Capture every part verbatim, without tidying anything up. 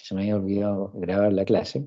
se me había olvidado grabar la clase.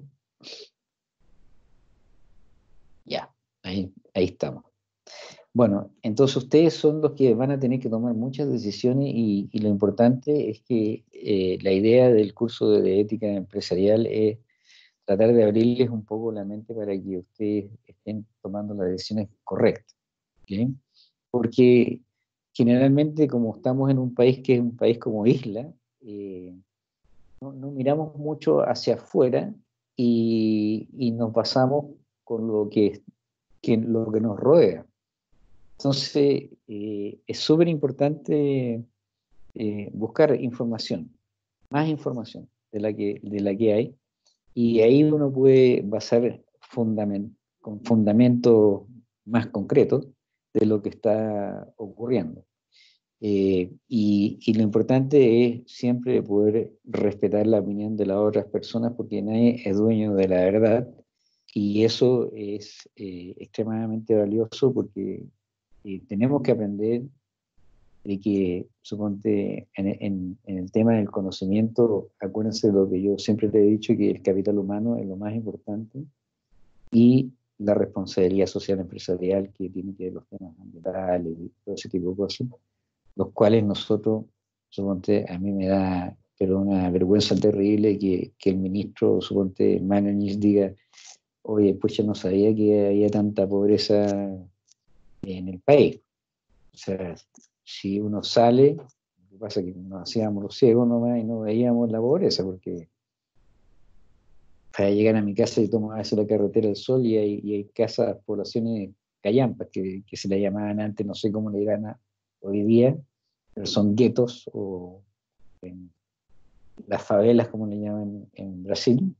Ya, ahí, ahí estamos. Bueno, entonces ustedes son los que van a tener que tomar muchas decisiones y, y lo importante es que eh, la idea del curso de, de ética empresarial es tratar de abrirles un poco la mente para que ustedes estén tomando las decisiones correctas. ¿Okay? Porque generalmente como estamos en un país que es un país como isla, eh, no, no miramos mucho hacia afuera y, y nos basamos con lo que, que, lo que nos rodea. Entonces, eh, es súper importante eh, buscar información, más información de la que, de la que hay, y ahí uno puede basar fundament, con fundamentos más concretos de lo que está ocurriendo. Eh, y, y lo importante es siempre poder respetar la opinión de las otras personas porque nadie es dueño de la verdad y eso es eh, extremadamente valioso porque eh, tenemos que aprender de que, suponte, en, en, en el tema del conocimiento, acuérdense de lo que yo siempre te he dicho, que el capital humano es lo más importante y la responsabilidad social empresarial que tiene que ver los temas ambientales y todo ese tipo de cosas, los cuales nosotros, suponte, a mí me da pero una vergüenza terrible que, que el ministro, suponte, Mananis diga, oye, pues yo no sabía que había tanta pobreza en el país. O sea, si uno sale, lo que pasa es que nos hacíamos los ciegos nomás y no veíamos la pobreza, porque para llegar a mi casa y tomo a veces la carretera del Sol y hay, y hay casas, poblaciones callampas, que, que se le llamaban antes, no sé cómo le dirán a, hoy día, pero son guetos o en las favelas, como le llaman en Brasil.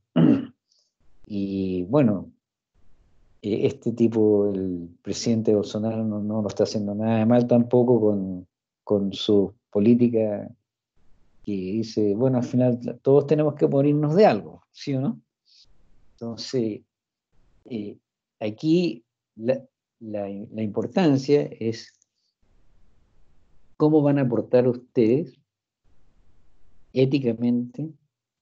Y bueno, este tipo, el presidente Bolsonaro, no, no lo está haciendo nada de mal tampoco con, con su política que dice, bueno, al final todos tenemos que morirnos de algo, ¿sí o no? Entonces, eh, aquí la, la, la importancia es cómo van a aportar ustedes éticamente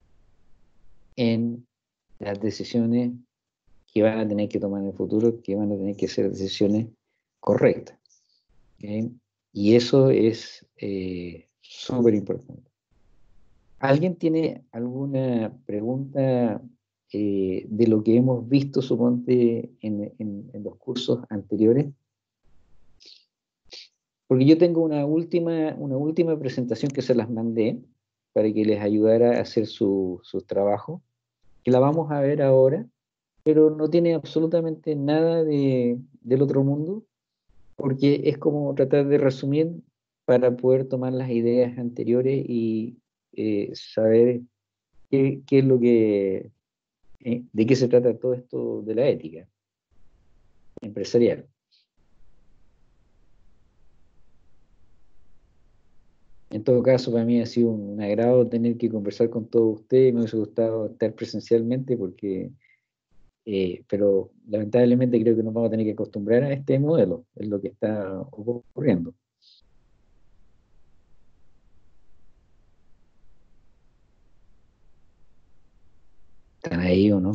en las decisiones que van a tener que tomar en el futuro, que van a tener que ser decisiones correctas. ¿Okay? Y eso es eh, súper importante. ¿Alguien tiene alguna pregunta eh, de lo que hemos visto, suponte, en, en, en los cursos anteriores? Porque yo tengo una última, una última presentación que se las mandé para que les ayudara a hacer su, su trabajo, que la vamos a ver ahora, pero no tiene absolutamente nada de, del otro mundo, porque es como tratar de resumir para poder tomar las ideas anteriores y eh, saber qué, qué es lo que, eh, de qué se trata todo esto de la ética empresarial. En todo caso, para mí ha sido un, un agrado tener que conversar con todos ustedes. Me hubiese gustado estar presencialmente, porque, eh, pero lamentablemente creo que nos vamos a tener que acostumbrar a este modelo, es lo que está ocurriendo. ¿Están ahí o no?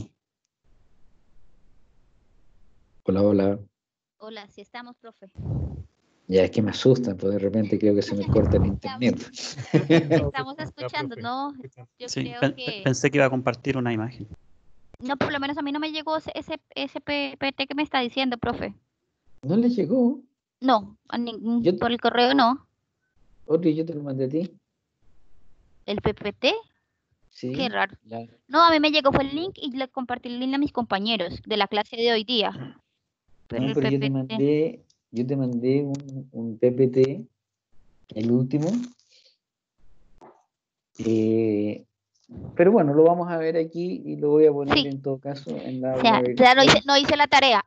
Hola, hola. Hola, sí estamos, profe. Ya es que me asusta, pues de repente creo que se me corta el internet. Estamos escuchando, ¿no? Yo sí, creo pe que... pensé que iba a compartir una imagen. No, por lo menos a mí no me llegó ese, ese, ese P P T que me está diciendo, profe. ¿No le llegó? No, a ningún, Yo te, por el correo no. Otro, yo te lo mandé a ti. ¿El P P T? Qué Sí. raro. La, No, a mí me llegó fue el link y le compartí el link a mis compañeros de la clase de hoy día. Pero no, el pero yo te P P T... mandé, yo te mandé un, un P P T, el último. Eh, pero bueno, lo vamos a ver aquí y lo voy a poner Sí. en todo caso en la O sea, aula ya no hice, virtual. no hice la tarea.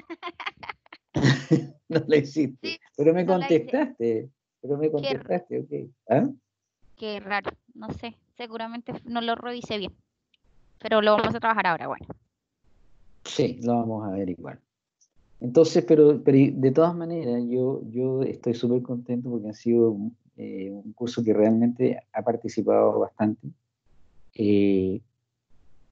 No la hiciste, Sí, pero me no la hice. contestaste, pero me Qué, contestaste, ok. ¿Ah? qué raro, no sé. Seguramente no lo revisé bien. Pero lo vamos a trabajar ahora, bueno. Sí, lo vamos a ver igual. Entonces, pero, pero de todas maneras, yo, yo estoy súper contento porque ha sido eh, un curso que realmente ha participado bastante. Eh,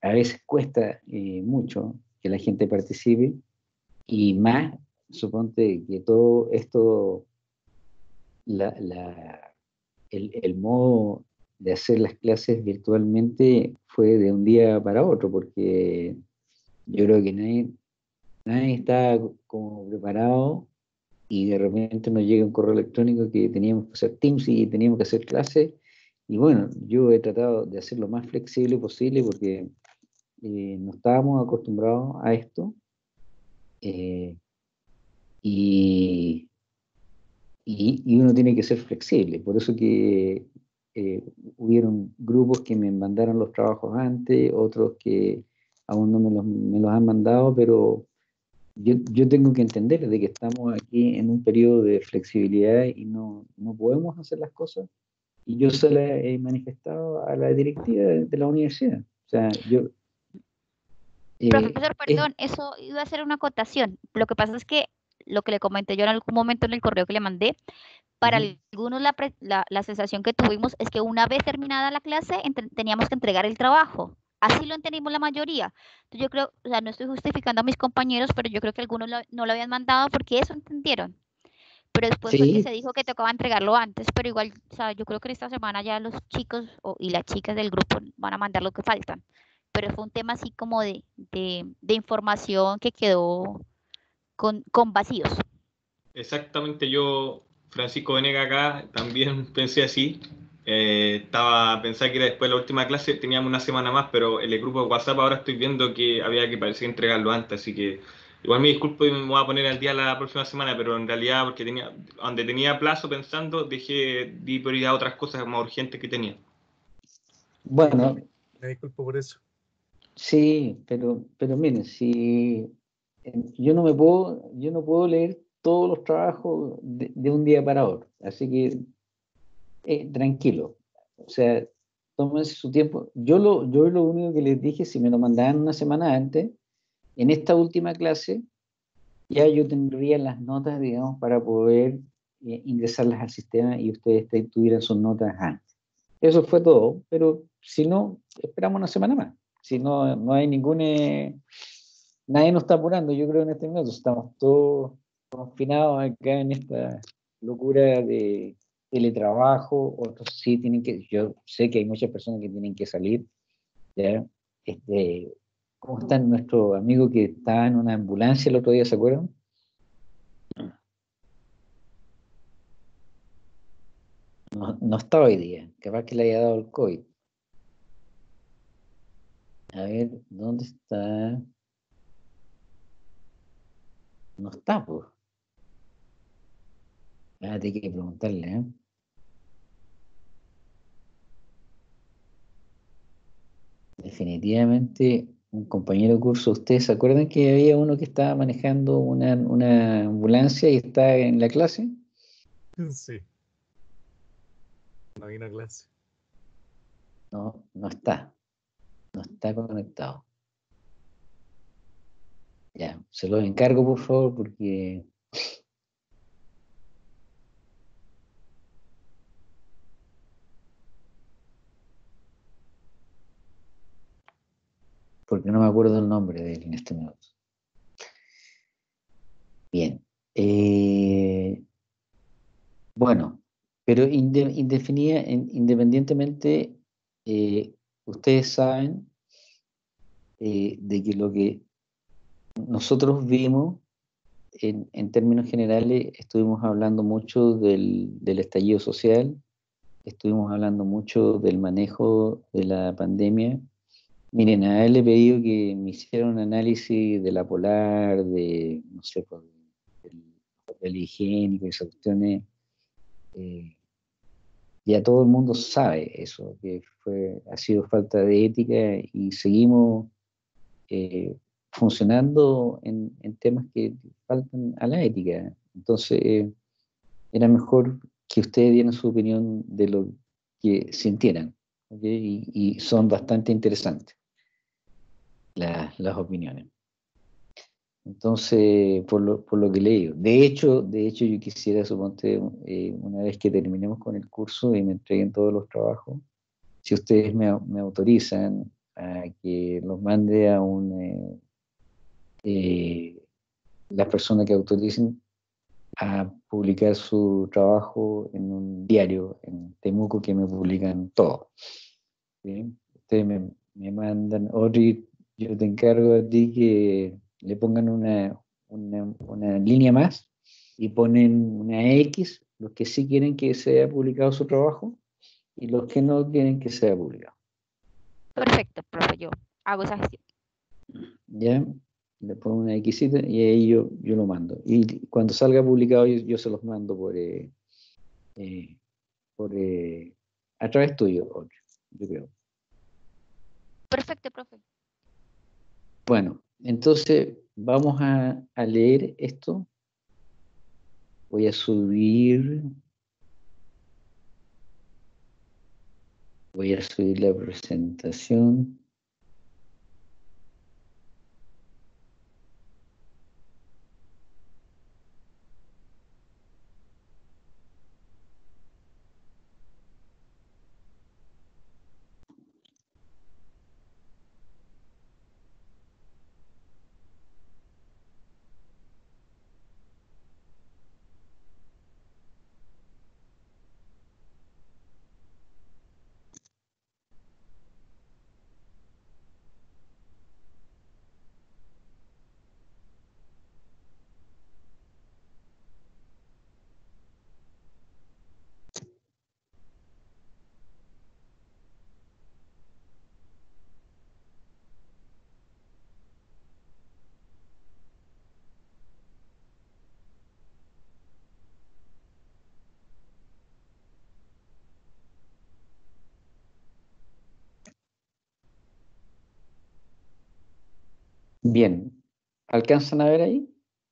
a veces cuesta eh, mucho que la gente participe, y más, suponte que todo esto, la, la, el, el modo de hacer las clases virtualmente fue de un día para otro, porque yo creo que nadie, nadie estaba como preparado, y de repente nos llega un correo electrónico que teníamos que hacer Teams y teníamos que hacer clases. Y bueno, yo he tratado de hacer lo más flexible posible porque eh, no estábamos acostumbrados a esto. eh, y, y, y uno tiene que ser flexible. Por eso que eh, hubieron grupos que me mandaron los trabajos antes, otros que aún no me los, me los han mandado, pero yo, yo tengo que entender de que estamos aquí en un periodo de flexibilidad y no, no podemos hacer las cosas. Y yo se la he manifestado a la directiva de, de la universidad. O sea, yo... eh, Profesor, es, perdón, eso iba a ser una acotación. Lo que pasa es que lo que le comenté yo en algún momento en el correo que le mandé, para ujú. algunos la, pre- la, la sensación que tuvimos es que una vez terminada la clase entre- teníamos que entregar el trabajo. Así lo entendimos la mayoría. Entonces yo creo, o sea, no estoy justificando a mis compañeros, pero yo creo que algunos lo- no lo habían mandado porque eso entendieron. Pero después fue que se Sí, dijo que tocaba entregarlo antes, pero igual, o sea, yo creo que en esta semana ya los chicos o- y las chicas del grupo van a mandar lo que faltan. Pero fue un tema así como de, de, de información que quedó con, con vacíos. Exactamente, yo, Francisco Venega acá, también pensé así. Eh, estaba, pensaba que era después de la última clase, teníamos una semana más, pero en el grupo de WhatsApp ahora estoy viendo que había que parecer entregarlo antes, así que igual me disculpo y me voy a poner al día la próxima semana, pero en realidad porque tenía, donde tenía plazo pensando, dejé, di prioridad a otras cosas más urgentes que tenía. Sí, me, bueno, me disculpo por eso. sí, pero, pero miren, si eh, yo no me puedo, yo no puedo leer todos los trabajos de, de un día para otro, así que eh, tranquilo, o sea, tómense su tiempo. Yo lo, yo lo único que les dije, si me lo mandaban una semana antes, en esta última clase, ya yo tendría las notas, digamos, para poder eh, ingresarlas al sistema y ustedes te- tuvieran sus notas antes. Eso fue todo, pero si no, esperamos una semana más. Si no, no hay ningún... eh, nadie nos está apurando, yo creo, en este momento. Estamos todos confinados acá en esta locura de teletrabajo. Otros sí tienen que... Yo sé que hay muchas personas que tienen que salir, ¿ya? Este, ¿cómo está nuestro amigo que estaba en una ambulancia el otro día, se acuerdan? No, no está hoy día, capaz que le haya dado el COVID. A ver, ¿dónde está? No está, pues. Ah, tengo que preguntarle, ¿eh? Definitivamente, un compañero de curso. ¿Ustedes se acuerdan que había uno que estaba manejando una, una ambulancia y está en la clase? Sí, no vino a clase. No, no está, no está conectado. Ya, se los encargo, por favor, porque, porque no me acuerdo el nombre de él en este momento. Bien. Eh, bueno, pero inde- indefinida- in- independientemente, eh, ustedes saben eh, de que lo que nosotros vimos en, en términos generales, estuvimos hablando mucho del, del estallido social, estuvimos hablando mucho del manejo de la pandemia. Miren, a él le he pedido que me hiciera un análisis de la polar, de, no sé, pues, del papel higiénico y esas cuestiones. eh, Ya todo el mundo sabe eso, que fue, ha sido falta de ética, y seguimos eh, funcionando en, en temas que faltan a la ética. Entonces, eh, era mejor que ustedes dieran su opinión de lo que sintieran, ¿ok? Y, y son bastante interesantes las, las opiniones. Entonces, por lo, por lo que leo. De hecho, de hecho, yo quisiera, suponte, eh, una vez que terminemos con el curso y me entreguen todos los trabajos, si ustedes me, me autorizan, a que los mande a un, eh, eh, las personas que autoricen a publicar su trabajo en un diario en Temuco, que me publican todo. ¿Sí? Ustedes me, me mandan, Audrey, yo te encargo a ti que le pongan una, una, una línea más y ponen una X, los que sí quieren que sea publicado su trabajo y los que no quieren que sea publicado. Perfecto, profe, yo hago esa gestión. ¿Ya? Le pongo una X y ahí yo, yo lo mando. Y cuando salga publicado yo, yo se los mando por, eh, eh, por eh, a través tuyo, Audrey, yo creo. Perfecto, profe. Bueno, entonces vamos a, a leer esto. Voy a subir, voy a subir la presentación. Bien, ¿alcanzan a ver ahí?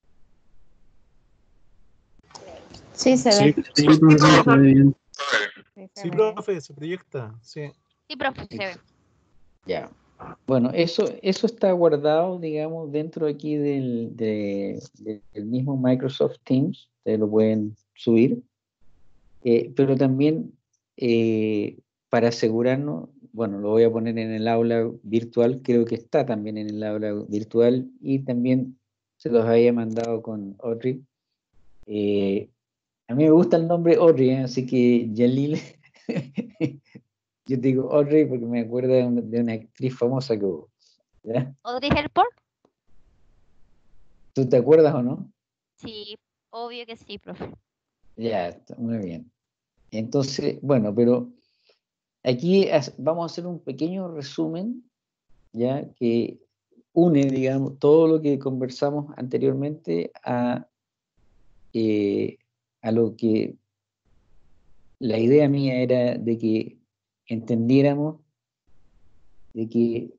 Sí, se Sí, ve. sí, Sí, profe, se ve bien. se Sí, ve. profe, se proyecta. Sí. Sí, profe, se ve. Ya. Bueno, eso, eso está guardado, digamos, dentro aquí del, de- del mismo Microsoft Teams. Ustedes lo pueden subir. Eh, pero también eh, para asegurarnos, bueno, lo voy a poner en el aula virtual, creo que está también en el aula virtual y también se los había mandado con Audrey. Eh, a mí me gusta el nombre Audrey, ¿eh? Así que Yalil, yo digo Audrey porque me acuerdo de, un- de una actriz famosa que hubo. ¿Ya? ¿Audrey Hepburn? ¿Tú te acuerdas o no? Sí, obvio que sí, profe. Ya, está muy bien. Entonces, bueno, pero aquí has- vamos a hacer un pequeño resumen, ya que une, digamos, todo lo que conversamos anteriormente a, eh, a lo que la idea mía era de que entendiéramos de que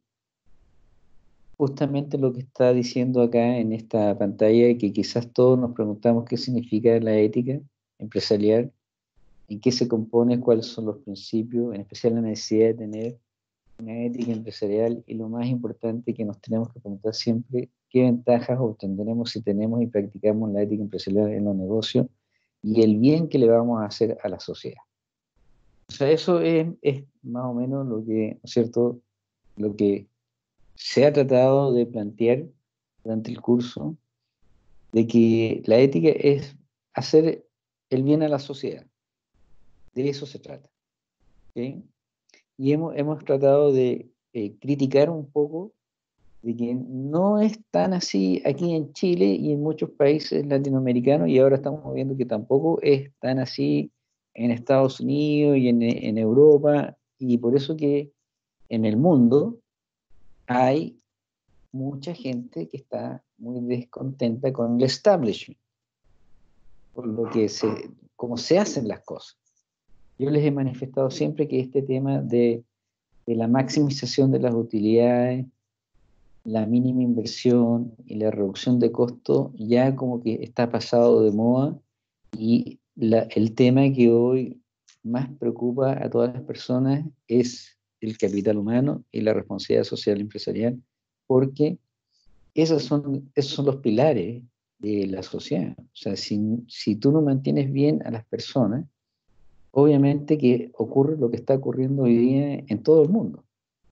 justamente lo que está diciendo acá en esta pantalla, que quizás todos nos preguntamos qué significa la ética empresarial, en qué se compone, cuáles son los principios, en especial la necesidad de tener una ética empresarial y lo más importante que nos tenemos que preguntar siempre, qué ventajas obtendremos si tenemos y practicamos la ética empresarial en los negocios y el bien que le vamos a hacer a la sociedad. O sea, eso es, es más o menos lo que, ¿no es cierto?, lo que se ha tratado de plantear durante el curso, de que la ética es hacer el bien a la sociedad. De eso se trata. ¿Sí? Y hemos, hemos tratado de eh, criticar un poco de que no es tan así aquí en Chile y en muchos países latinoamericanos, y ahora estamos viendo que tampoco es tan así en Estados Unidos y en, en Europa, y por eso que en el mundo hay mucha gente que está muy descontenta con el establishment, por lo que se, cómo se hacen las cosas. Yo les he manifestado siempre que este tema de, de la maximización de las utilidades, la mínima inversión y la reducción de costos ya como que está pasado de moda y la, el tema que hoy más preocupa a todas las personas es el capital humano y la responsabilidad social empresarial, porque esos son, esos son los pilares de la sociedad. O sea, si, si tú no mantienes bien a las personas, obviamente que ocurre lo que está ocurriendo hoy día en todo el mundo.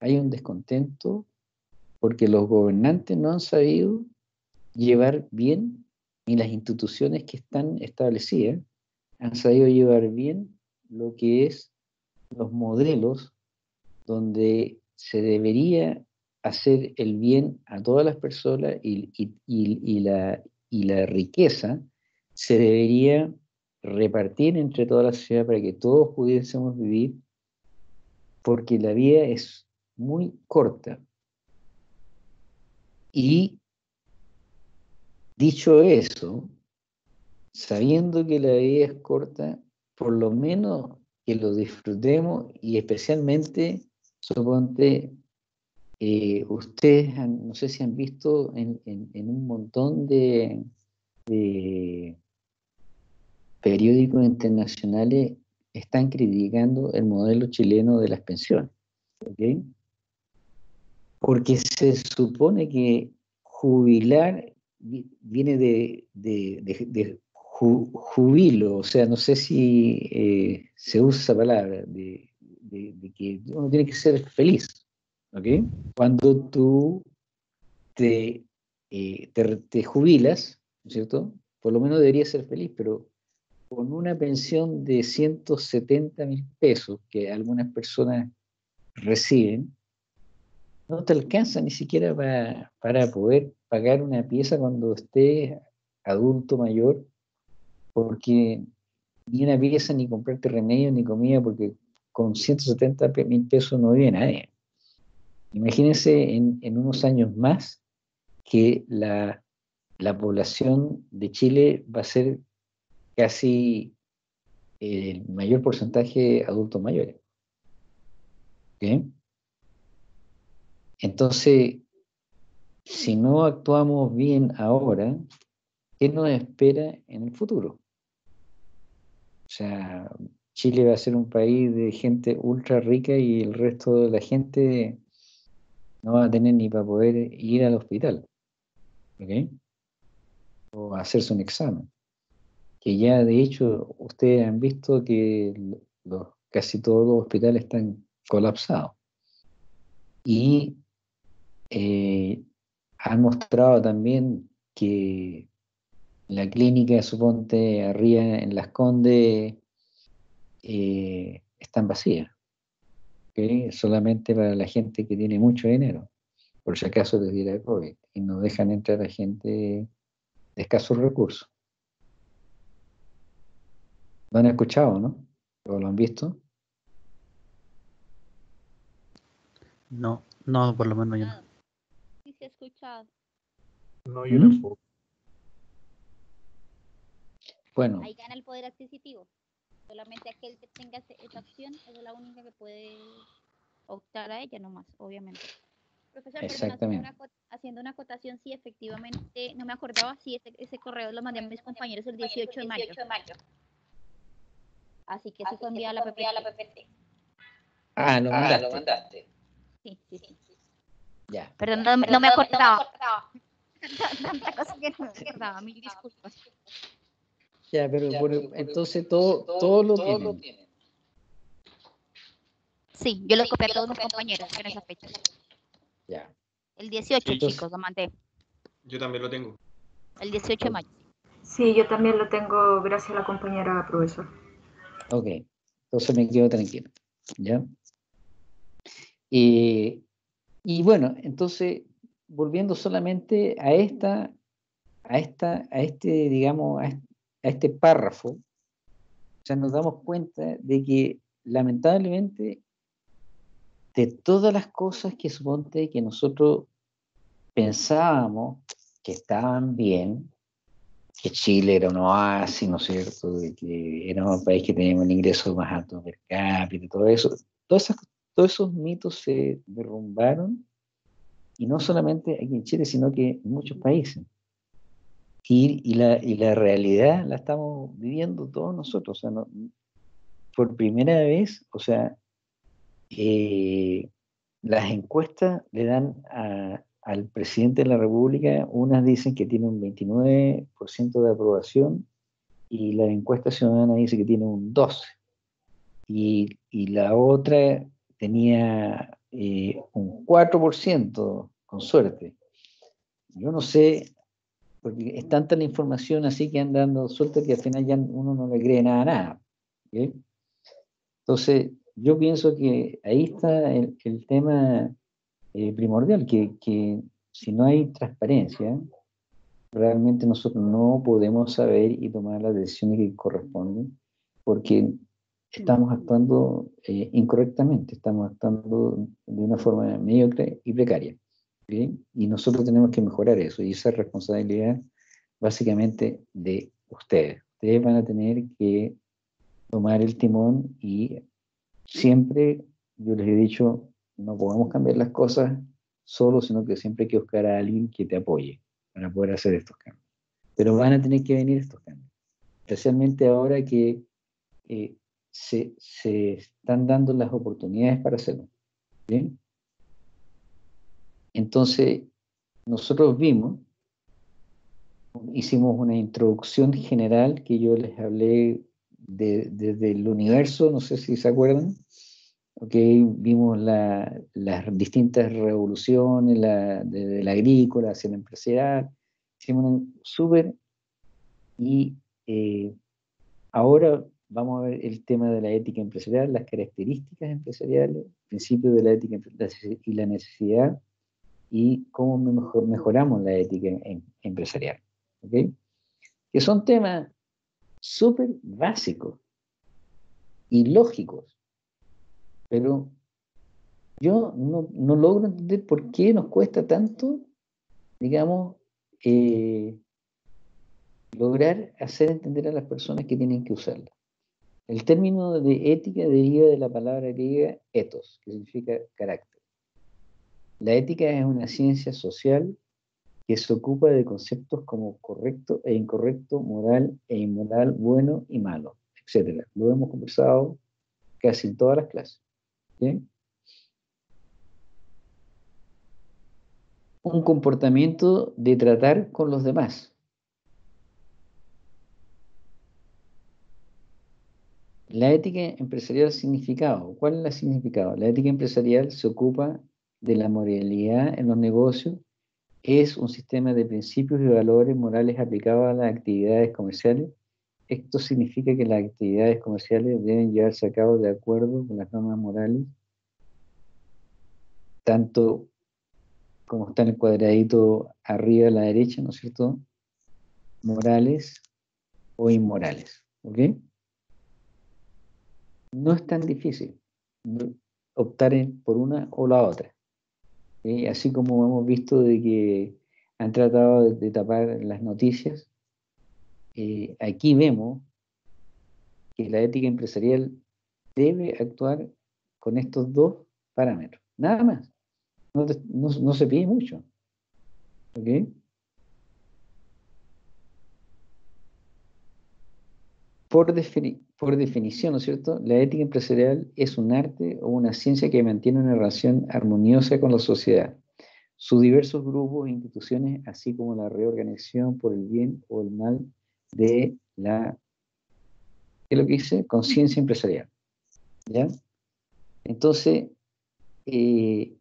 hay un descontento porque los gobernantes no han sabido llevar bien, ni las instituciones que están establecidas han sabido llevar bien lo que es los modelos donde se debería hacer el bien a todas las personas y, y, y, y, la, y la riqueza se debería repartir entre toda la sociedad para que todos pudiésemos vivir, porque la vida es muy corta. Y dicho eso, sabiendo que la vida es corta, por lo menos que lo disfrutemos, y especialmente, suponte, eh, ustedes han, no sé si han visto en, en, en un montón de, de periódicos internacionales están criticando el modelo chileno de las pensiones, ¿ok? Porque se supone que jubilar viene de, de, de, de ju, jubilo, o sea, no sé si eh, se usa esa palabra, de, de, de que uno tiene que ser feliz, ¿ok? Cuando tú te, eh, te, te jubilas, ¿no es cierto? Por lo menos deberías ser feliz, pero con una pensión de ciento setenta mil pesos que algunas personas reciben, no te alcanza ni siquiera para, para poder pagar una pieza cuando estés adulto mayor, porque ni una pieza, ni comprarte remedio, ni comida, porque con ciento setenta mil pesos no vive nadie. Imagínense en, en unos años más que la, la población de Chile va a ser casi el mayor porcentaje de adultos mayores. ¿Okay? Entonces, si no actuamos bien ahora, ¿qué nos espera en el futuro? O sea, Chile va a ser un país de gente ultra rica y el resto de la gente no va a tener ni para poder ir al hospital, ¿ok? O hacerse un examen. Que ya de hecho ustedes han visto que los, casi todos los hospitales están colapsados. Y eh, han mostrado también que la clínica, suponte, arriba en Las Condes, eh, están vacías, ¿okay? Solamente para la gente que tiene mucho dinero, por si acaso les diera COVID, y no dejan entrar a gente de escasos recursos. ¿Lo han escuchado, no? ¿O lo han visto? No, no, por lo menos yo no. Sí, se ha escuchado. No, yo ¿Mm? tampoco. Bueno, Ahí gana el poder adquisitivo. Solamente aquel que tenga esa opción es la única que puede optar a ella nomás, obviamente. Profesor, perdón, haciendo exactamente. una, haciendo una acotación, sí, efectivamente, no me acordaba si ese, ese correo lo mandé a mis compañeros el dieciocho de mayo. Así que sí fue enviada la P P T. Ah, lo mandaste. Ah, lo mandaste. Sí, sí, sí. Ya. Perdón, no, no me acordaba. Tanta cosa que no me acordaba, mil disculpas. Ya, pero, por, entonces todo, todo lo tienen. Sí, yo lo copié a todos mis compañeros en esa fecha. Ya. El dieciocho, Sí. chicos, lo mandé. Yo también lo tengo. El dieciocho de mayo. Sí, yo también lo tengo gracias a la compañera profesor. Ok, entonces me quedo tranquilo. ¿Ya? Y, y bueno, entonces, volviendo solamente a esta, a esta, a este, digamos, a este, a este párrafo, o sea, nos damos cuenta de que lamentablemente de todas las cosas que suponte que nosotros pensábamos que estaban bien, que Chile era un oasis, ¿no es cierto?, de que era un país que tenía un ingreso más alto per cápita, todo eso, todas esas, todos esos mitos se derrumbaron, y no solamente aquí en Chile, sino que en muchos países. Y, y, la, y la realidad la estamos viviendo todos nosotros, o sea, no, por primera vez, o sea, eh, las encuestas le dan a, al presidente de la República, unas dicen que tiene un veintinueve por ciento de aprobación y la encuesta ciudadana dice que tiene un doce por ciento. Y, y la otra tenía eh, un cuatro por ciento, con suerte. Yo no sé, porque es tanta la información así que andan dando suelta que al final ya uno no le cree nada a nada. ¿Okay? Entonces, yo pienso que ahí está el, el tema eh, primordial, que, que si no hay transparencia, realmente nosotros no podemos saber y tomar las decisiones que corresponden, porque estamos actuando eh, incorrectamente, estamos actuando de una forma mediocre y precaria. ¿Sí? Y nosotros tenemos que mejorar eso, y esa es responsabilidad básicamente de ustedes. Ustedes van a tener que tomar el timón y siempre, yo les he dicho, no podemos cambiar las cosas solo, sino que siempre hay que buscar a alguien que te apoye para poder hacer estos cambios. Pero van a tener que venir estos cambios, especialmente ahora que eh, se, se están dando las oportunidades para hacerlo. ¿Bien? Entonces, nosotros vimos, hicimos una introducción general que yo les hablé de, desde el universo, no sé si se acuerdan. Okay, vimos la, las distintas revoluciones, la, desde la agrícola hacia la empresarial, hicimos un súper, y eh, ahora vamos a ver el tema de la ética empresarial, las características empresariales, principios de la ética y la necesidad, y cómo mejor, mejoramos la ética em, empresarial. ¿Okay? Que son temas súper básicos y lógicos, pero yo no, no logro entender por qué nos cuesta tanto, digamos, eh, lograr hacer entender a las personas que tienen que usarla. El término de ética deriva de la palabra griega ethos, que significa carácter. La ética es una ciencia social que se ocupa de conceptos como correcto e incorrecto, moral e inmoral, bueno y malo, etcétera. Lo hemos conversado casi en todas las clases. ¿Sí? Un comportamiento de tratar con los demás. La ética empresarial significado. ¿Cuál es el significado? La ética empresarial se ocupa de la moralidad en los negocios. Es un sistema de principios y valores morales aplicados a las actividades comerciales. Esto significa que las actividades comerciales deben llevarse a cabo de acuerdo con las normas morales, tanto como está en el cuadradito arriba a la derecha, ¿no es cierto? Morales o inmorales, ¿ok? No es tan difícil optar por una o la otra. ¿Sí? Así como hemos visto de que han tratado de, de tapar las noticias, eh, aquí vemos que la ética empresarial debe actuar con estos dos parámetros, nada más. No, no, no se pide mucho. ¿Ok? Por, defini por definición, ¿no es cierto? La ética empresarial es un arte o una ciencia que mantiene una relación armoniosa con la sociedad, sus diversos grupos e instituciones, así como la reorganización por el bien o el mal de la, ¿qué es lo que dice? Conciencia empresarial. ¿Ya? Entonces, eh,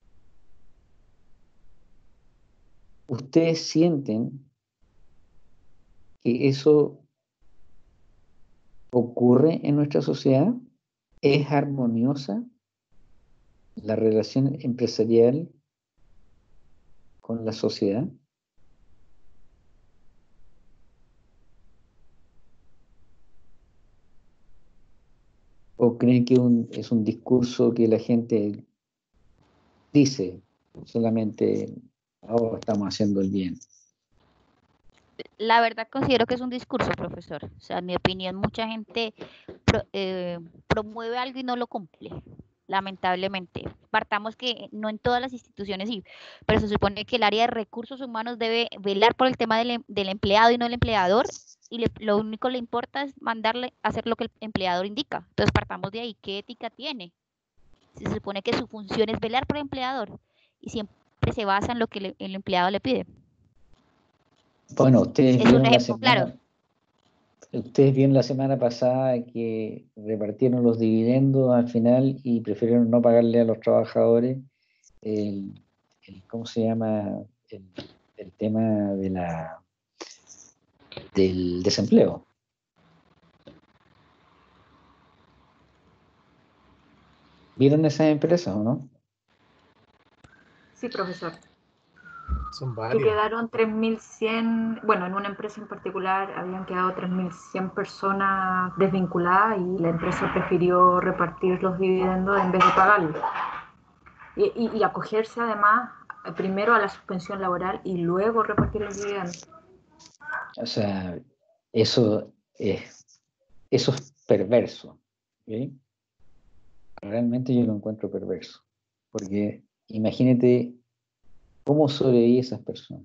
ustedes sienten que eso ocurre en nuestra sociedad, es armoniosa la relación empresarial con la sociedad. ¿O creen que un, es un discurso que la gente dice solamente, oh, estamos haciendo el bien? La verdad considero que es un discurso, profesor. O sea, en mi opinión, mucha gente pro, eh, promueve algo y no lo cumple, lamentablemente. Partamos que no en todas las instituciones sí, pero se supone que el área de recursos humanos debe velar por el tema del, del empleado y no del empleador, y le, lo único que le importa es mandarle a hacer lo que el empleador indica. Entonces partamos de ahí. ¿Qué ética tiene? Si se supone que su función es velar por el empleador y siempre se basa en lo que le, el empleado le pide. Bueno, ustedes Es un vieron la ejemplo semana, claro. Ustedes vieron la semana pasada que repartieron los dividendos al final y prefirieron no pagarle a los trabajadores el, el- ¿cómo se llama? El, el tema de la, del desempleo. ¿Vieron esas empresas o no? Sí, profesor. Son Que varias. quedaron tres mil cien, bueno, en una empresa en particular habían quedado tres mil cien personas desvinculadas y la empresa prefirió repartir los dividendos en vez de pagarlos. Y, y, y acogerse además primero a la suspensión laboral y luego repartir los dividendos. O sea, eso es, eso es perverso. ¿Ok? Realmente yo lo encuentro perverso. Porque imagínate cómo sobreviven esas personas.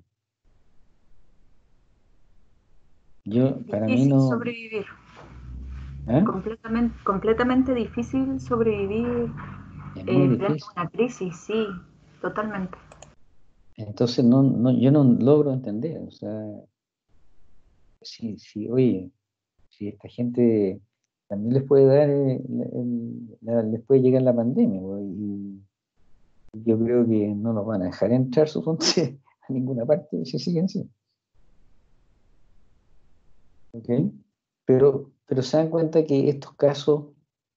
Yo, para mí Difícil no... sobrevivir. ¿eh? Completamente, completamente difícil sobrevivir Es eh, muy frente a difícil. una crisis, sí, totalmente. Entonces no, no, yo no logro entender. O sea, si, si, oye, si esta gente también les puede dar, eh, el- la- les puede llegar la pandemia, pues, y yo creo que no los van a dejar entrar, suponte, a ninguna parte si siguen así. ¿Ok? Pero, pero se dan cuenta que estos casos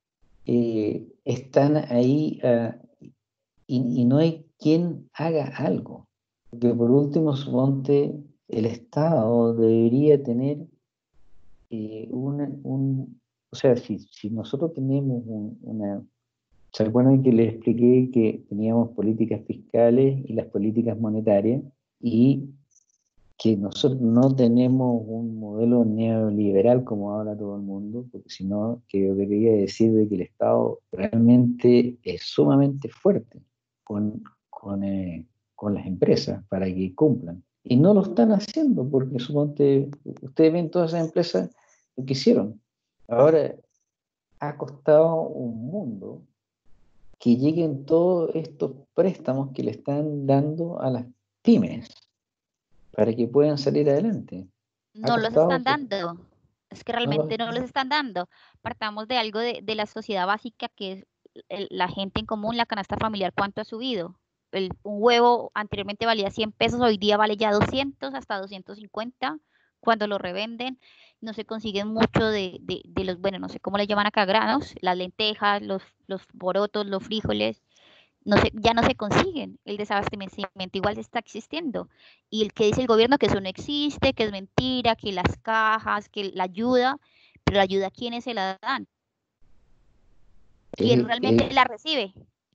eh, están ahí ah, y, y no hay quien haga algo. Porque por último, suponte, el Estado debería tener eh, una- un, o sea, si, si nosotros tenemos un- una, ¿se acuerdan que les expliqué que teníamos políticas fiscales y las políticas monetarias y que nosotros no tenemos un modelo neoliberal como habla todo el mundo, porque si no, que yo quería decir de que el Estado realmente es sumamente fuerte con, con, eh, con las empresas para que cumplan. Y no lo están haciendo, porque suponte, ustedes ven todas esas empresas lo que hicieron. Ahora ha costado un mundo que lleguen todos estos préstamos que le están dando a las pymes para que puedan salir adelante. Ha No los costado, están dando. Es que no realmente los- no los están dando. Partamos de algo de, de la sociedad básica que es el- la gente en común, la canasta familiar, ¿cuánto ha subido? El, un huevo anteriormente valía cien pesos, hoy día vale ya doscientos, hasta doscientos cincuenta. Cuando lo revenden, no se consiguen mucho de, de, de los, bueno, no sé cómo le llaman acá, granos, las lentejas, los, los porotos, los frijoles, no se, ya no se consiguen. El desabastecimiento igual está existiendo. Y el que dice el gobierno que eso no existe, que es mentira, que las cajas, que la ayuda, pero la ayuda, ¿quiénes se la dan? ¿Quién eh, realmente eh, la recibe?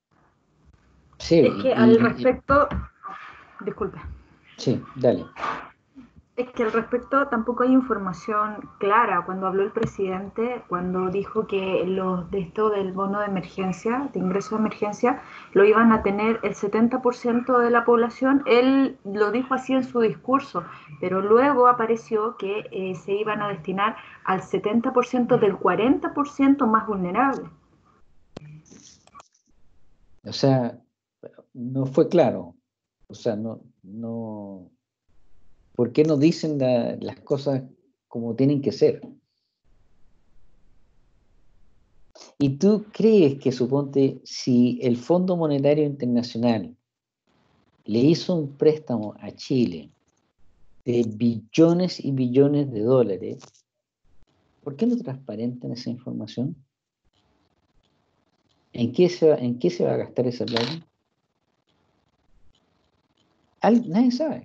sí, Es que y, al y- y- respecto, disculpe, sí, dale. es que al respecto tampoco hay información clara. Cuando habló el presidente, cuando dijo que los de esto del bono de emergencia, de ingreso de emergencia, lo iban a tener el setenta por ciento de la población, él lo dijo así en su discurso, pero luego apareció que eh, se iban a destinar al setenta por ciento del cuarenta por ciento más vulnerable. O sea, no fue claro. O sea, no, no, ¿por qué no dicen la- las cosas como tienen que ser? ¿Y tú crees que, suponte, si el Fondo Monetario Internacional le hizo un préstamo a Chile de billones y billones de dólares, ¿por qué no transparentan esa información? ¿En qué se va, en qué se va a gastar esa plata? Al- nadie sabe.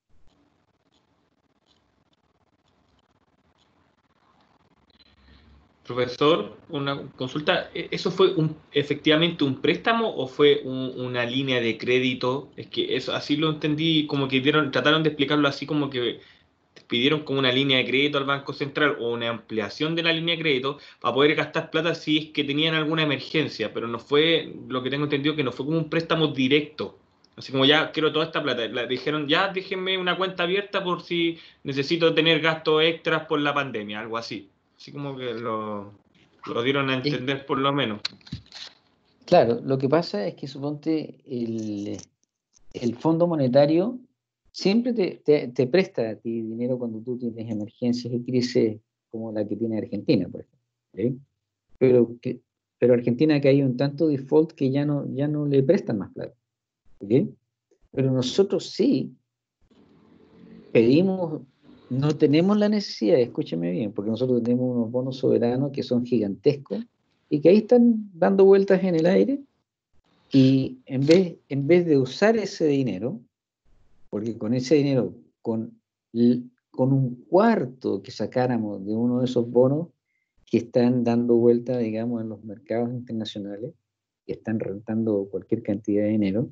Profesor, una consulta, ¿e- ¿eso fue un, efectivamente un préstamo o fue un- una línea de crédito? Es que eso así lo entendí, como que dieron, trataron de explicarlo así como que pidieron como una línea de crédito al Banco Central o una ampliación de la línea de crédito para poder gastar plata si es que tenían alguna emergencia, pero no fue, lo que tengo entendido, que no fue como un préstamo directo. Así como ya quiero toda esta plata. La dijeron, ya déjenme una cuenta abierta por si necesito tener gastos extras por la pandemia, algo así. Así como que lo, lo dieron a Es- entender por lo menos. claro, lo que pasa es que suponte el, el Fondo Monetario siempre te, te- te presta a ti dinero cuando tú tienes emergencias y crisis como la que tiene Argentina, por ejemplo. ¿Sí? Pero, que, pero Argentina ha caído en tanto default que ya no, ya no le prestan más plata. ¿Okay? Pero nosotros sí pedimos, no tenemos la necesidad, escúcheme bien, porque nosotros tenemos unos bonos soberanos que son gigantescos y que ahí están dando vueltas en el aire, y en vez, en vez de usar ese dinero, porque con ese dinero, con, con un cuarto que sacáramos de uno de esos bonos que están dando vuelta, digamos, en los mercados internacionales, que están rentando cualquier cantidad de dinero,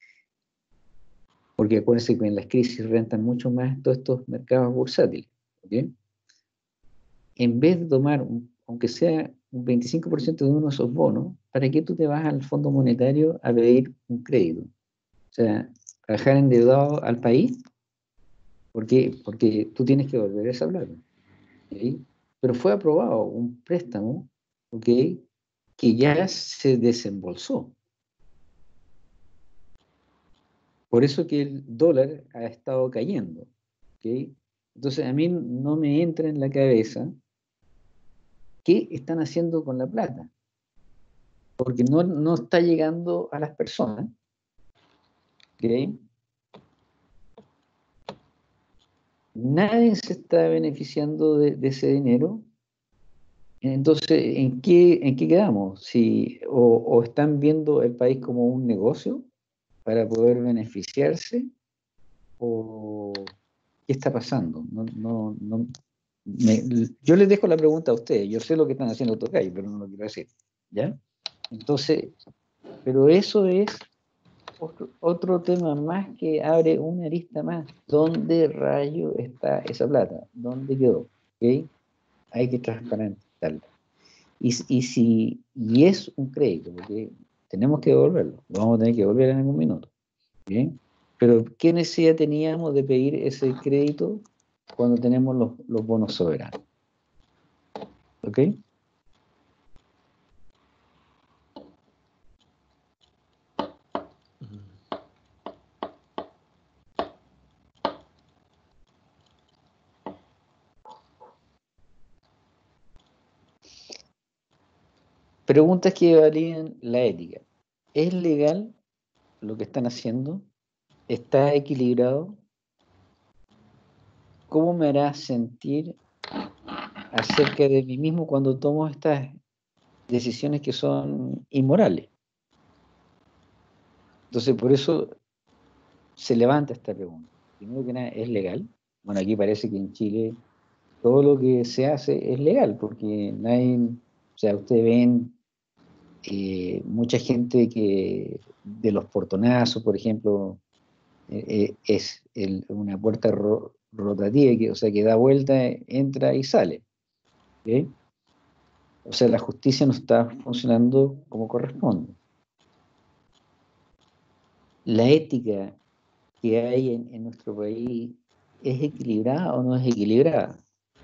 porque acuérdense que en las crisis rentan mucho más todos estos mercados bursátiles, ¿okay? En vez de tomar, un, aunque sea un veinticinco por ciento de uno de esos bonos, ¿para qué tú te vas al Fondo Monetario a pedir un crédito? O sea, a dejar endeudado al país, ¿por qué? Porque tú tienes que devolver esa plata, ¿okay? Pero fue aprobado un préstamo, ¿okay?, que ya se desembolsó. Por eso que el dólar ha estado cayendo, ¿okay? Entonces a mí no me entra en la cabeza qué están haciendo con la plata, porque no, no está llegando a las personas, ¿okay? Nadie se está beneficiando de, de ese dinero. Entonces, ¿en qué, en qué quedamos? Si, o, o están viendo el país como un negocio para poder beneficiarse, o qué está pasando. No, no, no, me, yo les dejo la pregunta a ustedes. Yo sé lo que están haciendo Tocayo, pero no lo quiero decir, ¿ya? Entonces, pero eso es otro, otro tema más que abre una arista más. ¿Dónde rayo está esa plata? ¿Dónde quedó? ¿Okay? Hay que transparentarlo. Y, y, si, y es un crédito, porque tenemos que devolverlo, lo vamos a tener que devolver en algún minuto. ¿Bien? Pero ¿qué necesidad teníamos de pedir ese crédito cuando tenemos los, los bonos soberanos? ¿Ok? Preguntas que valían la ética. ¿Es legal lo que están haciendo? ¿Está equilibrado? ¿Cómo me hará sentir acerca de mí mismo cuando tomo estas decisiones que son inmorales? Entonces, por eso se levanta esta pregunta. Primero que nada, ¿es legal? Bueno, aquí parece que en Chile todo lo que se hace es legal, porque nadie, o sea, ustedes ven eh, mucha gente que de los portonazos, por ejemplo, eh, eh, es el, una puerta ro, rotativa, que, o sea, que da vuelta, entra y sale. ¿Okay? O sea, la justicia no está funcionando como corresponde. La ética que hay en, en nuestro país, ¿es equilibrada o no es equilibrada?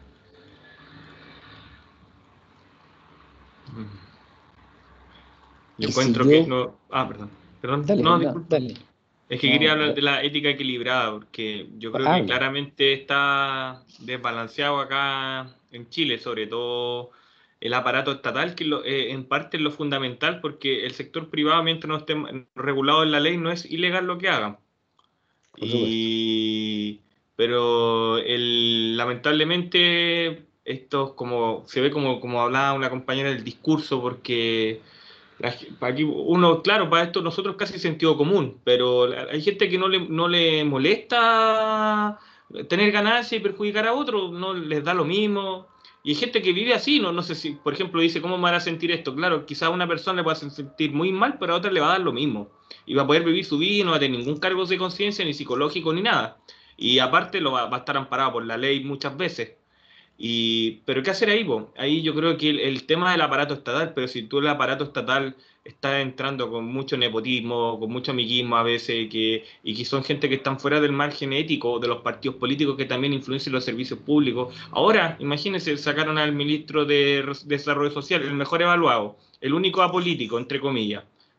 Yo Y encuentro si que yo... no... Ah, perdón. Perdón. Dale, No, no, disculpa. dale. Es que quería No, hablar da, de la ética equilibrada, porque yo creo que habla. claramente está desbalanceado acá en Chile, sobre todo el aparato estatal, que lo, eh, en parte es lo fundamental, porque el sector privado, mientras no esté regulado en la ley, no es ilegal lo que hagan. Por supuesto. Y, pero el, lamentablemente esto como, se ve como, como hablaba una compañera del discurso, porque la- aquí uno, claro, para esto nosotros casi sentido común, pero hay gente que no le, no le molesta tener ganancia y perjudicar a otro, no les da lo mismo. Y hay gente que vive así, no, no sé si, por ejemplo, dice, ¿cómo me hará sentir esto? Claro, quizás a una persona le pueda sentir muy mal, pero a otra le va a dar lo mismo. Y va a poder vivir su vida y no va a tener ningún cargo de conciencia, ni psicológico, ni nada. Y aparte lo va, va a estar amparado por la ley muchas veces. Y, pero ¿qué hacer ahí, po? Ahí yo creo que el, el tema del aparato estatal, pero si tú el aparato estatal está entrando con mucho nepotismo, con mucho amiguismo a veces, que, y que son gente que están fuera del margen ético de los partidos políticos que también influencian los servicios públicos. Ahora, imagínense, sacaron al ministro de Desarrollo Social, el mejor evaluado, el único apolítico, entre comillas.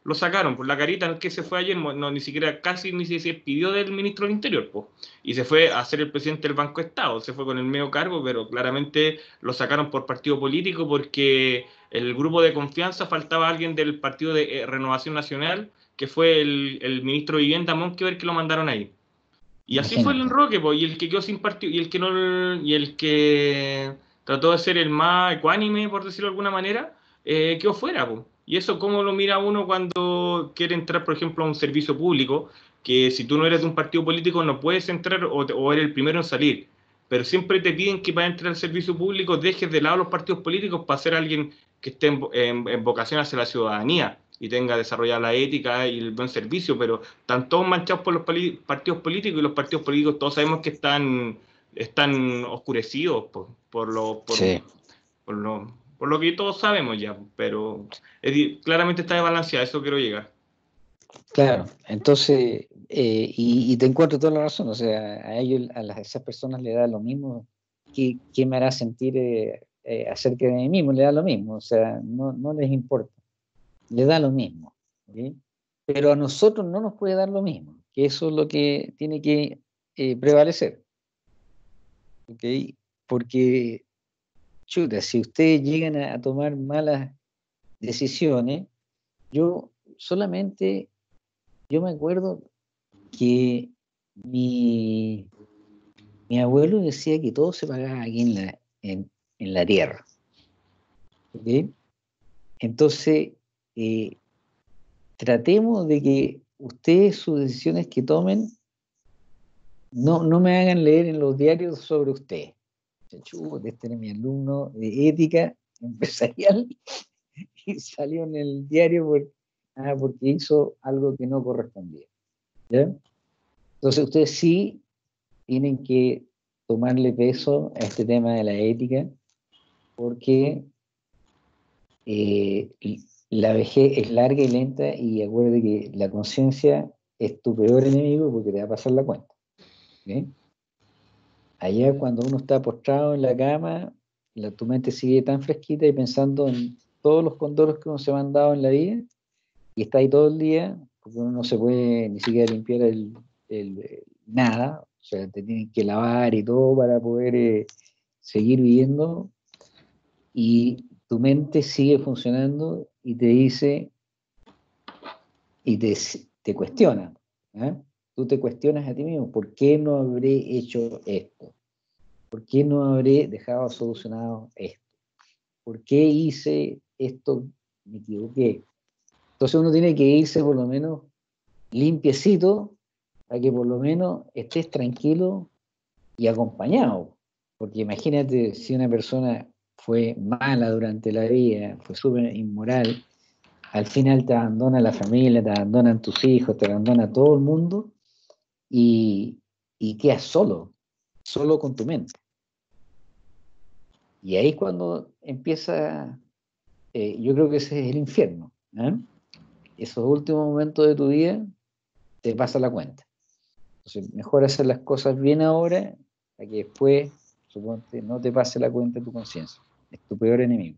lo sacaron por la carita que se fue ayer, no, ni siquiera casi ni se despidió del ministro del Interior, pues, y se fue a ser el presidente del Banco de Estado, se fue con el medio cargo, pero claramente lo sacaron por partido político porque el grupo de confianza faltaba alguien del partido de eh, Renovación Nacional, que fue el, el ministro de Vivienda, Monkever, que lo mandaron ahí. Y así fue el enroque, pues, y el que quedó sin partido, y el que no, y el que trató de ser el más ecuánime, por decirlo de alguna manera, eh, quedó fuera, pues. Y eso, ¿cómo lo mira uno cuando quiere entrar, por ejemplo, a un servicio público? Que si tú no eres de un partido político no puedes entrar o, o eres el primero en salir. Pero siempre te piden que para entrar al servicio público dejes de lado los partidos políticos para ser alguien que esté en, en, en vocación hacia la ciudadanía y tenga desarrollada la ética y el buen servicio, pero están todos manchados por los partidos políticos y los partidos políticos todos sabemos que están, están oscurecidos por, por, lo, por, sí. por, lo, por lo que todos sabemos ya, pero es, claramente está desbalanceado, a eso quiero llegar. Claro, entonces, eh, y, y te encuentro toda la razón, o sea, a ellos, a, las, a esas personas le da lo mismo, ¿qué, qué me hará sentir eh, eh, acerca de mí mismo? Le da lo mismo, o sea, no, no les importa. Le da lo mismo, ¿sí? Pero a nosotros no nos puede dar lo mismo, que eso es lo que tiene que eh, prevalecer, ¿okay? Porque, chuta, si ustedes llegan a, a tomar malas decisiones, yo solamente, yo me acuerdo que mi, mi abuelo decía que todo se pagaba aquí en la, en, en la tierra, ¿okay? Entonces, Eh, tratemos de que ustedes sus decisiones que tomen no, no me hagan leer en los diarios sobre usted. Este era mi alumno de ética empresarial y salió en el diario por, ah, porque hizo algo que no correspondía, ¿ya? Entonces ustedes sí tienen que tomarle peso a este tema de la ética porque eh, la vejez es larga y lenta y acuérdate que la conciencia es tu peor enemigo porque te va a pasar la cuenta. ¿Okay? Allá cuando uno está postrado en la cama, la, tu mente sigue tan fresquita y pensando en todos los condoros que uno se ha mandado en la vida y está ahí todo el día porque uno no se puede ni siquiera limpiar el, el, el nada, o sea, te tienen que lavar y todo para poder eh, seguir viviendo y tu mente sigue funcionando y te dice y te, te cuestiona, ¿eh? Tú te cuestionas a ti mismo, ¿por qué no habré hecho esto? ¿Por qué no habré dejado solucionado esto? ¿Por qué hice esto? Me equivoqué. Entonces uno tiene que irse por lo menos limpiecito para que por lo menos estés tranquilo y acompañado. Porque imagínate si una persona fue mala durante la vida, fue súper inmoral, al final te abandona la familia, te abandonan tus hijos, te abandona todo el mundo y, y quedas solo, solo con tu mente. Y ahí es cuando empieza, eh, yo creo que ese es el infierno, ¿eh? Esos últimos momentos de tu vida te pasa la cuenta. Entonces, mejor hacer las cosas bien ahora, para que después, suponte, no te pase la cuenta de tu conciencia. Es tu peor enemigo.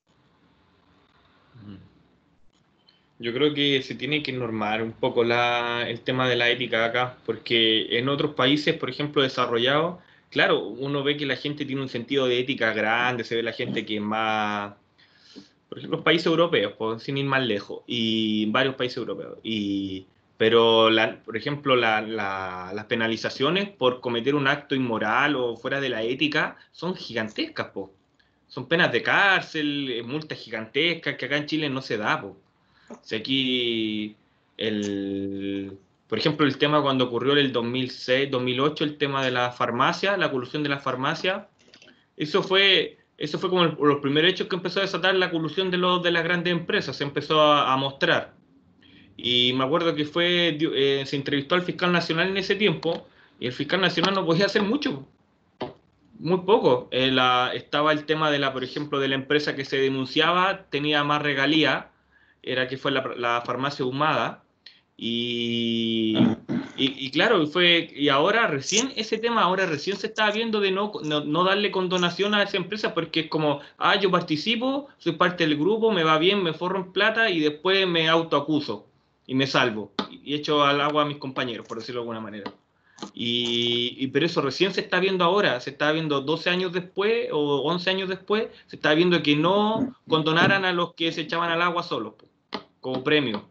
Yo creo que se tiene que normar un poco la, el tema de la ética acá, porque en otros países, por ejemplo, desarrollados, claro, uno ve que la gente tiene un sentido de ética grande, se ve la gente que es más, por ejemplo, los países europeos, pues, sin ir más lejos, y varios países europeos, y, pero, la, por ejemplo, la, la, las penalizaciones por cometer un acto inmoral o fuera de la ética son gigantescas, pues. Son penas de cárcel, multas gigantescas, que acá en Chile no se da, pues. Si aquí, el, por ejemplo, el tema cuando ocurrió en el dos mil seis, dos mil ocho, el tema de la farmacia, la colusión de la farmacia, eso fue, eso fue como el, los primeros hechos que empezó a desatar la colusión de, los, de las grandes empresas, se empezó a, a mostrar. Y me acuerdo que fue, eh, se entrevistó al fiscal nacional en ese tiempo, y el fiscal nacional no podía hacer mucho, muy poco. Eh, la, estaba el tema de la, por ejemplo, de la empresa que se denunciaba, tenía más regalía, era que fue la, la farmacia Humada, y, Y, y claro, fue, y ahora recién ese tema, ahora recién se está viendo de no, no, no darle condonación a esa empresa porque es como, ah, yo participo, soy parte del grupo, me va bien, me forro en plata y después me autoacuso y me salvo y echo al agua a mis compañeros, por decirlo de alguna manera. Y, y pero eso recién se está viendo ahora, se está viendo doce años después o once años después, se está viendo que no condonaran a los que se echaban al agua solos, como premio.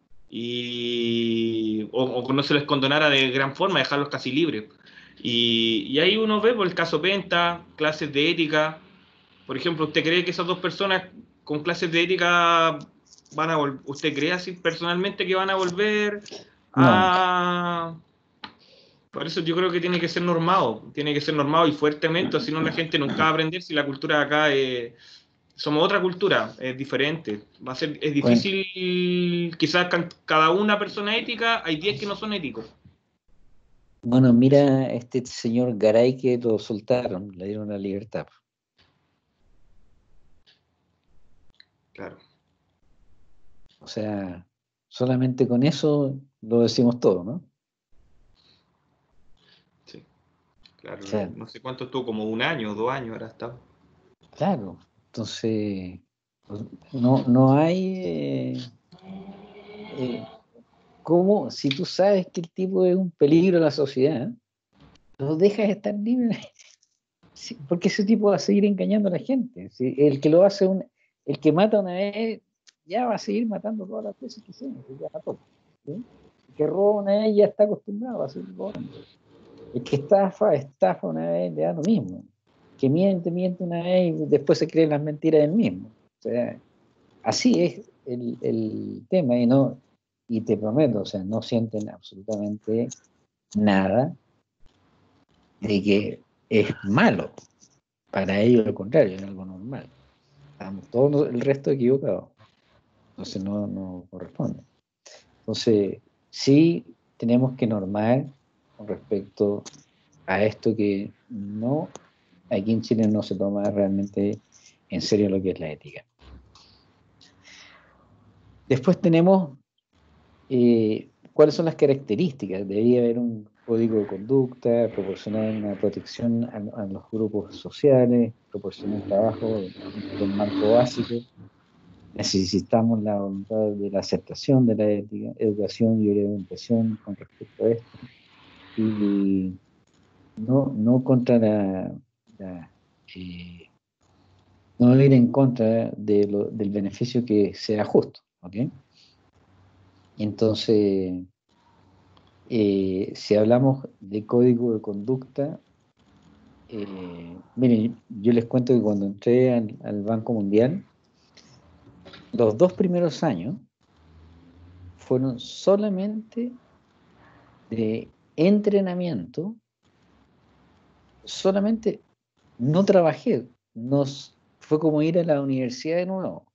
Y, o, o que no se les condonara de gran forma, dejarlos casi libres. Y, y ahí uno ve por el caso Penta, clases de ética. Por ejemplo, ¿usted cree que esas dos personas con clases de ética van a volver? ¿Usted cree así personalmente que van a volver a...? No. Por eso yo creo que tiene que ser normado, tiene que ser normado y fuertemente, si no la gente nunca va a aprender si la cultura de acá es... Somos otra cultura, es diferente. Va a ser, es difícil, bueno, quizás cada una persona ética, hay diez que no son éticos. Bueno, mira este señor Garay que lo soltaron, le dieron la libertad. Claro. O sea, solamente con eso lo decimos todo, ¿no? Sí, claro. O sea, no sé cuánto estuvo, como un año, dos años ahora está. Claro, entonces no, no hay eh, eh, cómo, si tú sabes que el tipo es un peligro a la sociedad, lo dejas estar libre, sí, porque ese tipo va a seguir engañando a la gente. Si el que lo hace, un, el que mata una vez, ya va a seguir matando todas las veces que sea, ya mató, ¿sí? El que roba una vez ya está acostumbrado a seguir robando. El que estafa, estafa una vez, le da lo mismo. Que miente, miente una vez y después se creen las mentiras del mismo. O sea, así es el, el tema y no, y te prometo, o sea, no sienten absolutamente nada de que es malo. Para ellos, al contrario, es algo normal. Estamos todos el resto equivocados. Entonces no, no corresponde. Entonces, sí tenemos que normar con respecto a esto que no, aquí en Chile no se toma realmente en serio lo que es la ética. Después tenemos eh, cuáles son las características. Debería haber un código de conducta, proporcionar una protección a, a los grupos sociales, proporcionar trabajo dentro de un marco básico. Necesitamos la voluntad de la aceptación de la ética, educación y orientación con respecto a esto. Y no, no contra la, la eh, no ir en contra de lo, del beneficio que sea justo, ¿ok? Entonces, eh, si hablamos de código de conducta, eh, miren, yo les cuento que cuando entré al, al Banco Mundial, los dos primeros años fueron solamente de entrenamiento, solamente no trabajé, nos, fue como ir a la universidad de nuevo.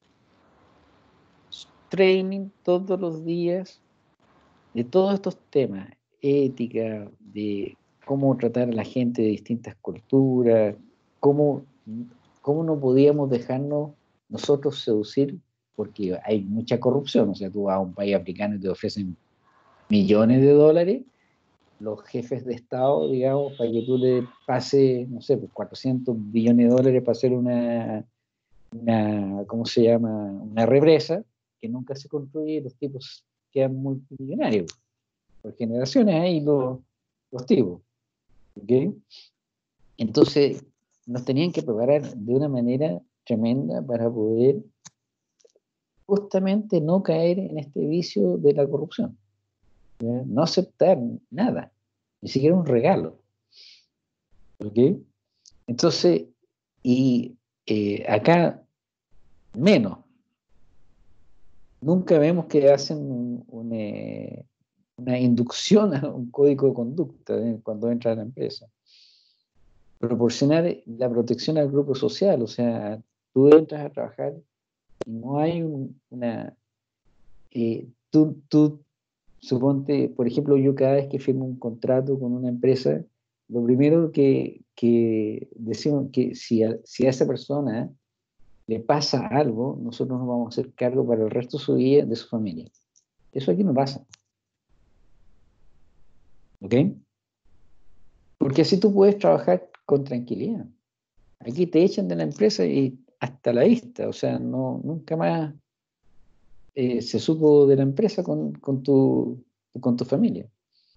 Training todos los días de todos estos temas, ética, de cómo tratar a la gente de distintas culturas, cómo, cómo no podíamos dejarnos nosotros seducir, porque hay mucha corrupción. O sea, tú vas a un país africano y te ofrecen millones de dólares, los jefes de Estado, digamos, para que tú le pases, no sé, pues cuatrocientos billones de dólares para hacer una, una, ¿cómo se llama? Una represa que nunca se construye, los tipos quedan multimillonarios. Por generaciones ahí los, los tipos. ¿Okay? Entonces, nos tenían que preparar de una manera tremenda para poder justamente no caer en este vicio de la corrupción. ¿Ya? No aceptar nada, ni siquiera un regalo. ¿Okay? Entonces, y eh, acá menos. Nunca vemos que hacen un, un, eh, una inducción a un código de conducta ¿eh? Cuando entra a la empresa. Proporcionar la protección al grupo social, o sea, tú entras a trabajar y no hay un, una... Eh, tú, tú, suponte, por ejemplo, yo cada vez que firmo un contrato con una empresa, lo primero que, que decimos que si a, si a esa persona le pasa algo, nosotros nos vamos a hacer cargo para el resto de su vida, de su familia. Eso aquí no pasa. ¿Ok? Porque así tú puedes trabajar con tranquilidad. Aquí te echan de la empresa y hasta la vista, o sea, no, nunca más eh, se supo de la empresa con, con, tu, con tu familia.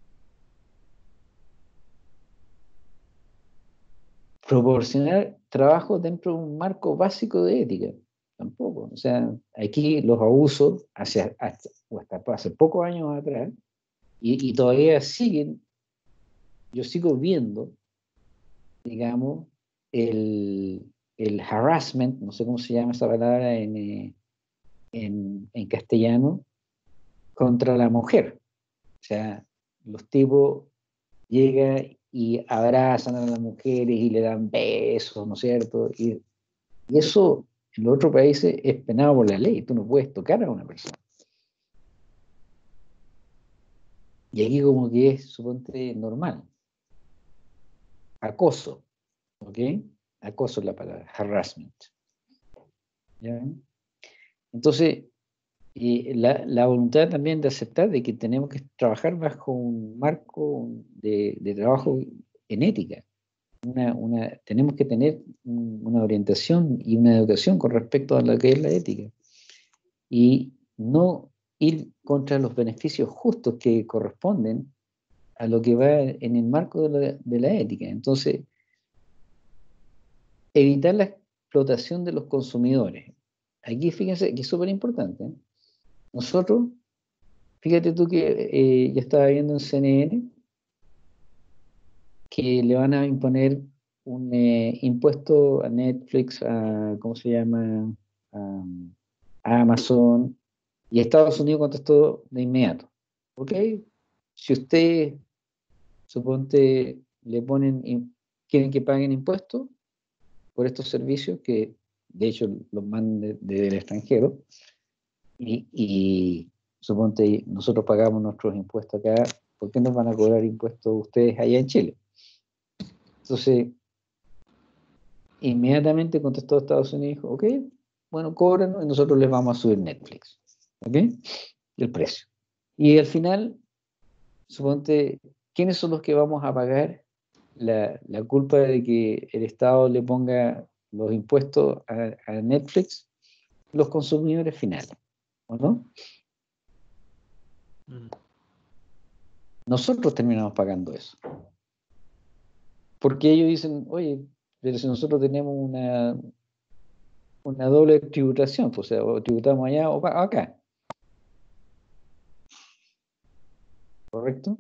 Proporcionar trabajo dentro de un marco básico de ética, tampoco. O sea, aquí los abusos, hace, hasta, hasta hace pocos años atrás, y, y todavía siguen, yo sigo viendo, digamos, el, el harassment, no sé cómo se llama esa palabra en, eh, en, en castellano, contra la mujer. O sea, los tipos llegan y abrazan a las mujeres y le dan besos, ¿no es cierto? Y, y eso en los otros países es penado por la ley. Tú no puedes tocar a una persona. Y aquí como que es, suponte, normal. Acoso, ¿ok? Acoso es la palabra, harassment. ¿Ya? Entonces, y la, la voluntad también de aceptar de que tenemos que trabajar bajo un marco de, de trabajo en ética. Una, una, tenemos que tener una orientación y una educación con respecto a lo que es la ética. Y no ir contra los beneficios justos que corresponden a lo que va en el marco de la, de la ética. Entonces, evitar la explotación de los consumidores. Aquí fíjense que es súper importante. ¿eh? Nosotros, fíjate tú que eh, yo estaba viendo en C N N que le van a imponer un eh, impuesto a Netflix, a, ¿cómo se llama? A, a Amazon, y Estados Unidos contestó de inmediato. Ok, si usted, suponte, le ponen, quieren que paguen impuestos por estos servicios, que de hecho los mandan desde el extranjero, y, y suponte nosotros pagamos nuestros impuestos acá, ¿por qué nos van a cobrar impuestos ustedes allá en Chile? Entonces, inmediatamente contestó Estados Unidos y dijo, ok, bueno, cobran y nosotros les vamos a subir Netflix, ¿ok? El precio. Y al final, suponte, ¿quiénes son los que vamos a pagar la, la culpa de que el Estado le ponga los impuestos a, a Netflix? Los consumidores finales, ¿o no? Mm. Nosotros terminamos pagando eso. Porque ellos dicen, oye, pero si nosotros tenemos una, una doble tributación, pues, o sea, o tributamos allá o acá. ¿Correcto?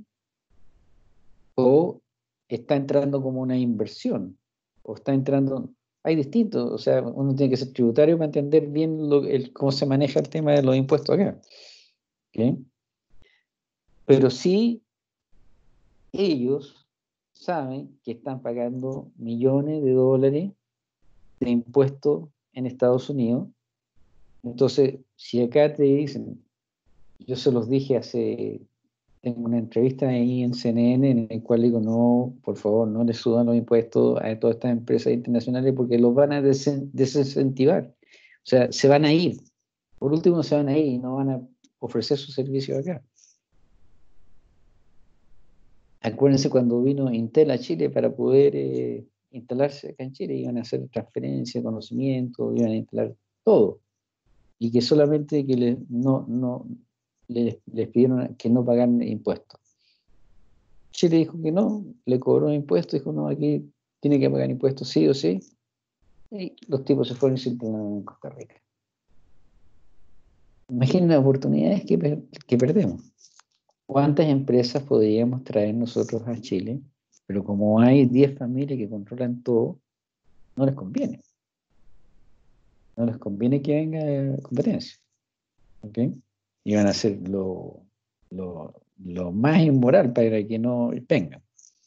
O está entrando como una inversión, o está entrando, hay distintos, o sea, uno tiene que ser tributario para entender bien lo, el, cómo se maneja el tema de los impuestos acá. ¿Okay? Pero sí, ellos saben que están pagando millones de dólares de impuestos en Estados Unidos. Entonces, si acá te dicen, yo se los dije hace, tengo una entrevista ahí en C N N en el cual digo, no, por favor, no le suban los impuestos a todas estas empresas internacionales porque los van a desincentivar. O sea, se van a ir. Por último, se van a ir y no van a ofrecer sus servicios acá. Acuérdense cuando vino Intel a Chile para poder eh, instalarse acá en Chile, iban a hacer transferencia, conocimiento, iban a instalar todo. Y que solamente que le, no, no, les, les pidieron que no pagaran impuestos. Chile dijo que no, le cobró impuestos, dijo no, aquí tiene que pagar impuestos sí o sí. Y los tipos se fueron y se instalaron en Costa Rica. Imaginen las oportunidades que, per que perdemos. ¿Cuántas empresas podríamos traer nosotros a Chile? Pero como hay diez familias que controlan todo, no les conviene. No les conviene que venga competencia. ¿Ok? Y van a hacer lo, lo, lo más inmoral para que no vengan.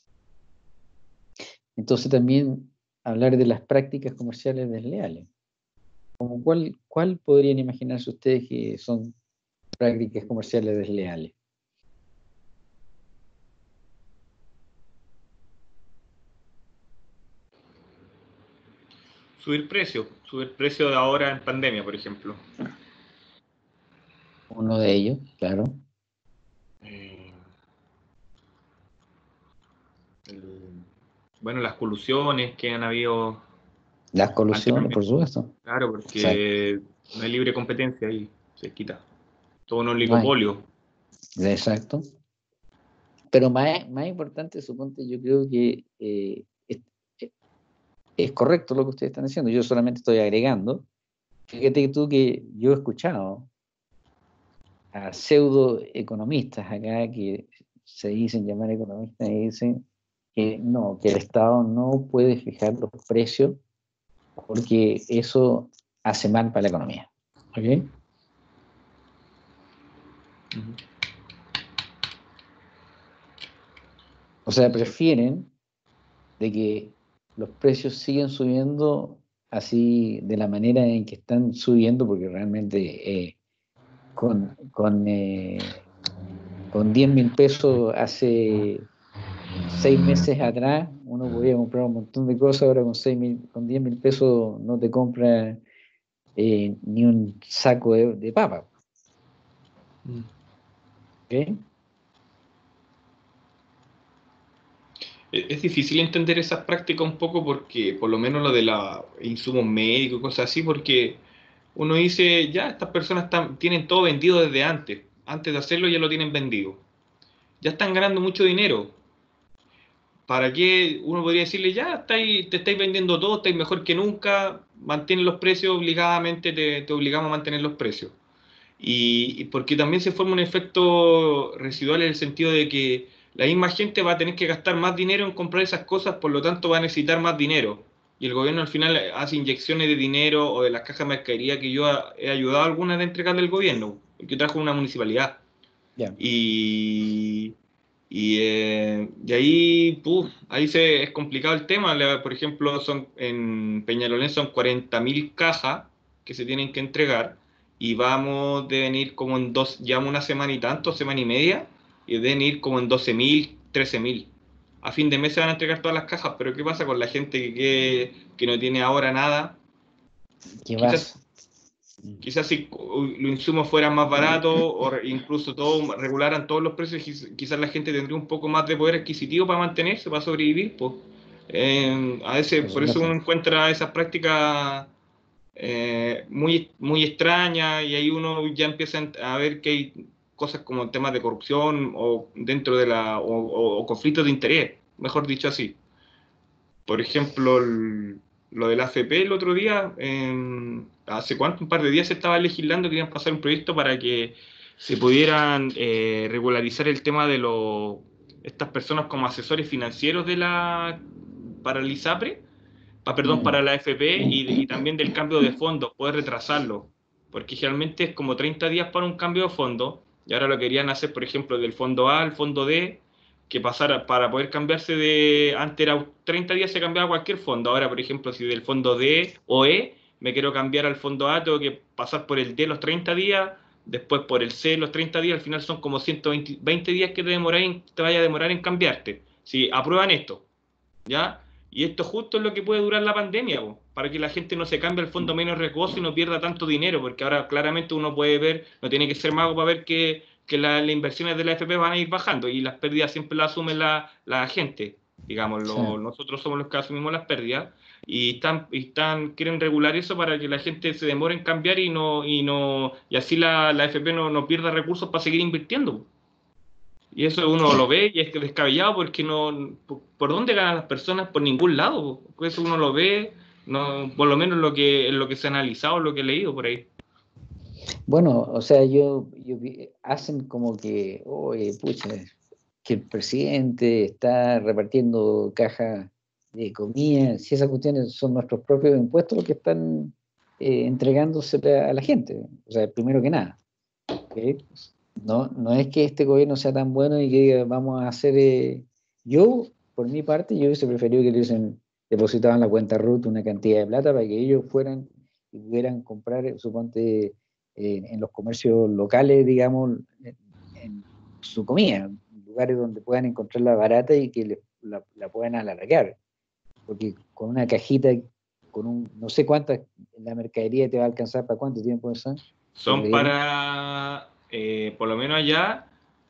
Entonces también hablar de las prácticas comerciales desleales. Como cuál, ¿Cuál podrían imaginarse ustedes que son prácticas comerciales desleales? Subir precio, subir precio de ahora en pandemia, por ejemplo. Uno de ellos, claro. Eh, el, bueno, las colusiones que han habido Las colusiones, anteriormente. por supuesto. Claro, Exacto. porque no hay libre competencia y se quita. Todo un No hay. oligopolio. Exacto. Pero más, más importante, suponte, yo creo que eh, es, es correcto lo que ustedes están diciendo. Yo solamente estoy agregando. Fíjate tú que yo he escuchado a pseudoeconomistas acá que se dicen llamar economistas y dicen que no, que el Estado no puede fijar los precios porque eso hace mal para la economía. ¿Ok? Uh-huh. O sea, prefieren de que los precios siguen subiendo así de la manera en que están subiendo, porque realmente eh, con, con, eh, con diez mil pesos hace seis meses atrás uno podía comprar un montón de cosas, ahora con, seis mil, con diez mil pesos no te compra eh, ni un saco de, de papa. ¿Okay? Es difícil entender esas prácticas un poco porque, por lo menos lo de los insumos médicos y cosas así, porque uno dice, ya, estas personas están, tienen todo vendido desde antes. Antes de hacerlo ya lo tienen vendido. Ya están ganando mucho dinero. ¿Para qué uno podría decirle, ya, estáis, te estáis vendiendo todo, estáis mejor que nunca, mantén los precios obligadamente, te, te obligamos a mantener los precios? Y, y porque también se forma un efecto residual en el sentido de que la misma gente va a tener que gastar más dinero en comprar esas cosas, por lo tanto va a necesitar más dinero. Y el gobierno al final hace inyecciones de dinero o de las cajas de mercadería que yo he ayudado a algunas de entregarle al gobierno, que trajo una municipalidad. Yeah. Y, y, eh, y ahí, puf, ahí se, es complicado el tema. Por ejemplo, son, en Peñalolén son cuarenta mil cajas que se tienen que entregar y vamos, deben ir como en dos, llevamos una semana y tanto, semana y media, y deben ir como en doce mil, trece mil. A fin de mes se van a entregar todas las cajas, pero ¿qué pasa con la gente que, que, que no tiene ahora nada? ¿Qué Quizás, vas? quizás si los insumos fueran más baratos o incluso todo, regularan todos los precios, quizás la gente tendría un poco más de poder adquisitivo para mantenerse, para sobrevivir. Pues. Eh, a veces, Por por eso supuesto. uno encuentra esas prácticas eh, muy, muy extrañas y ahí uno ya empieza a ver que hay cosas como temas de corrupción o dentro de la o, o, o conflictos de interés, mejor dicho así. Por ejemplo, el, lo del A F P el otro día, eh, hace cuánto, un par de días se estaba legislando que iban a pasar un proyecto para que se pudieran eh, regularizar el tema de los, estas personas como asesores financieros de la, para el ISAPRE, pa, perdón, para la A F P y, y también del cambio de fondos, poder retrasarlo, porque generalmente es como treinta días para un cambio de fondo, y ahora lo querían hacer, por ejemplo, del fondo A al fondo D, que pasara para poder cambiarse de, antes era treinta días se cambiaba cualquier fondo, ahora, por ejemplo, si del fondo D o E me quiero cambiar al fondo A, tengo que pasar por el D los treinta días, después por el C los treinta días, al final son como ciento veinte días que te, demoráis, te vaya a demorar en cambiarte. Si aprueban esto, ¿ya? Y esto justo es lo que puede durar la pandemia, po, para que la gente no se cambie al fondo menos riesgoso y no pierda tanto dinero, porque ahora claramente uno puede ver, no tiene que ser mago para ver que, que la, las inversiones de la A F P van a ir bajando y las pérdidas siempre las asume la, la gente, digamos, lo, Sí. nosotros somos los que asumimos las pérdidas y están, y están quieren regular eso para que la gente se demore en cambiar y no y no y así la, la A F P no, no pierda recursos para seguir invirtiendo. Y eso uno lo ve y es descabellado porque no, ¿por dónde ganan las personas? Por ningún lado. Eso uno lo ve, no, por lo menos lo que, lo que se ha analizado, lo que he leído por ahí. Bueno, o sea, yo, yo hacen como que, oye, pucha, que el presidente está repartiendo cajas de comida, si esas cuestiones son nuestros propios impuestos los que están eh, entregándose a la gente, o sea, primero que nada, ¿okay? No, no es que este gobierno sea tan bueno y que diga, vamos a hacer, eh, yo, por mi parte, yo hubiese preferido que le hubiesen depositado en la cuenta RUT una cantidad de plata para que ellos fueran y pudieran comprar, suponte, eh, en los comercios locales, digamos, en, en su comida, lugares donde puedan encontrarla barata y que le, la, la puedan alargar, porque con una cajita, con un, no sé cuántas, la mercadería te va a alcanzar para cuánto tiempo eso. Son para, eh, por lo menos allá,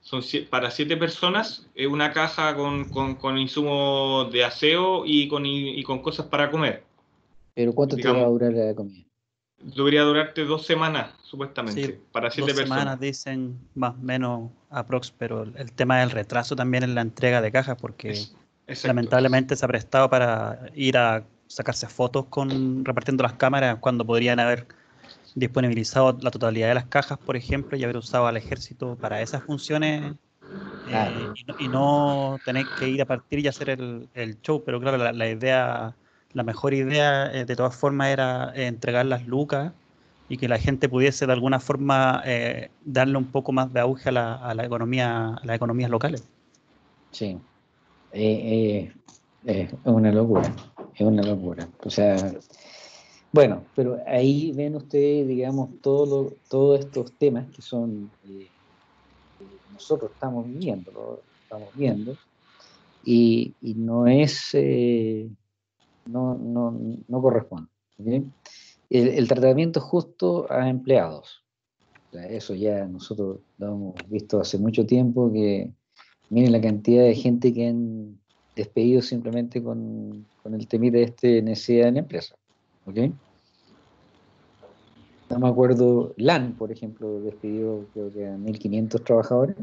son sie- para siete personas, es una caja con, con, con insumos de aseo y con, y, y con cosas para comer. Pero ¿cuánto te va a Digamos, durar la comida? debería durarte dos semanas, supuestamente, Sí, para siete dos personas. semanas dicen más o menos aprox, pero el tema del retraso también en la entrega de cajas, porque Es- exacto. lamentablemente se ha prestado para ir a sacarse fotos con repartiendo las cámaras cuando podrían haber disponibilizado la totalidad de las cajas, por ejemplo, y haber usado al ejército para esas funciones Ah, eh, y, no, y no tener que ir a partir y hacer el, el show. Pero claro, la, la idea, la mejor idea eh, de todas formas era eh, entregar las lucas y que la gente pudiese de alguna forma eh, darle un poco más de auge a la, a la economía, a las economías locales. sí. Eh, eh, eh, es una locura, es una locura. O sea, bueno, pero ahí ven ustedes, digamos, todo lo- todos estos temas que son, eh, nosotros estamos viviendo, lo estamos viendo, y, y no es, eh, no, no, no corresponde. ¿Ok? El, el tratamiento justo a empleados. O sea, eso ya nosotros lo hemos visto hace mucho tiempo, que miren la cantidad de gente que han despedido simplemente con, con el temita de este necesidad en la empresa. ¿Ok? No me acuerdo, LAN, por ejemplo, despidió creo que a mil quinientos trabajadores.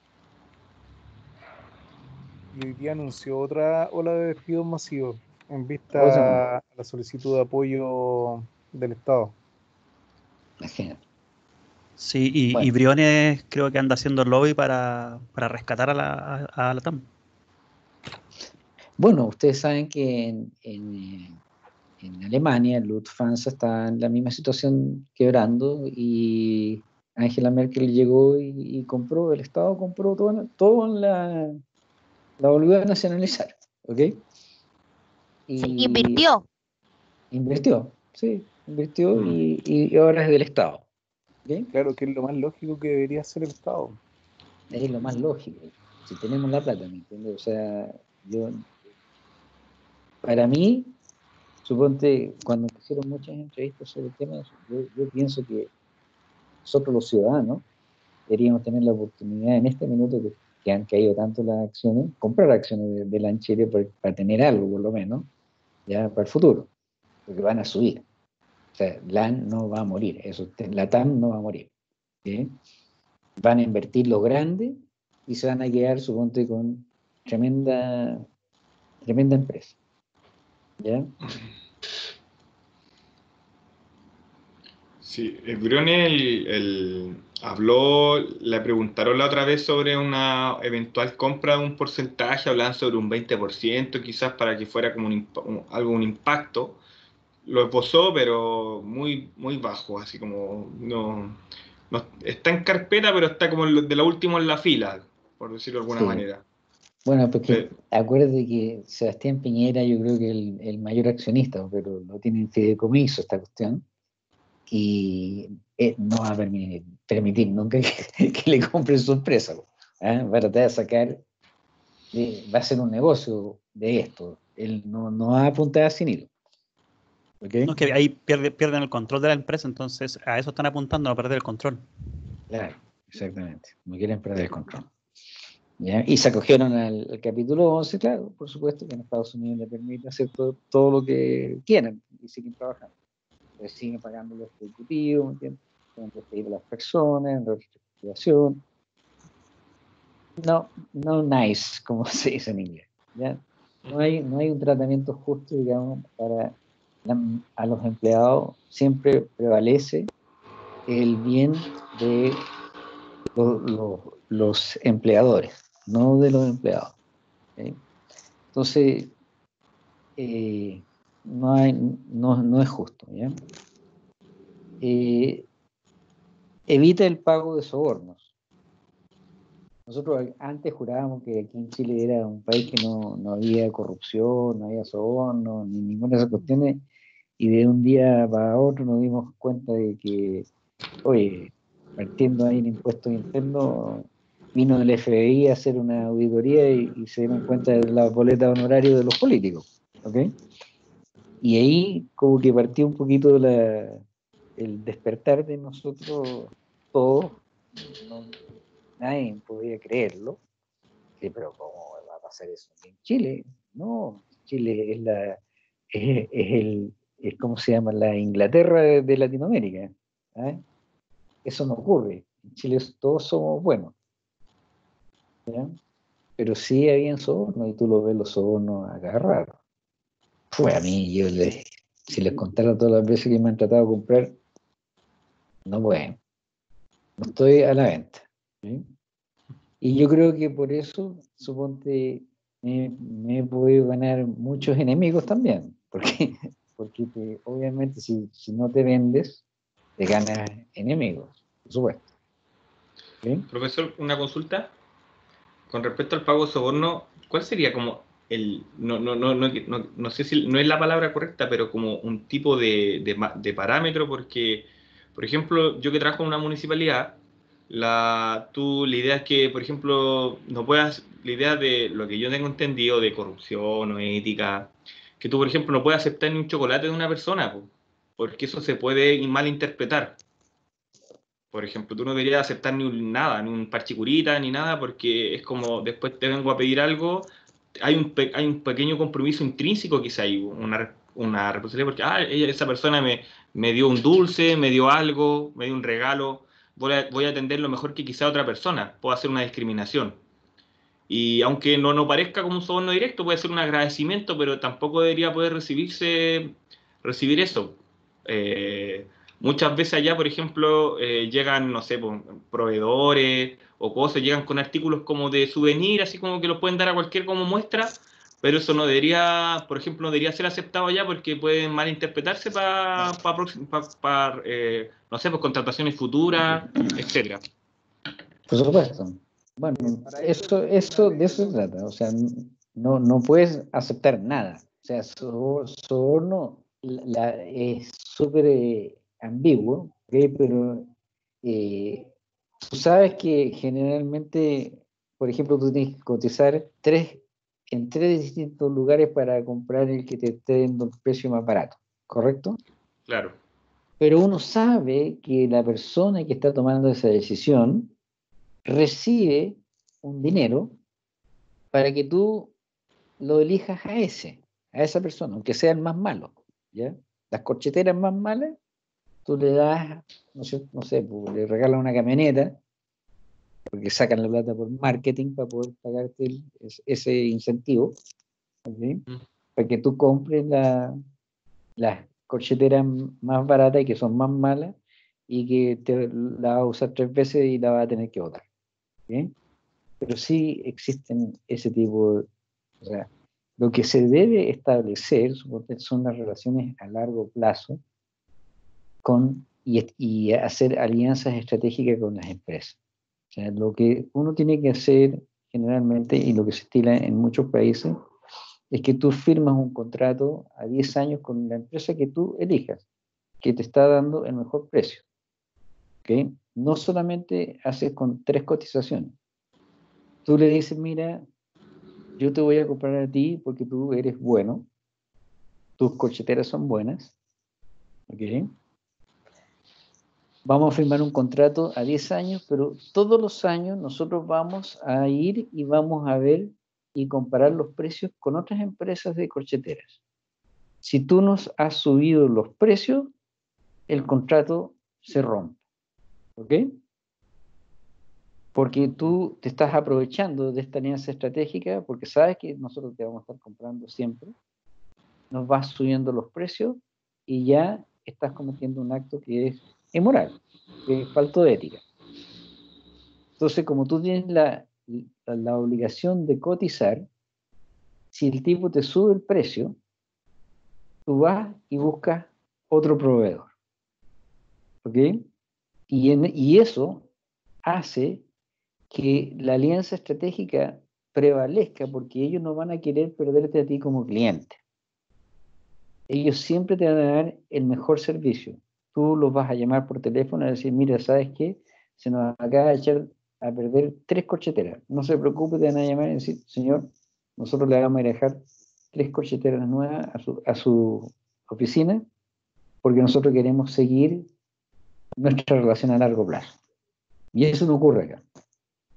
Y hoy día anunció otra ola de despidos masivos en Otra más, vista a la solicitud de apoyo del Estado. imagínate. Sí, y, y Bueno, Briones creo que anda haciendo lobby para, para rescatar a la, a, a la T A M. bueno, ustedes saben que en, en, eh, en Alemania Lufthansa está en la misma situación quebrando y Angela Merkel llegó y, y compró, el Estado compró todo, todo en la, la volvió a nacionalizar, ¿ok? Sí, Y invirtió. invirtió, sí, invirtió Mm. y, y ahora es del Estado, ¿ok? Claro que es lo más lógico que debería hacer el Estado. Es lo más lógico, si tenemos la plata, ¿me entiendes? O sea, yo, para mí, suponte, cuando me hicieron muchas entrevistas sobre el tema, yo, yo pienso que nosotros los ciudadanos deberíamos tener la oportunidad en este minuto que, que han caído tanto las acciones, comprar acciones de, de Lanchile para, para tener algo por lo menos, ya para el futuro, porque van a subir. O sea, LAN no va a morir, eso, la T A M no va a morir. ¿Sí? Van a invertir lo grande y se van a quedar, suponte, con tremenda, tremenda empresa. ¿Ya? Sí, el Briones el, el- habló, le preguntaron la otra vez sobre una eventual compra de un porcentaje, hablaban sobre un veinte por ciento quizás para que fuera como un, imp- un- algo, un impacto. Lo esbozó, pero muy, muy bajo, así como no, no- está en carpeta, pero está como en lo- de la última en la fila, por decirlo de alguna Sí. manera. Bueno, porque Pe- acuérdate que Sebastián Piñera, yo creo que el, el mayor accionista, pero lo tiene en fideicomiso esta cuestión, y eh, no va a permitir, permitir nunca que, que le compren su empresa. ¿Eh? Va a tratar de sacar, de, va a ser un negocio de esto. Él no, no va a apuntar a sin hilo. No, es ¿Ok? que ahí pierde, pierden el control de la empresa, entonces a eso están apuntando, a perder el control. Claro, exactamente. No quieren perder el control. ¿Ya? Y se acogieron al, al capítulo once, claro, por supuesto que en Estados Unidos le permite hacer todo, todo lo que quieran y siguen trabajando. Pues siguen pagando los ejecutivos, ¿me entiendes? Pueden despedir a las personas, en reestructuración. No, no nice, como se dice en inglés. ¿Ya? No hay, no hay un tratamiento justo, digamos, para la, a los empleados. Siempre prevalece el bien de los, los, los empleadores, no de los empleados. ¿Sí? Entonces, eh, no, hay, no, no es justo. ¿Ya? Eh, evita el pago de sobornos. Nosotros antes jurábamos que aquí en Chile era un país que no, no había corrupción, no había soborno, ni ninguna de esas cuestiones, y de un día para otro nos dimos cuenta de que, oye, partiendo ahí en impuestos internos, vino el F B I a hacer una auditoría y, y se dieron cuenta de la boleta honorario de los políticos, ¿ok? Y ahí como que partió un poquito la, el despertar de nosotros todos, no, nadie podía creerlo. Sí, pero ¿cómo va a pasar eso en Chile? No, Chile es la, es, es el, es ¿cómo se llama? La Inglaterra de, de Latinoamérica. ¿eh? Eso no ocurre. En Chile todos somos buenos. ¿ya? Pero sí había sobornos, y tú lo ves los sobornos agarrar. Fue a mí, yo les, si les contara todas las veces que me han tratado de comprar, no pueden. No estoy a la venta. ¿sí? Y yo creo que por eso, suponte, me, me he podido ganar muchos enemigos también. Porque, porque te, obviamente si, si no te vendes, te ganas enemigos, por supuesto. ¿sí? Profesor, una consulta. Con respecto al pago de soborno, ¿cuál sería como el, no, no, no, no, no, no sé si no es la palabra correcta, pero como un tipo de, de, de parámetro? Porque, por ejemplo, yo que trabajo en una municipalidad, la, tú, la idea es que, por ejemplo, no puedas, la idea de lo que yo tengo entendido de corrupción o ética, que tú, por ejemplo, no puedes aceptar ni un chocolate de una persona, po, porque eso se puede malinterpretar. Por ejemplo, tú no deberías aceptar ni un, nada, ni un parchicurita, ni nada, porque es como después te vengo a pedir algo, hay un, pe hay un pequeño compromiso intrínseco quizá ahí, una, una responsabilidad, porque ah, ella, esa persona me, me dio un dulce, me dio algo, me dio un regalo, voy a, voy a atender lo mejor que quizá otra persona, puedo hacer una discriminación. Y aunque no, no parezca como un soborno directo, puede ser un agradecimiento, pero tampoco debería poder recibirse, recibir eso. Eh, muchas veces allá, por ejemplo, eh, llegan, no sé, pues, proveedores o cosas, llegan con artículos como de souvenir, así como que los pueden dar a cualquier como muestra, pero eso no debería, por ejemplo, no debería ser aceptado allá porque pueden malinterpretarse para, pa, pa, pa, eh, no sé, pues contrataciones futuras, etcétera. Por supuesto. Bueno, eso, eso, de eso se trata. O sea, no, no puedes aceptar nada. O sea, so- soborno la, es súper eh, ambiguo, ¿ok? Pero eh, tú sabes que generalmente, por ejemplo, tú tienes que cotizar tres, en tres distintos lugares para comprar el que te esté dando el precio más barato, ¿correcto? Claro. Pero uno sabe que la persona que está tomando esa decisión recibe un dinero para que tú lo elijas a ese, a esa persona, aunque sea el más malo, ¿ya? Las corcheteras más malas, tú le das, no sé, no sé pues, le regalas una camioneta, porque sacan la plata por marketing para poder pagarte el, ese incentivo, ¿okay? Mm. Para que tú compres la, las corcheteras más baratas y que son más malas, y que te la vas a usar tres veces y la vas a tener que botar. ¿Okay? Pero sí existen ese tipo de... O sea, lo que se debe establecer son las relaciones a largo plazo con, y, y hacer alianzas estratégicas con las empresas. O sea, lo que uno tiene que hacer generalmente, y lo que se estila en muchos países, es que tú firmas un contrato a diez años con la empresa que tú elijas, que te está dando el mejor precio. ¿Okay? No solamente haces con tres cotizaciones. Tú le dices, mira, yo te voy a comprar a ti porque tú eres bueno, tus corcheteras son buenas, ¿ok? Vamos a firmar un contrato a diez años, pero todos los años nosotros vamos a ir y vamos a ver y comparar los precios con otras empresas de corcheteras. Si tú nos has subido los precios, el contrato se rompe, ¿ok? Porque tú te estás aprovechando de esta alianza estratégica porque sabes que nosotros te vamos a estar comprando siempre, nos vas subiendo los precios y ya estás cometiendo un acto que es inmoral, que es falto de ética. Entonces, como tú tienes la, la, la obligación de cotizar, si el tipo te sube el precio, tú vas y buscas otro proveedor. ¿Ok? Y, en, y eso hace que la alianza estratégica prevalezca porque ellos no van a querer perderte a ti como cliente. Ellos siempre te van a dar el mejor servicio. Tú los vas a llamar por teléfono y decir, mira, ¿sabes qué? Se nos acaba de echar a perder tres corcheteras. No se preocupe, te van a llamar y decir, señor, nosotros le vamos a dejar tres corcheteras nuevas a su, a su oficina porque nosotros queremos seguir nuestra relación a largo plazo. Y eso no ocurre acá.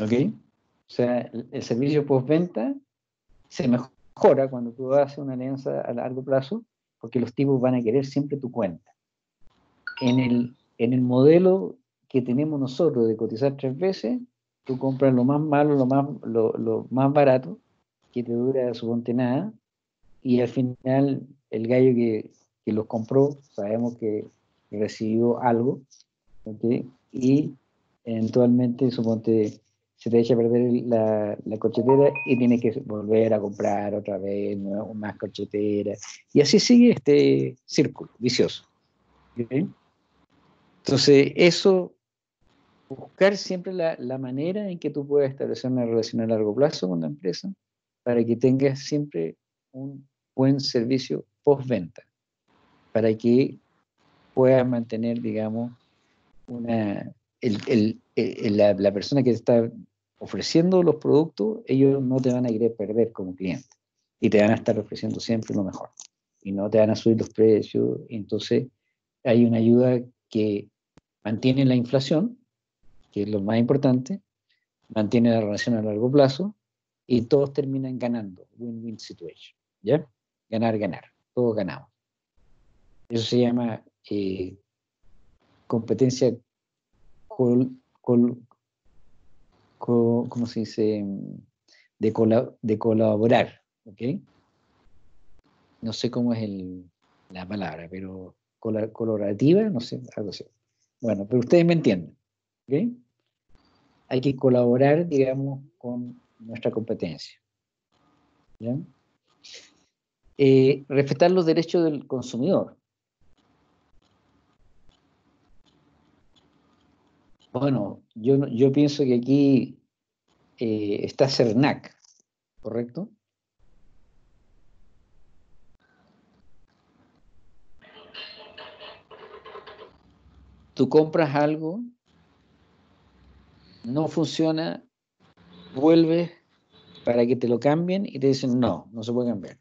¿Ok? O sea, el, el servicio postventa se mejora cuando tú haces una alianza a largo plazo, porque los tipos van a querer siempre tu cuenta. En el, en el modelo que tenemos nosotros de cotizar tres veces, tú compras lo más malo, lo más, lo, lo más barato, que te dura suponte nada, y al final el gallo que, que los compró, sabemos que recibió algo, ¿okay? Y eventualmente, suponte, se te echa a perder la, la corchetera y tienes que volver a comprar otra vez ¿no? más corcheteras. Y así sigue este círculo vicioso. ¿Okay? Entonces, eso, buscar siempre la, la manera en que tú puedas establecer una relación a largo plazo con la empresa para que tengas siempre un buen servicio postventa, para que puedas mantener, digamos, una, el, el, el, la, la persona que te está ofreciendo los productos, ellos no te van a querer perder como cliente y te van a estar ofreciendo siempre lo mejor y no te van a subir los precios. Entonces hay una ayuda que mantiene la inflación, que es lo más importante, mantiene la relación a largo plazo y todos terminan ganando, win-win situation, ¿ya? Ganar, ganar, todos ganamos. Eso se llama eh, competencia col, col, col, ¿cómo se dice? De, cola, de colaborar, ¿ok? No sé cómo es el, la palabra, pero col, colaborativa, no sé, algo así. Bueno, pero ustedes me entienden, ¿ok? Hay que colaborar, digamos, con nuestra competencia, ¿ya? Eh, respetar los derechos del consumidor. Bueno, yo, yo pienso que aquí eh, está CERNAC, ¿correcto? Tú compras algo, no funciona, vuelves para que te lo cambien y te dicen no, no se puede cambiar.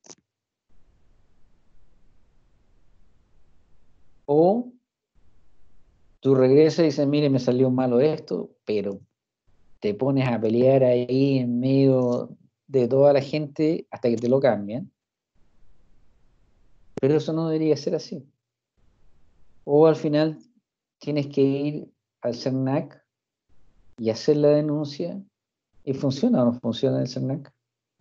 O tú regresas y dices, mire, me salió malo esto, pero te pones a pelear ahí en medio de toda la gente hasta que te lo cambian. Pero eso no debería ser así. O al final tienes que ir al CERNAC y hacer la denuncia. ¿Y funciona o no funciona el CERNAC?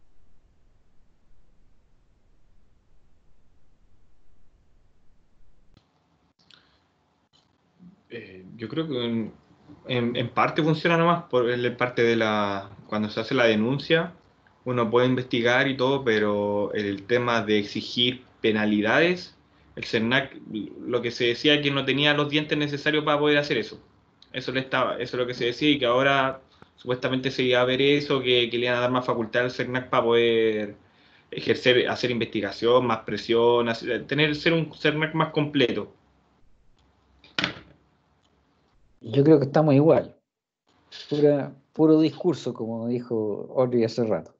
Eh, yo creo que en, en, en parte funciona nomás, por en parte de la, cuando se hace la denuncia, uno puede investigar y todo, pero el tema de exigir penalidades, el CERNAC, lo que se decía es que no tenía los dientes necesarios para poder hacer eso. Eso le estaba, eso es lo que se decía y que ahora supuestamente se iba a ver eso, que, que le iban a dar más facultad al CERNAC para poder ejercer, hacer investigación, más presión, hacer- tener, ser un CERNAC más completo. Yo creo que estamos igual. Pura, puro discurso, como dijo Audrey hace rato.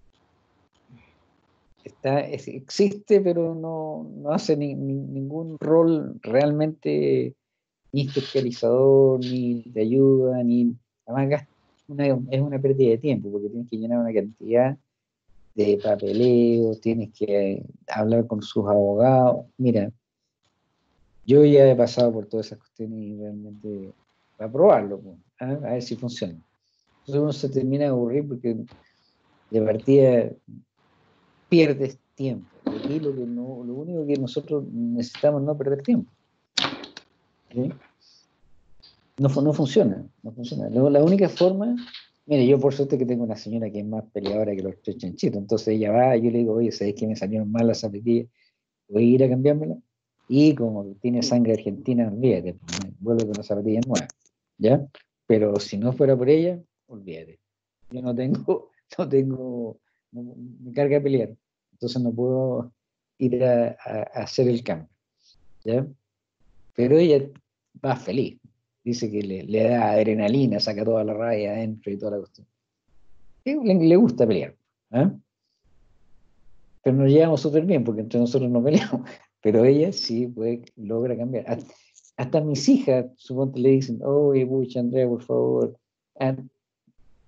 Está, es, existe, pero no, no hace ni, ni, ningún rol realmente ni fiscalizador, ni de ayuda, ni además una, es una pérdida de tiempo, porque tienes que llenar una cantidad de papeleo, tienes que hablar con sus abogados. Mira, yo ya he pasado por todas esas cuestiones y realmente para probarlo, pues, ¿ah? A ver si funciona. Entonces uno se termina de aburrir porque de partida pierdes tiempo. Y aquí lo, que no, lo único que nosotros necesitamos es no perder tiempo. ¿Sí? No, no funciona, no funciona. Luego, la única forma, mire, yo por suerte que tengo una señora que es más peleadora que los tres chanchitos, entonces ella va, yo le digo, oye, ¿sabes que me salieron mal las zapatillas? Voy a ir a cambiármela. Y como tiene sangre argentina, olvídate, vuelve con las zapatillas nuevas, ¿ya? Pero si no fuera por ella, olvídate. Yo no tengo, no tengo, no, me carga pelear, entonces no puedo ir a, a, a hacer el cambio, ¿ya? Pero ella va feliz. Dice que le, le da adrenalina, saca toda la rabia adentro y toda la cuestión. Le, le gusta pelear. ¿Eh? Pero nos llevamos súper bien porque entre nosotros no peleamos. Pero ella sí puede, logra cambiar. Hasta, hasta mis hijas, suponte, le dicen, oye, pucha, Andrea, por favor,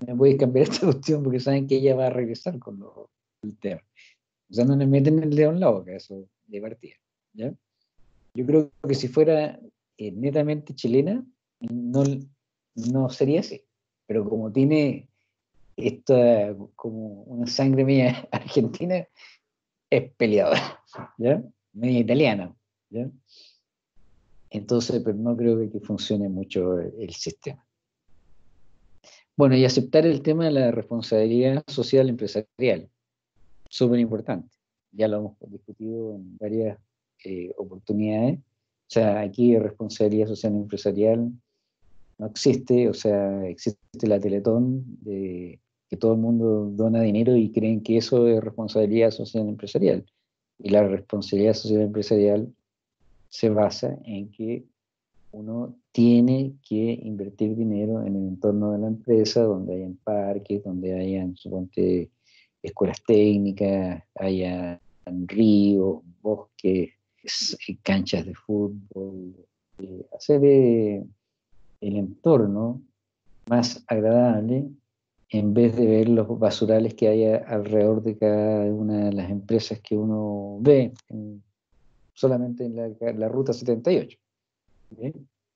me puedes cambiar esta cuestión porque saben que ella va a regresar con lo, el tema. O sea, no le meten el dedo en la boca, eso de partida, ¿ya? Yo creo que si fuera eh, netamente chilena, no, no sería así. Pero como tiene esta, como una sangre media argentina, es peleadora, ¿ya? Media italiana, ¿ya? Entonces, pero no creo que, que funcione mucho el, el sistema. Bueno, y aceptar el tema de la responsabilidad social empresarial, súper importante. Ya lo hemos discutido en varias eh, oportunidades. O sea, aquí responsabilidad social empresarial no existe, o sea, existe la Teletón, de que todo el mundo dona dinero y creen que eso es responsabilidad social empresarial. Y la responsabilidad social empresarial se basa en que uno tiene que invertir dinero en el entorno de la empresa, donde hayan parques, donde hayan, suponte, escuelas técnicas, hayan ríos, bosques, canchas de fútbol, eh, hacer eh, el entorno más agradable en vez de ver los basurales que hay alrededor de cada una de las empresas que uno ve en, solamente en la, la ruta setenta y ocho. ¿Sí?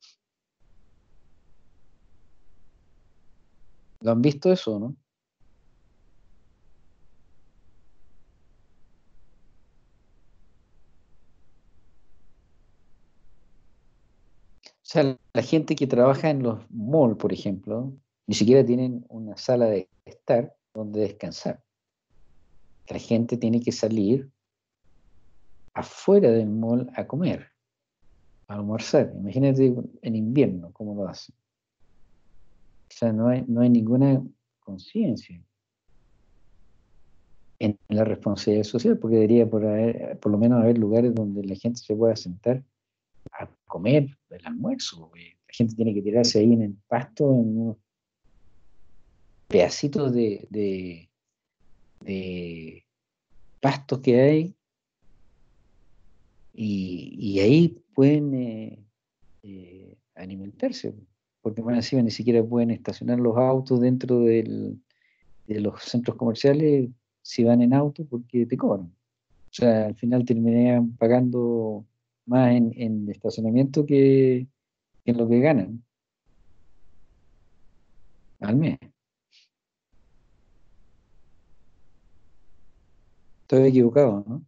¿Lo han visto eso, no? O sea, la gente que trabaja en los malls, por ejemplo, ni siquiera tienen una sala de estar donde descansar. La gente tiene que salir afuera del mall a comer, a almorzar. Imagínate en invierno cómo lo hacen. O sea, no hay, no hay ninguna conciencia en la responsabilidad social, porque debería por, haber, por lo menos haber lugares donde la gente se pueda sentar a comer el almuerzo. La gente tiene que tirarse ahí en el pasto, en unos pedacitos de, de, de pastos que hay, y, y ahí pueden eh, eh, alimentarse, porque más encima ni siquiera pueden estacionar los autos dentro del, de los centros comerciales si van en auto, porque te cobran. O sea, al final terminarían pagando más en, en estacionamiento que, que en lo que ganan al mes. Estoy equivocado, ¿no?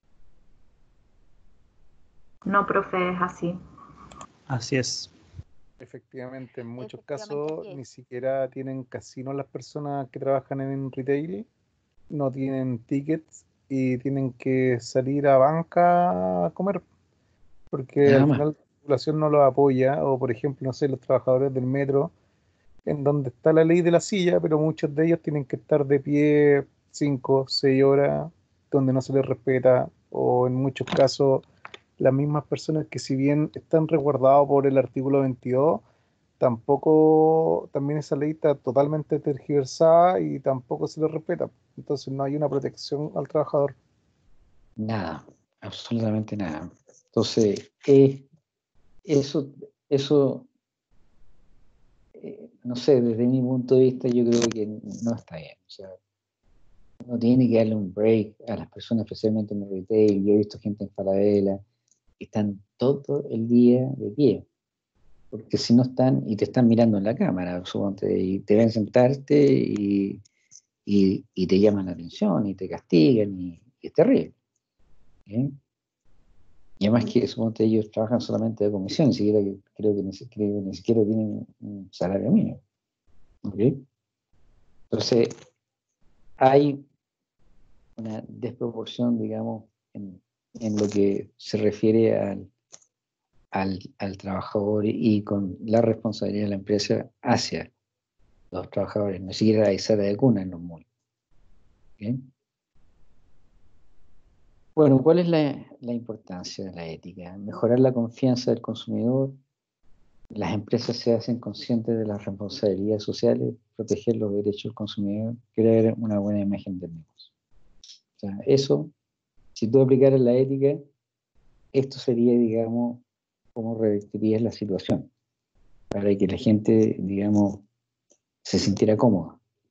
No, profe, es así. Así es. Efectivamente, en muchos Efectivamente, casos así es. ni siquiera tienen casino las personas que trabajan en retail, no tienen tickets y tienen que salir a banca a comer, porque Nada al más. final la población no los apoya, o por ejemplo, no sé, los trabajadores del metro, en donde está la ley de la silla, pero muchos de ellos tienen que estar de pie cinco, seis horas, donde no se les respeta, o en muchos casos las mismas personas que si bien están resguardados por el artículo veintidós, tampoco, también esa ley está totalmente tergiversada y tampoco se les respeta. Entonces no hay una protección al trabajador. Nada, absolutamente nada. Entonces, eh, eso, eso eh, no sé, desde mi punto de vista yo creo que no está bien. O sea, uno tiene que darle un break a las personas, especialmente en el retail. Yo he visto gente en Falabella que están todo el día de pie, porque si no están y te están mirando en la cámara, suponte, y te ven sentarte y, y, y te llaman la atención y te castigan y, y es terrible. ¿Sí? Y además que suponte ellos trabajan solamente de comisión, ni siquiera que, creo, que ni, creo que ni siquiera tienen un salario mínimo. ¿Okay? Entonces, hay una desproporción, digamos, en, en lo que se refiere al, al, al trabajador y con la responsabilidad de la empresa hacia los trabajadores. Ni siquiera hay sala de cuna en los malls. ¿Okay? Bueno, ¿cuál es la, la importancia de la ética? Mejorar la confianza del consumidor. Las empresas se hacen conscientes de las responsabilidades sociales, proteger los derechos del consumidor, crear una buena imagen del negocio. O sea, eso, si tú aplicaras la ética, esto sería, digamos, cómo revertirías la situación, para que la gente, digamos, se sintiera cómoda,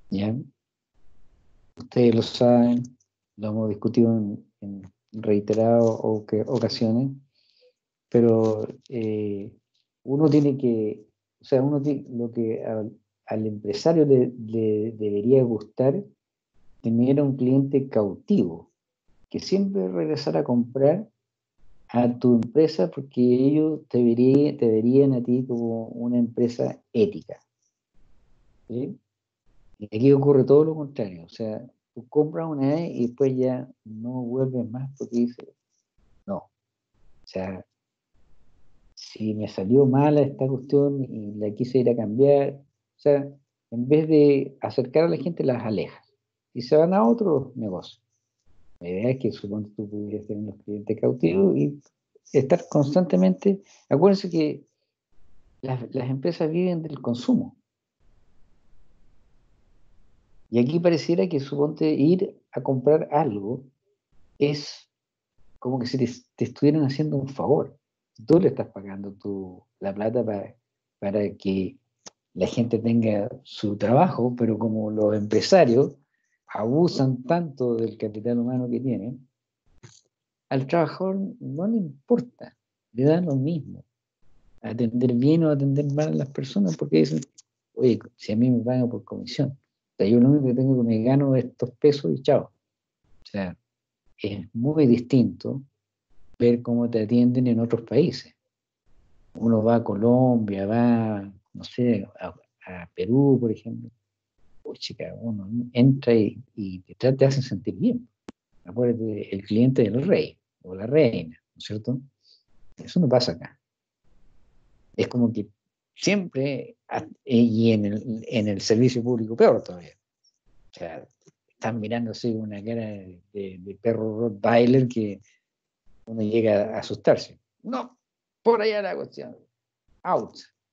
¿Ya? Ustedes lo saben, lo hemos discutido en, en reiteradas ocasiones, pero eh, uno tiene que, o sea, uno tiene, lo que al, al empresario le, le debería gustar tener un cliente cautivo, que siempre regresara a comprar a tu empresa porque ellos te verían, te verían a ti como una empresa ética. ¿Sí? Y aquí ocurre todo lo contrario, o sea, tú compras una vez y después ya no vuelves más porque dices, no, o sea, si me salió mala esta cuestión y la quise ir a cambiar, o sea, en vez de acercar a la gente, las alejas y se van a otro negocio. La idea es que supongo que tú pudieras tener los clientes cautivos y estar constantemente, acuérdense que las, las empresas viven del consumo. Y aquí pareciera que suponte ir a comprar algo es como que si te, te estuvieran haciendo un favor. Tú le estás pagando tu, la plata para, para que la gente tenga su trabajo, pero como los empresarios abusan tanto del capital humano que tienen, al trabajador no le importa, le da lo mismo. Atender bien o atender mal a las personas, porque dicen, oye, si a mí me pagan por comisión, o sea, yo lo único que tengo que me gano estos pesos y chao. O sea, es muy distinto ver cómo te atienden en otros países. Uno va a Colombia, va, no sé, a, a Perú, por ejemplo. Uy, chica, uno entra y, y te, te hacen sentir bien. Acuérdate, el cliente del rey o la reina, ¿no es cierto? Eso no pasa acá. Es como que siempre, y en el, en el servicio público peor todavía. O sea, están mirando así con una cara de, de, de perro Rottweiler que uno llega a asustarse. No, por allá la cuestión. Out.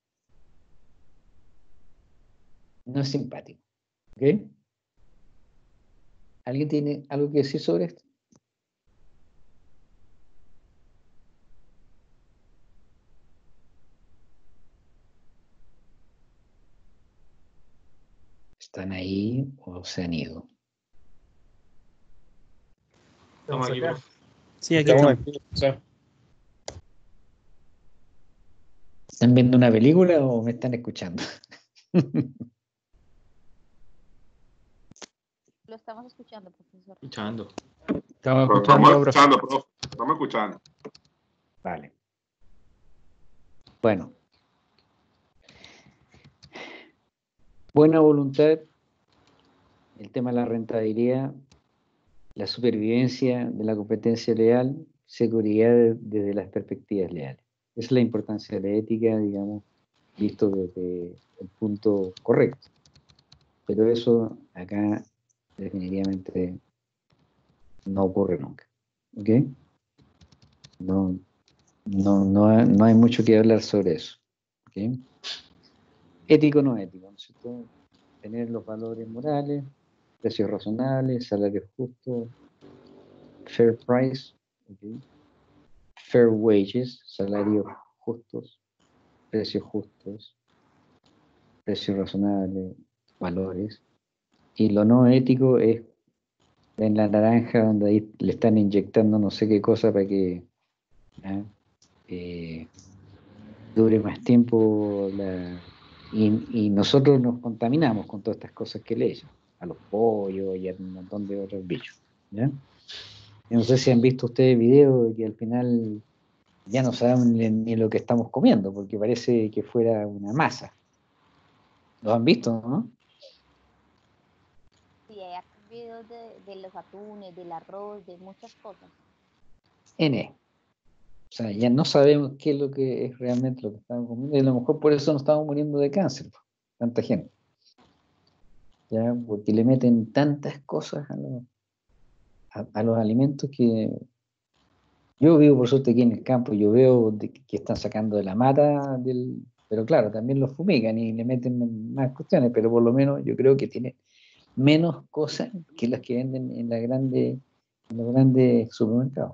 No es simpático. ¿Ok? ¿Alguien tiene algo que decir sobre esto? ¿Están ahí o se han ido? Estamos aquí, profe. Sí, aquí Estamos estamos. aquí, o sea, ¿Están viendo una película o me están escuchando? Lo estamos escuchando, profesor. Escuchando. estamos Pero escuchando, estamos profe. escuchando, profe. Estamos escuchando. Vale. Bueno. Buena voluntad, el tema de la rentabilidad, la supervivencia de la competencia leal, seguridad desde las perspectivas leales. Esa es la importancia de la ética, digamos, visto desde el punto correcto. Pero eso acá definitivamente no ocurre nunca. ¿Ok? No, no, no, no hay mucho que hablar sobre eso. ¿Ok? Ético no ético, ¿no es cierto? Tener los valores morales, precios razonables, salarios justos, fair price, ¿okay? Fair wages, salarios justos, precios justos, precios razonables, valores. Y lo no ético es en la naranja donde ahí le están inyectando no sé qué cosa para que ¿eh? Eh, dure más tiempo la, y, y nosotros nos contaminamos con todas estas cosas que le echan a los pollos y a un montón de otros bichos. ¿Ya? Yo no sé si han visto ustedes videos de que al final ya no sabemos ni, ni lo que estamos comiendo, porque parece que fuera una masa. ¿Lo han visto, no? Sí, hay videos de, de los atunes, del arroz, de muchas cosas. N. O sea, ya no sabemos qué es lo que es realmente lo que estamos comiendo, y a lo mejor por eso nos estamos muriendo de cáncer, tanta gente. ¿Ya? Porque le meten tantas cosas a los, a, a los alimentos que yo vivo por suerte aquí en el campo, yo veo de, que están sacando de la mata, del, pero claro, también los fumigan y le meten más cuestiones, pero por lo menos yo creo que tiene menos cosas que las que venden en, la grande, en los grandes supermercados.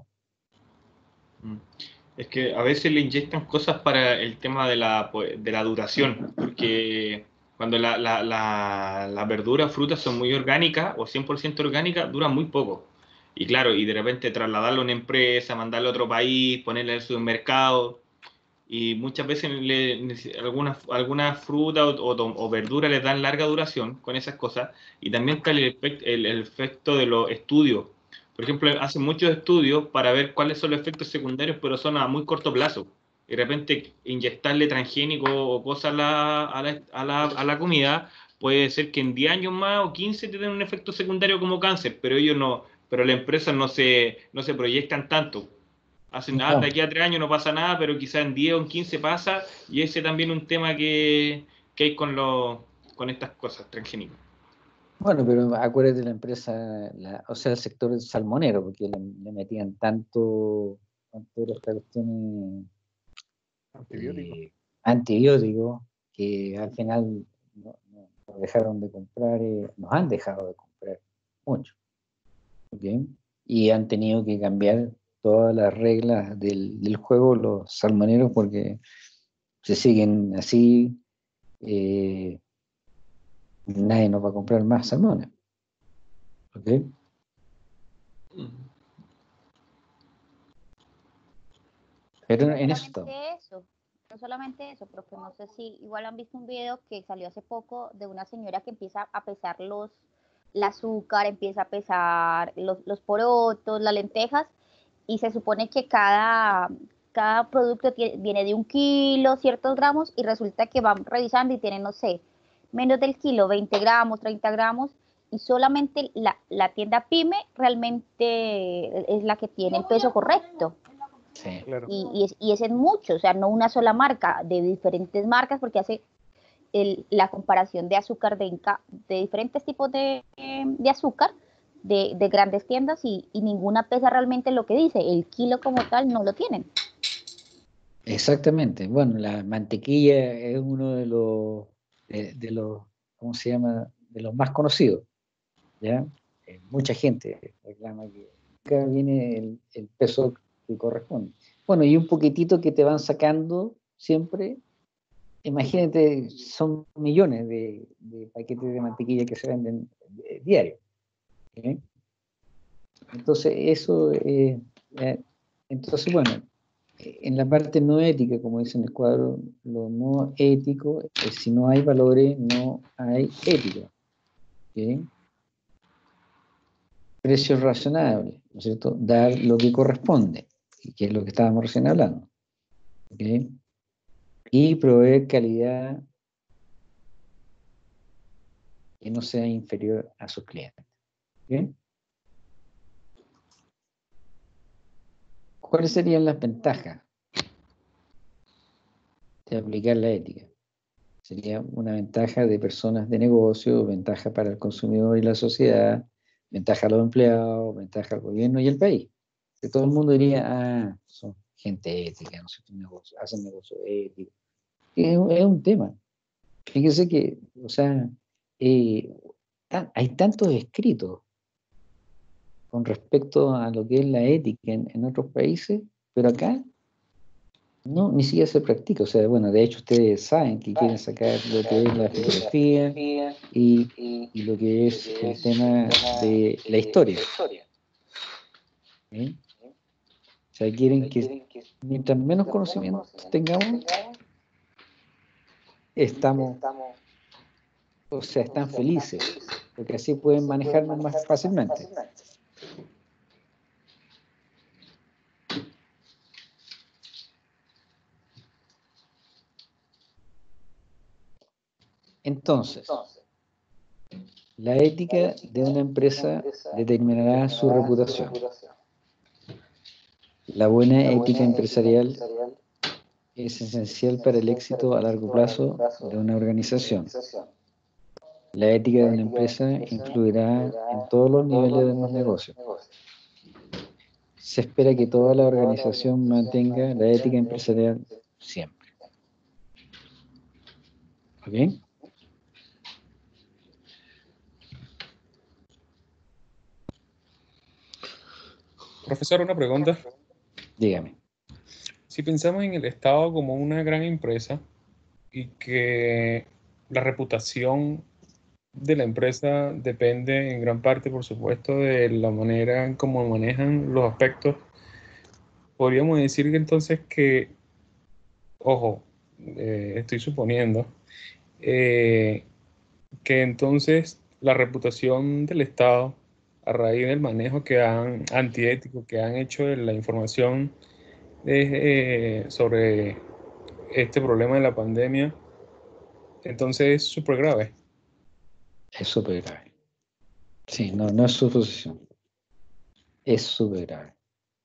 Es que a veces le inyectan cosas para el tema de la, de la duración, porque Cuando la, la, la, las verduras, frutas son muy orgánicas o cien por ciento orgánicas, duran muy poco. Y claro, y de repente trasladarlo a una empresa, mandarlo a otro país, ponerle en el supermercado. Y muchas veces le, algunas, algunas frutas o, o, o verduras les dan larga duración con esas cosas. Y también está el, el, el efecto de los estudios. Por ejemplo, hacen muchos estudios para ver cuáles son los efectos secundarios, pero son a muy corto plazo. Y de repente inyectarle transgénico o cosas a la, a la, a la, a la comida puede ser que en diez años más o quince te den un efecto secundario como cáncer, pero ellos no, pero las empresas no se, no se proyectan tanto. Hacen nada, de aquí a tres años no pasa nada, pero quizás en diez o en quince pasa, y ese también es un tema que, que hay con, lo, con estas cosas transgénicas. Bueno, pero acuérdate de la empresa, la, o sea, el sector salmonero, porque le, le metían tanto, tanto estas cuestiones Antibiótico. eh, antibióticos que al final no, no, nos dejaron de comprar, eh, nos han dejado de comprar mucho. ¿Okay? Y han tenido que cambiar todas las reglas del, del juego los salmoneros porque se siguen así, eh, nadie nos va a comprar más salmones. ¿Ok? Pero no en eso solamente eso, no solamente eso, porque no sé si igual han visto un video que salió hace poco de una señora que empieza a pesar los el azúcar, empieza a pesar los, los porotos, las lentejas, y se supone que cada, cada producto tiene, viene de un kilo, ciertos gramos, y resulta que van revisando y tienen, no sé, menos del kilo, veinte gramos, treinta gramos, y solamente la, la tienda PYME realmente es la que tiene el peso correcto. sí. Claro. Y, y, es, y es en muchos, o sea, no una sola marca, de diferentes marcas, porque hace el, la comparación de azúcar de, de diferentes tipos de, de azúcar de, de grandes tiendas y, y ninguna pesa realmente lo que dice, el kilo como tal no lo tienen. Exactamente. Bueno, la mantequilla es uno de los, de, de los, ¿cómo se llama? De los más conocidos, ¿ya? Eh, mucha gente reclama que acá viene el, el peso que corresponde. Bueno, y un poquitito que te van sacando siempre. Imagínate, son millones de, de paquetes de mantequilla que se venden eh, diario. ¿Okay? Entonces, eso, eh, eh, entonces, bueno, en la parte no ética, como dice en el cuadro, lo no ético es si no hay valores, no hay ética. ¿Okay? Precios razonables, ¿no es cierto? Dar lo que corresponde, que es lo que estábamos recién hablando. ¿Okay? Y proveer calidad que no sea inferior a sus clientes. ¿Okay? ¿Cuáles serían las ventajas de aplicar la ética? Sería una ventaja de personas de negocio, ventaja para el consumidor y la sociedad, ventaja a los empleados, ventaja al gobierno y al país. Que todo el mundo diría, ah, son gente ética, no sé, negocio, hacen negocio ético. Es, es un tema. Fíjense que, o sea, eh, hay tantos escritos con respecto a lo que es la ética en, en otros países, pero acá no, ni siquiera se practica. O sea, bueno, de hecho ustedes saben que quieren sacar lo que es la filosofía y, y lo que es el tema de la historia. ¿Sí? O sea, quieren que mientras menos conocimiento tengamos, estamos, o sea, están felices, porque así pueden manejarnos más fácilmente. Entonces, la ética de una empresa determinará su reputación. La buena ética empresarial es esencial para el éxito a largo plazo de una organización. La ética de una empresa influirá en todos los niveles de los negocios. Se espera que toda la organización mantenga la ética empresarial siempre. ¿Ok? Profesor, una pregunta. Dígame. Si pensamos en el Estado como una gran empresa y que la reputación de la empresa depende en gran parte, por supuesto, de la manera en cómo manejan los aspectos. Podríamos decir que entonces que, ojo, eh, estoy suponiendo, eh, que entonces la reputación del Estado, a raíz del manejo que han, antiético que han hecho de la información eh, sobre este problema de la pandemia, entonces es súper grave. Es súper grave. Sí, no, no es suposición. Es súper grave.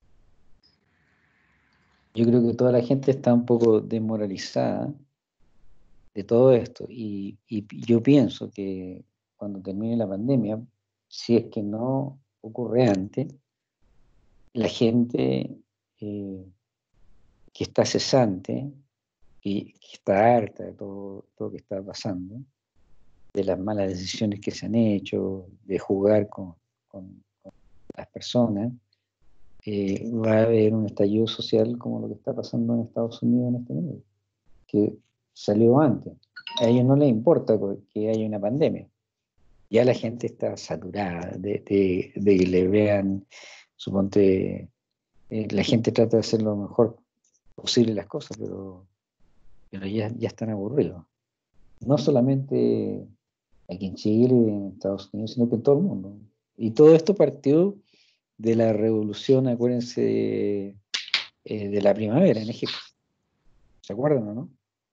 Yo creo que toda la gente está un poco desmoralizada de todo esto. Y, y yo pienso que cuando termine la pandemia, si es que no ocurre antes, la gente eh, que está cesante, que, que está harta de todo, todo lo que está pasando, de las malas decisiones que se han hecho, de jugar con, con, con las personas, eh, va a haber un estallido social como lo que está pasando en Estados Unidos en este momento, que salió antes. A ellos no les importa que haya una pandemia. Ya la gente está saturada de, de, de que le vean, suponte, eh, la gente trata de hacer lo mejor posible las cosas, pero, pero ya, ya están aburridos. No solamente aquí en Chile, en Estados Unidos, sino que en todo el mundo. Y todo esto partió de la revolución, acuérdense, eh, de la primavera en Egipto. ¿Se acuerdan o no?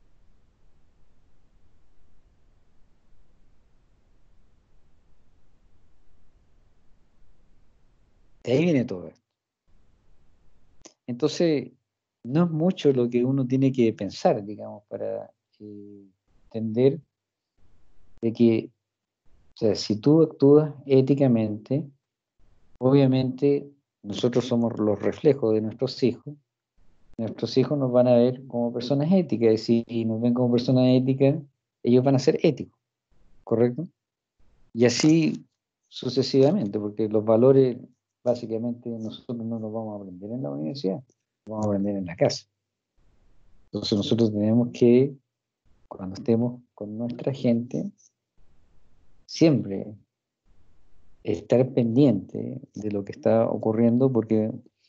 De ahí viene todo esto. Entonces, no es mucho lo que uno tiene que pensar, digamos, para eh, entender de que, o sea, si tú actúas éticamente, obviamente nosotros somos los reflejos de nuestros hijos. Nuestros hijos nos van a ver como personas éticas, y si nos ven como personas éticas, ellos van a ser éticos, ¿correcto? Y así sucesivamente, porque los valores básicamente nosotros no los vamos a aprender en la universidad, los vamos a aprender en la casa. Entonces nosotros tenemos que, cuando estemos con nuestra gente, siempre estar pendiente de lo que está ocurriendo, porque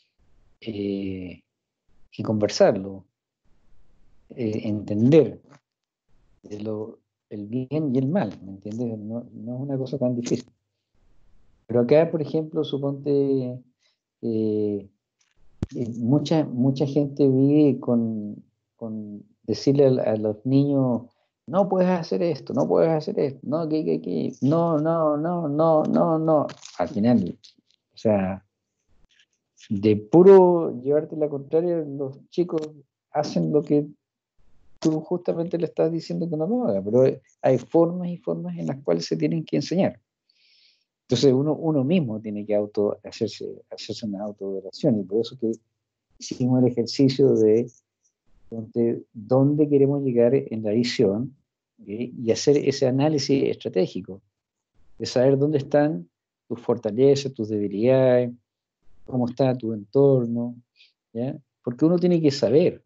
eh, y conversarlo, eh, entender de lo, el bien y el mal, ¿me entiendes? No, no es una cosa tan difícil. Pero acá, por ejemplo, suponte, eh, eh, mucha, mucha gente vive con, con decirle a, a los niños, no puedes hacer esto, no puedes hacer esto, no, que, que, que, no, no, no, no, no, no. Al final, o sea, de puro llevarte la contraria, los chicos hacen lo que tú justamente le estás diciendo que no lo haga, pero hay formas y formas en las cuales se tienen que enseñar. Entonces uno, uno mismo tiene que auto, hacerse, hacerse una autoevaluación, y por eso que hicimos el ejercicio de, de dónde queremos llegar en la visión, ¿sí? Y hacer ese análisis estratégico, de saber dónde están tus fortalezas, tus debilidades, cómo está tu entorno, ¿ya? Porque uno tiene que saber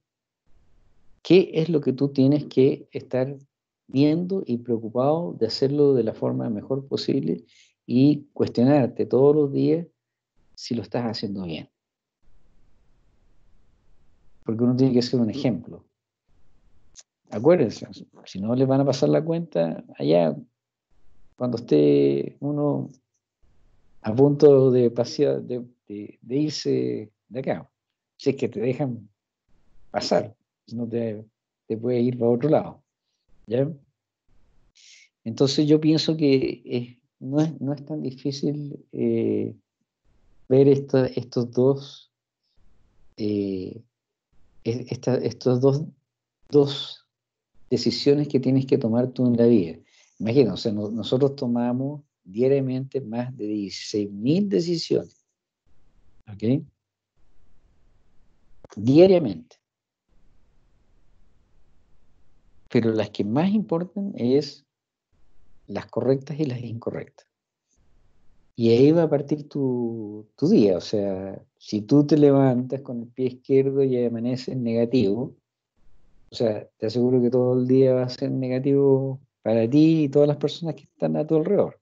qué es lo que tú tienes que estar viendo y preocupado de hacerlo de la forma mejor posible, y cuestionarte todos los días si lo estás haciendo bien. Porque uno tiene que ser un ejemplo. Acuérdense, si no le van a pasar la cuenta allá, cuando esté uno a punto de, pasear, de, de, de irse de acá, si es que te dejan pasar, no te, te puedes ir para otro lado, ¿ya? Entonces yo pienso que es, no, es, no es tan difícil eh, ver esto, estos dos, eh, esta, estos dos, dos decisiones que tienes que tomar tú en la vida. Imagina, o sea, no, nosotros tomamos diariamente más de dieciséis mil decisiones, ¿ok? Diariamente. Pero las que más importan es las correctas y las incorrectas. Y ahí va a partir tu, tu día. O sea, si tú te levantas con el pie izquierdo y amaneces negativo, o sea, te aseguro que todo el día va a ser negativo para ti y todas las personas que están a tu alrededor.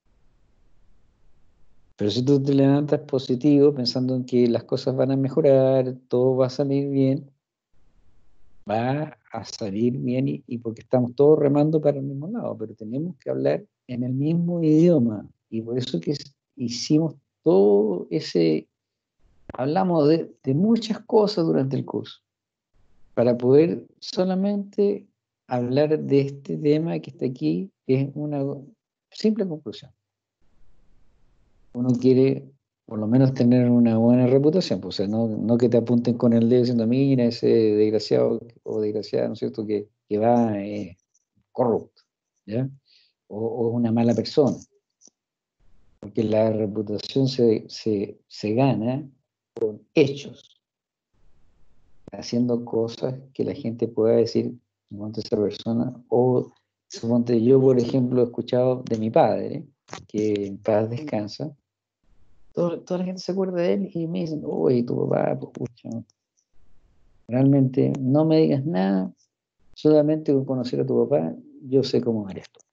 Pero si tú te levantas positivo pensando en que las cosas van a mejorar, todo va a salir bien, va a salir bien y, y porque estamos todos remando para el mismo lado, pero tenemos que hablar en el mismo idioma y por eso que hicimos todo ese, hablamos de, de muchas cosas durante el curso, para poder solamente hablar de este tema que está aquí, que es una simple conclusión. Uno quiere por lo menos tener una buena reputación, pues, o sea, no, no que te apunten con el dedo diciendo, mira, ese desgraciado o desgraciada, ¿no es cierto?, que, que va eh, corrupto, ¿ya? O, o una mala persona. Porque la reputación se, se, se gana con hechos, haciendo cosas que la gente pueda decir, suponte esa persona, o suponte yo, por ejemplo, he escuchado de mi padre, que en paz descansa, todo, toda la gente se acuerda de él y me dicen, oye, tu papá, pues, pucha, realmente no me digas nada, solamente con conocer a tu papá, yo sé cómo eres tú.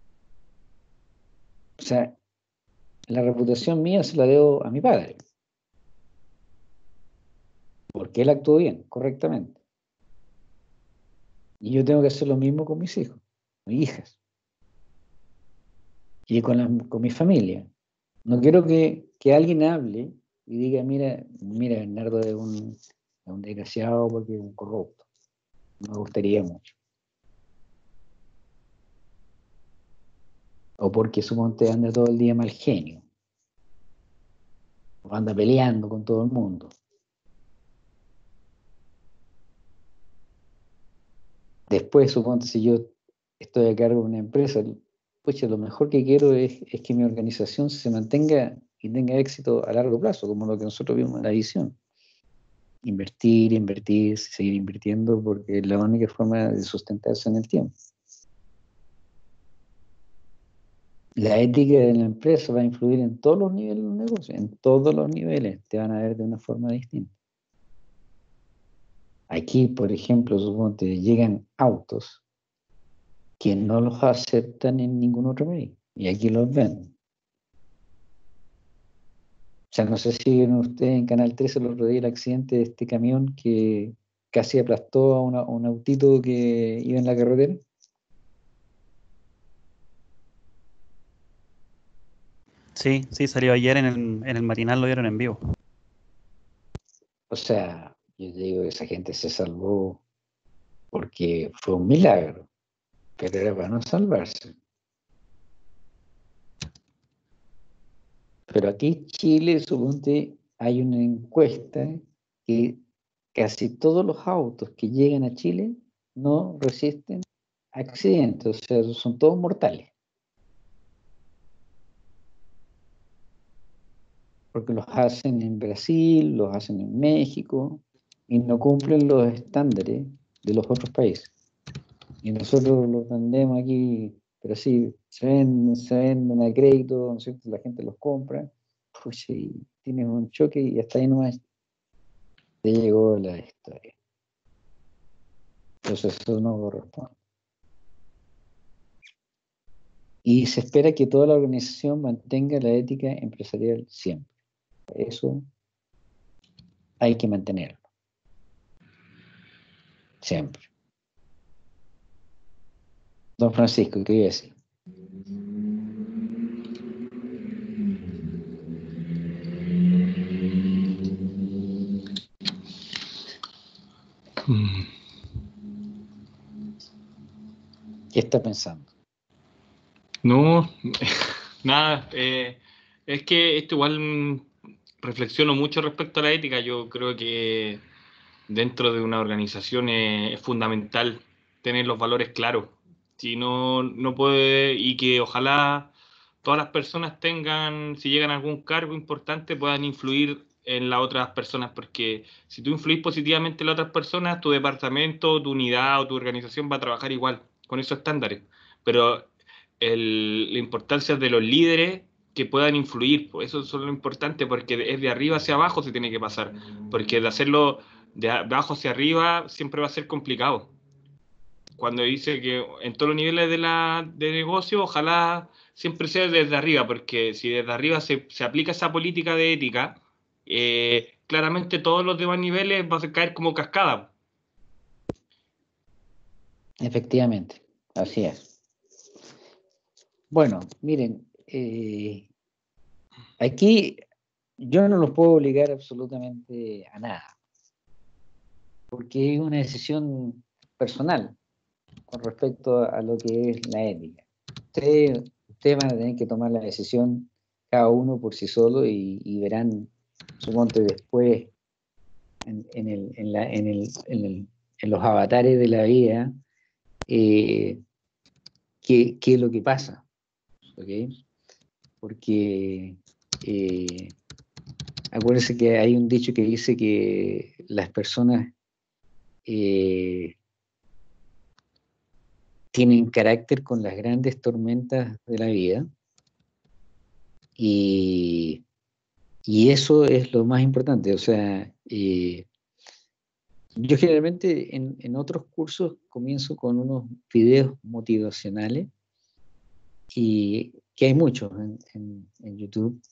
O sea, la reputación mía se la debo a mi padre, porque él actuó bien, correctamente. Y yo tengo que hacer lo mismo con mis hijos, mis hijas, y con, la, con mi familia. No quiero que, que alguien hable y diga, mira, mira, Bernardo es un, es un desgraciado porque es un corrupto. No me gustaría mucho. O porque suponte anda todo el día mal genio. O anda peleando con todo el mundo. Después, suponte, si yo estoy a cargo de una empresa, pues lo mejor que quiero es, es que mi organización se mantenga y tenga éxito a largo plazo, como lo que nosotros vimos en la visión. Invertir, invertir, seguir invirtiendo, porque es la única forma de sustentarse en el tiempo. La ética de la empresa va a influir en todos los niveles del negocio, en todos los niveles, te van a ver de una forma distinta. Aquí, por ejemplo, suponte, llegan autos que no los aceptan en ningún otro país, y aquí los ven. O sea, no sé si vieron ustedes en Canal trece el otro día el accidente de este camión que casi aplastó a, una, a un autito que iba en la carretera. Sí, sí, salió ayer en el, en el matinal, lo vieron en vivo. O sea, yo digo que esa gente se salvó porque fue un milagro, pero era para no salvarse. Pero aquí en Chile, suponte, hay una encuesta que casi todos los autos que llegan a Chile no resisten accidentes, o sea, son todos mortales. Porque los hacen en Brasil, los hacen en México, y no cumplen los estándares de los otros países. Y nosotros los vendemos aquí, pero sí, se venden, se venden a crédito, ¿no es cierto? La gente los compra, pues y tienes un choque y hasta ahí nomás te llegó la historia. Entonces eso no corresponde. Y se espera que toda la organización mantenga la ética empresarial siempre. Eso hay que mantenerlo. Siempre. Don Francisco, ¿qué iba a decir? ¿Qué está pensando? No, nada. Eh, es que esto igual reflexiono mucho respecto a la ética. Yo creo que dentro de una organización es, es fundamental tener los valores claros. Si no, no puede, y que ojalá todas las personas tengan, si llegan a algún cargo importante, puedan influir en las otras personas, porque si tú influís positivamente en las otras personas, tu departamento, tu unidad o tu organización va a trabajar igual, con esos estándares. Pero el, la importancia de los líderes que puedan influir, pues eso es lo importante, porque es de arriba hacia abajo se tiene que pasar, porque de hacerlo de abajo hacia arriba siempre va a ser complicado. cuando dice que en todos los niveles de, la, de negocio, ojalá siempre sea desde arriba, porque si desde arriba se, se aplica esa política de ética, eh, claramente todos los demás niveles van a caer como cascada. Efectivamente, así es. Bueno, miren, eh, aquí yo no los puedo obligar absolutamente a nada, porque es una decisión personal con respecto a lo que es la ética. Ustedes, ustedes van a tener que tomar la decisión cada uno por sí solo y, y verán, suponte después, en, en, el, en, la, en, el, en, el, en los avatares de la vida, eh, qué, qué es lo que pasa, ¿ok? Porque eh, acuérdense que hay un dicho que dice que las personas eh, tienen carácter con las grandes tormentas de la vida, y, y eso es lo más importante. O sea, eh, yo generalmente en, en otros cursos comienzo con unos videos motivacionales, y que hay muchos en, en, en YouTube,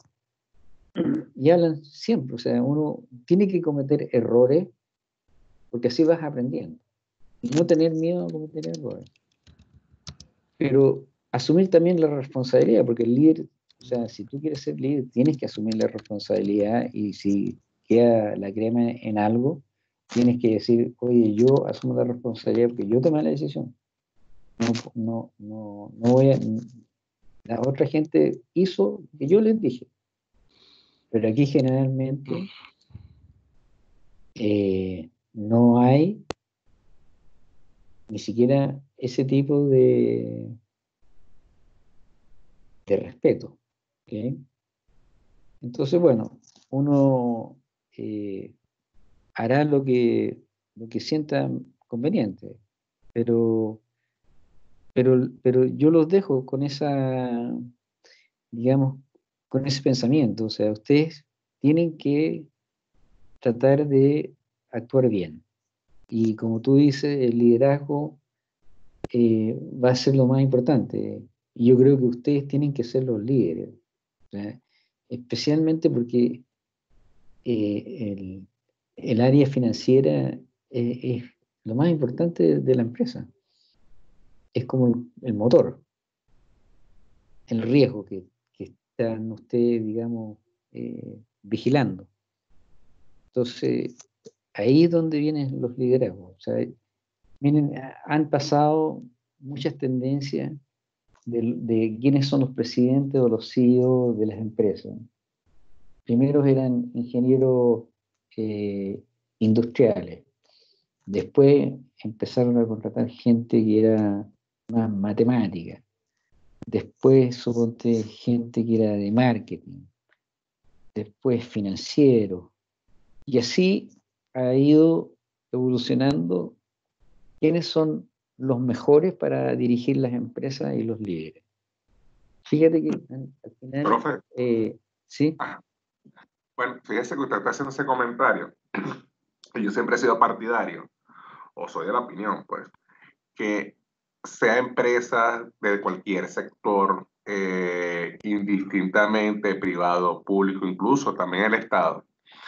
y hablan siempre, o sea, uno tiene que cometer errores porque así vas aprendiendo, y no tener miedo a cometer errores, pero asumir también la responsabilidad, porque el líder, o sea, si tú quieres ser líder, tienes que asumir la responsabilidad, y si queda la crema en algo, tienes que decir, oye, yo asumo la responsabilidad porque yo tomé la decisión. No, no, no, no voy a... La otra gente hizo lo que yo les dije. Pero aquí generalmente eh, no hay ni siquiera ese tipo de, de respeto. ¿Okay? Entonces, bueno, uno eh, hará lo que, lo que sienta conveniente, pero, pero, pero yo los dejo con esa, digamos, con ese pensamiento. O sea, ustedes tienen que tratar de actuar bien. Y como tú dices, el liderazgo eh, va a ser lo más importante. Y yo creo que ustedes tienen que ser los líderes, ¿sí? Especialmente porque eh, el, el área financiera eh, es lo más importante de la empresa. Es como el, el motor, el riesgo que, que están ustedes, digamos, eh, vigilando. Entonces, ahí es donde vienen los liderazgos. O sea, miren, han pasado muchas tendencias de, de quiénes son los presidentes o los C E O de las empresas. Primero eran ingenieros eh, industriales. Después empezaron a contratar gente que era más matemática. Después, suponte, gente que era de marketing. Después, financiero. Y así ha ido evolucionando quiénes son los mejores para dirigir las empresas y los líderes. Fíjate que al final... Profe. Eh, ¿sí? Ah, bueno, fíjese que usted está haciendo ese comentario. Y yo siempre he sido partidario, o soy de la opinión, pues, que sea empresa de cualquier sector, eh, indistintamente privado, público, incluso también el Estado,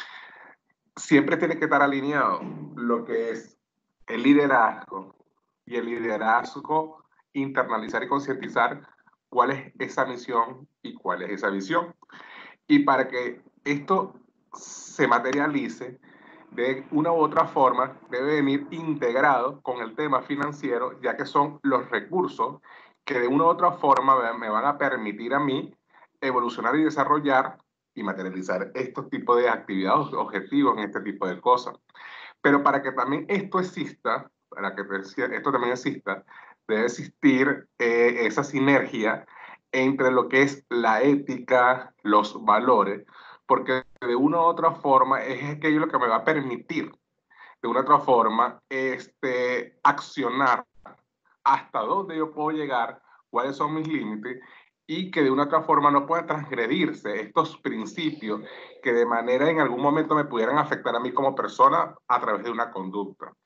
siempre tiene que estar alineado lo que es el liderazgo, y el liderazgo internalizar y concientizar cuál es esa misión y cuál es esa visión. Y para que esto se materialice, de una u otra forma, debe venir integrado con el tema financiero, ya que son los recursos que de una u otra forma me van a permitir a mí evolucionar y desarrollar y materializar estos tipos de actividades, objetivos en este tipo de cosas. Pero para que también esto exista, para que esto también exista, debe existir eh, esa sinergia entre lo que es la ética, los valores, porque de una u otra forma es aquello lo que me va a permitir, de una u otra forma, este, accionar hasta dónde yo puedo llegar, cuáles son mis límites, y que de una u otra forma no puedan transgredirse estos principios que de manera en algún momento me pudieran afectar a mí como persona a través de una conducta.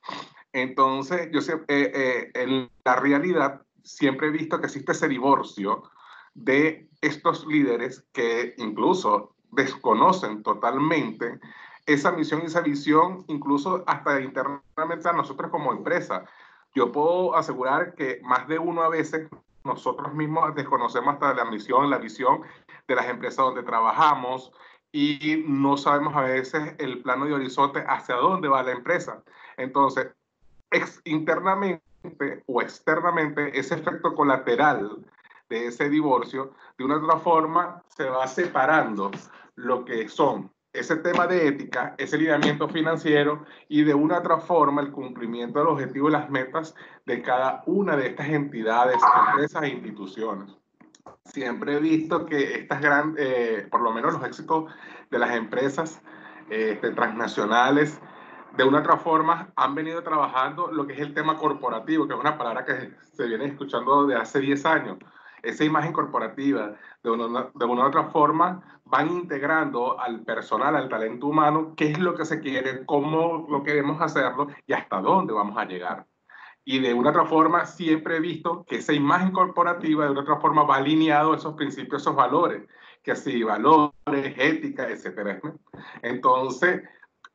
Entonces, yo sé, eh, eh, en la realidad siempre he visto que existe ese divorcio de estos líderes que incluso desconocen totalmente esa misión y esa visión, incluso hasta internamente a nosotros como empresa. Yo puedo asegurar que más de uno a veces nosotros mismos desconocemos hasta la misión, la visión de las empresas donde trabajamos y no sabemos a veces el plano de horizonte hacia dónde va la empresa. Entonces, ex internamente o externamente, ese efecto colateral de ese divorcio, de una u otra forma, se va separando lo que son ese tema de ética, ese lineamiento financiero y de una u otra forma el cumplimiento del objetivo y las metas de cada una de estas entidades, empresas e instituciones. Siempre he visto que estas grandes, eh, por lo menos los éxitos de las empresas eh, transnacionales, de una u otra forma han venido trabajando lo que es el tema corporativo, que es una palabra que se viene escuchando de hace diez años. Esa imagen corporativa, de una, de una u otra forma, van integrando al personal, al talento humano, qué es lo que se quiere, cómo lo queremos hacerlo y hasta dónde vamos a llegar. Y de una u otra forma siempre he visto que esa imagen corporativa de una u otra forma va alineado a esos principios, esos valores, que así, valores, ética, etcétera. Entonces,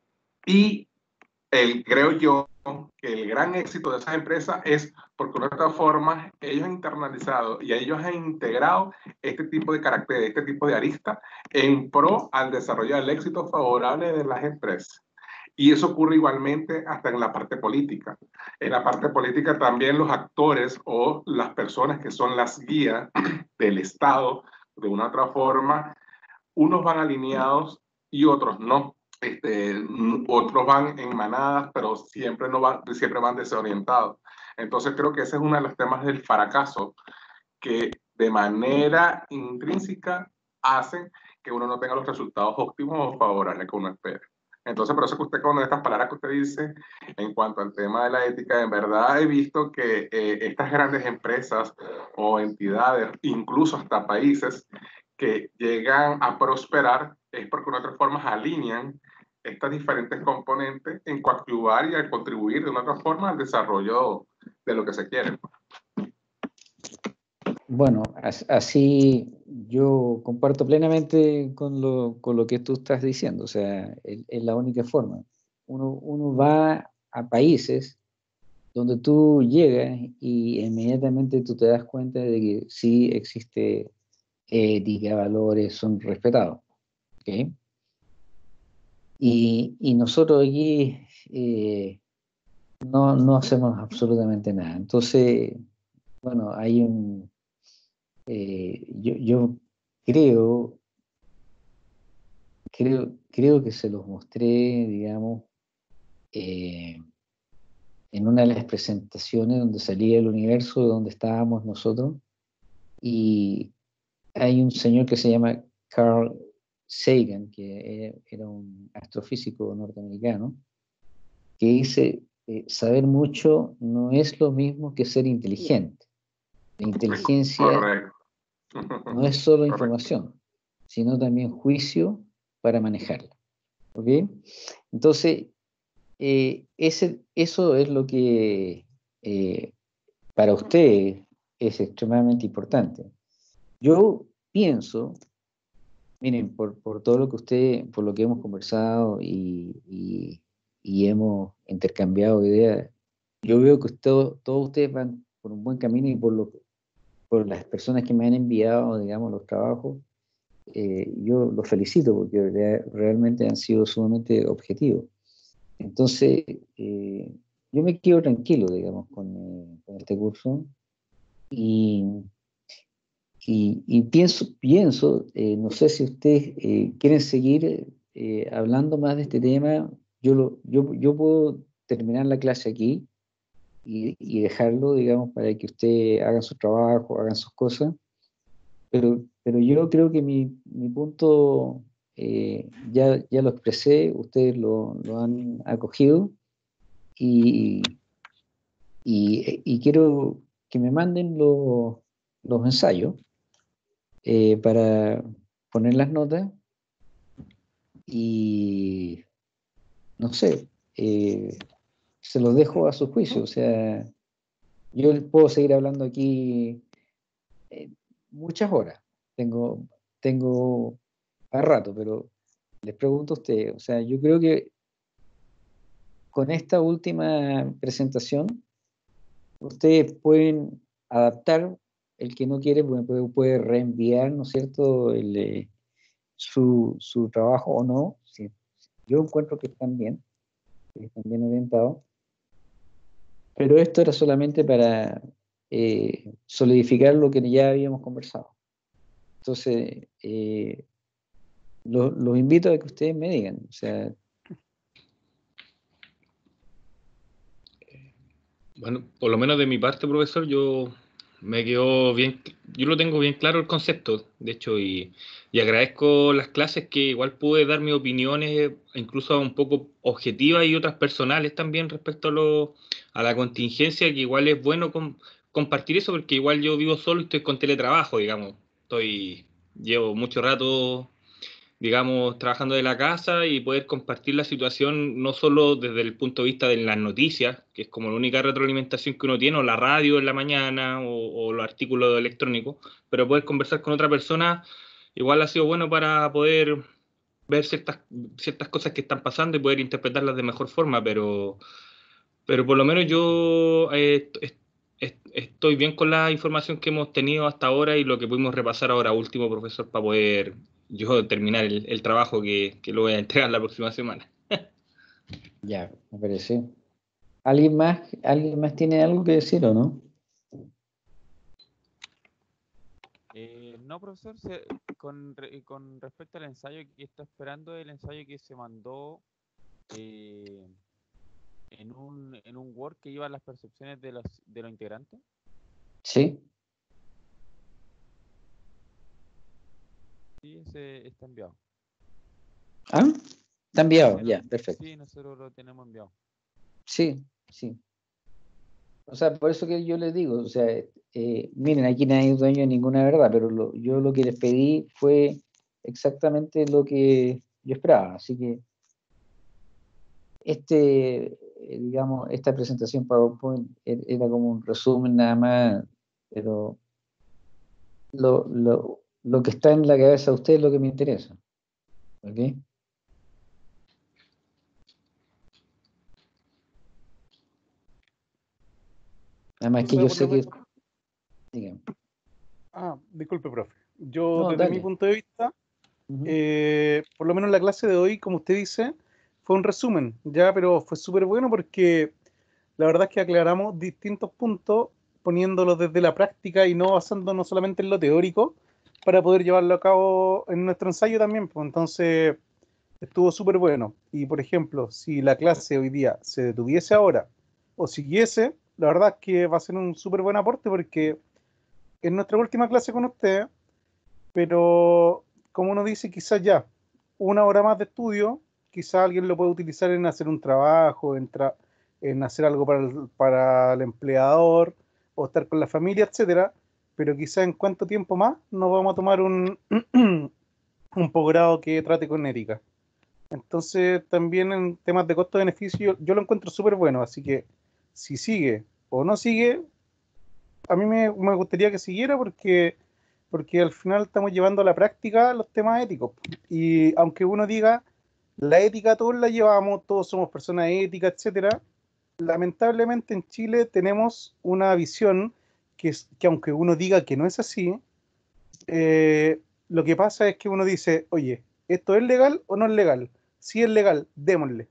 y el, creo yo que el gran éxito de esas empresas es porque de una u otra forma ellos han internalizado y ellos han integrado este tipo de caracteres, este tipo de aristas en pro al desarrollo del éxito favorable de las empresas. Y eso ocurre igualmente hasta en la parte política. En la parte política también los actores o las personas que son las guías del Estado, de una u otra forma, unos van alineados y otros no. Este, otros van en manadas, pero siempre, no van, siempre van desorientados. Entonces creo que ese es uno de los temas del fracaso que de manera intrínseca hacen que uno no tenga los resultados óptimos o favorables que uno espera. Entonces, por eso que usted con estas palabras que usted dice en cuanto al tema de la ética, en verdad he visto que eh, estas grandes empresas o entidades, incluso hasta países que llegan a prosperar, es porque de una otra forma alinean estas diferentes componentes en coadyuvar y a contribuir de una otra forma al desarrollo de lo que se quiere. Bueno, así yo comparto plenamente con lo, con lo que tú estás diciendo, o sea, es, es la única forma. Uno, uno va a países donde tú llegas y inmediatamente tú te das cuenta de que sí existe ética, valores, son respetados. ¿Okay? Y, y nosotros aquí eh, no, no hacemos absolutamente nada. Entonces, bueno, hay un... Eh, yo, yo creo, creo, creo que se los mostré, digamos, eh, en una de las presentaciones donde salía el universo, de donde estábamos nosotros, y hay un señor que se llama Carl Sagan, que era un astrofísico norteamericano, que dice, eh, saber mucho no es lo mismo que ser inteligente. La inteligencia Correcto. no es solo información, sino también juicio para manejarla. ¿Ok? Entonces, eh, ese, eso es lo que eh, para usted es extremadamente importante. Yo pienso, miren, por, por todo lo que usted, por lo que hemos conversado y, y, y hemos intercambiado ideas, yo veo que todo, todos ustedes van por un buen camino y por, lo, por las personas que me han enviado, digamos, los trabajos, eh, yo los felicito porque re, realmente han sido sumamente objetivos. Entonces, eh, yo me quedo tranquilo, digamos, con, eh, con este curso y, y, y pienso, pienso eh, no sé si ustedes eh, quieren seguir eh, hablando más de este tema. Yo, lo, yo, yo puedo terminar la clase aquí y, y dejarlo, digamos, para que ustedes hagan su trabajo, hagan sus cosas. Pero, pero yo creo que mi, mi punto eh, ya, ya lo expresé, ustedes lo, lo han acogido y, y, y quiero que me manden lo, los ensayos eh, para poner las notas y no sé, eh, se los dejo a su juicio. O sea, yo puedo seguir hablando aquí eh, muchas horas. Tengo, tengo a rato, pero les pregunto a ustedes. O sea, yo creo que con esta última presentación, ustedes pueden adaptar. El que no quiere puede, puede reenviar, ¿no es cierto?, el, eh, su, su trabajo o no. Sí, yo encuentro que están bien, que están bien orientados. Pero esto era solamente para eh, solidificar lo que ya habíamos conversado. Entonces, eh, lo- los invito a que ustedes me digan. O sea, Bueno, por lo menos de mi parte, profesor, yo me quedó bien, yo lo tengo bien claro el concepto, de hecho, y, y agradezco las clases que igual pude dar mis opiniones, incluso un poco objetivas y otras personales también respecto a lo, a la contingencia, que igual es bueno com- compartir eso, porque igual yo vivo solo y estoy con teletrabajo, digamos, estoy, llevo mucho rato, digamos, trabajando de la casa y poder compartir la situación no solo desde el punto de vista de las noticias, que es como la única retroalimentación que uno tiene, o la radio en la mañana, o, o los artículos electrónicos, pero poder conversar con otra persona igual ha sido bueno para poder ver ciertas, ciertas cosas que están pasando y poder interpretarlas de mejor forma, pero, pero por lo menos yo eh, est- est- estoy bien con la información que hemos tenido hasta ahora y lo que pudimos repasar ahora último, profesor, para poder yo terminar el, el trabajo que, que lo voy a entregar la próxima semana. ya, me parece. ¿Alguien más, ¿Alguien más tiene algo que decir o no? Eh, no, profesor, se- con, re- con respecto al ensayo que está esperando, el ensayo que se mandó eh, en un, en un Word que lleva las percepciones de los, de los integrantes. Sí. Sí, ese está enviado. ¿Ah? Está enviado, Sí, ya, no- perfecto. sí, nosotros lo tenemos enviado. Sí, sí. O sea, por eso que yo les digo, o sea, eh, miren, aquí nadie es dueño de ninguna verdad, pero lo- yo lo que les pedí fue exactamente lo que yo esperaba. Así que este, eh, digamos, esta presentación PowerPoint e- era como un resumen nada más, pero lo, lo, lo que está en la cabeza de ustedes es lo que me interesa. ¿Ok? Además O que sea, yo por lo sé que... menos. Dígame. Ah, disculpe, profe. Yo, No, desde mi dale. punto de vista, Ujú. eh, por lo menos la clase de hoy, como usted dice, fue un resumen, ya, pero fue súper bueno porque la verdad es que aclaramos distintos puntos, poniéndolos desde la práctica y no basándonos solamente en lo teórico, para poder llevarlo a cabo en nuestro ensayo también. Pues entonces, estuvo súper bueno. Y por ejemplo, si la clase hoy día se detuviese ahora o siguiese, la verdad es que va a ser un súper buen aporte porque es nuestra última clase con ustedes, pero como uno dice, quizás ya una hora más de estudio, quizás alguien lo puede utilizar en hacer un trabajo, en, tra- en hacer algo para el, para el empleador o estar con la familia, etcétera. Pero quizás en cuánto tiempo más nos vamos a tomar un, un posgrado que trate con ética. Entonces, también en temas de costo-beneficio, yo lo encuentro súper bueno. Así que, si sigue o no sigue, a mí me, me gustaría que siguiera porque, porque al final estamos llevando a la práctica los temas éticos. Y aunque uno diga, la ética todos la llevamos, todos somos personas éticas, etcétera, lamentablemente en Chile tenemos una visión que, es, que aunque uno diga que no es así, eh, lo que pasa es que uno dice, oye, ¿esto es legal o no es legal? Si es legal, démosle.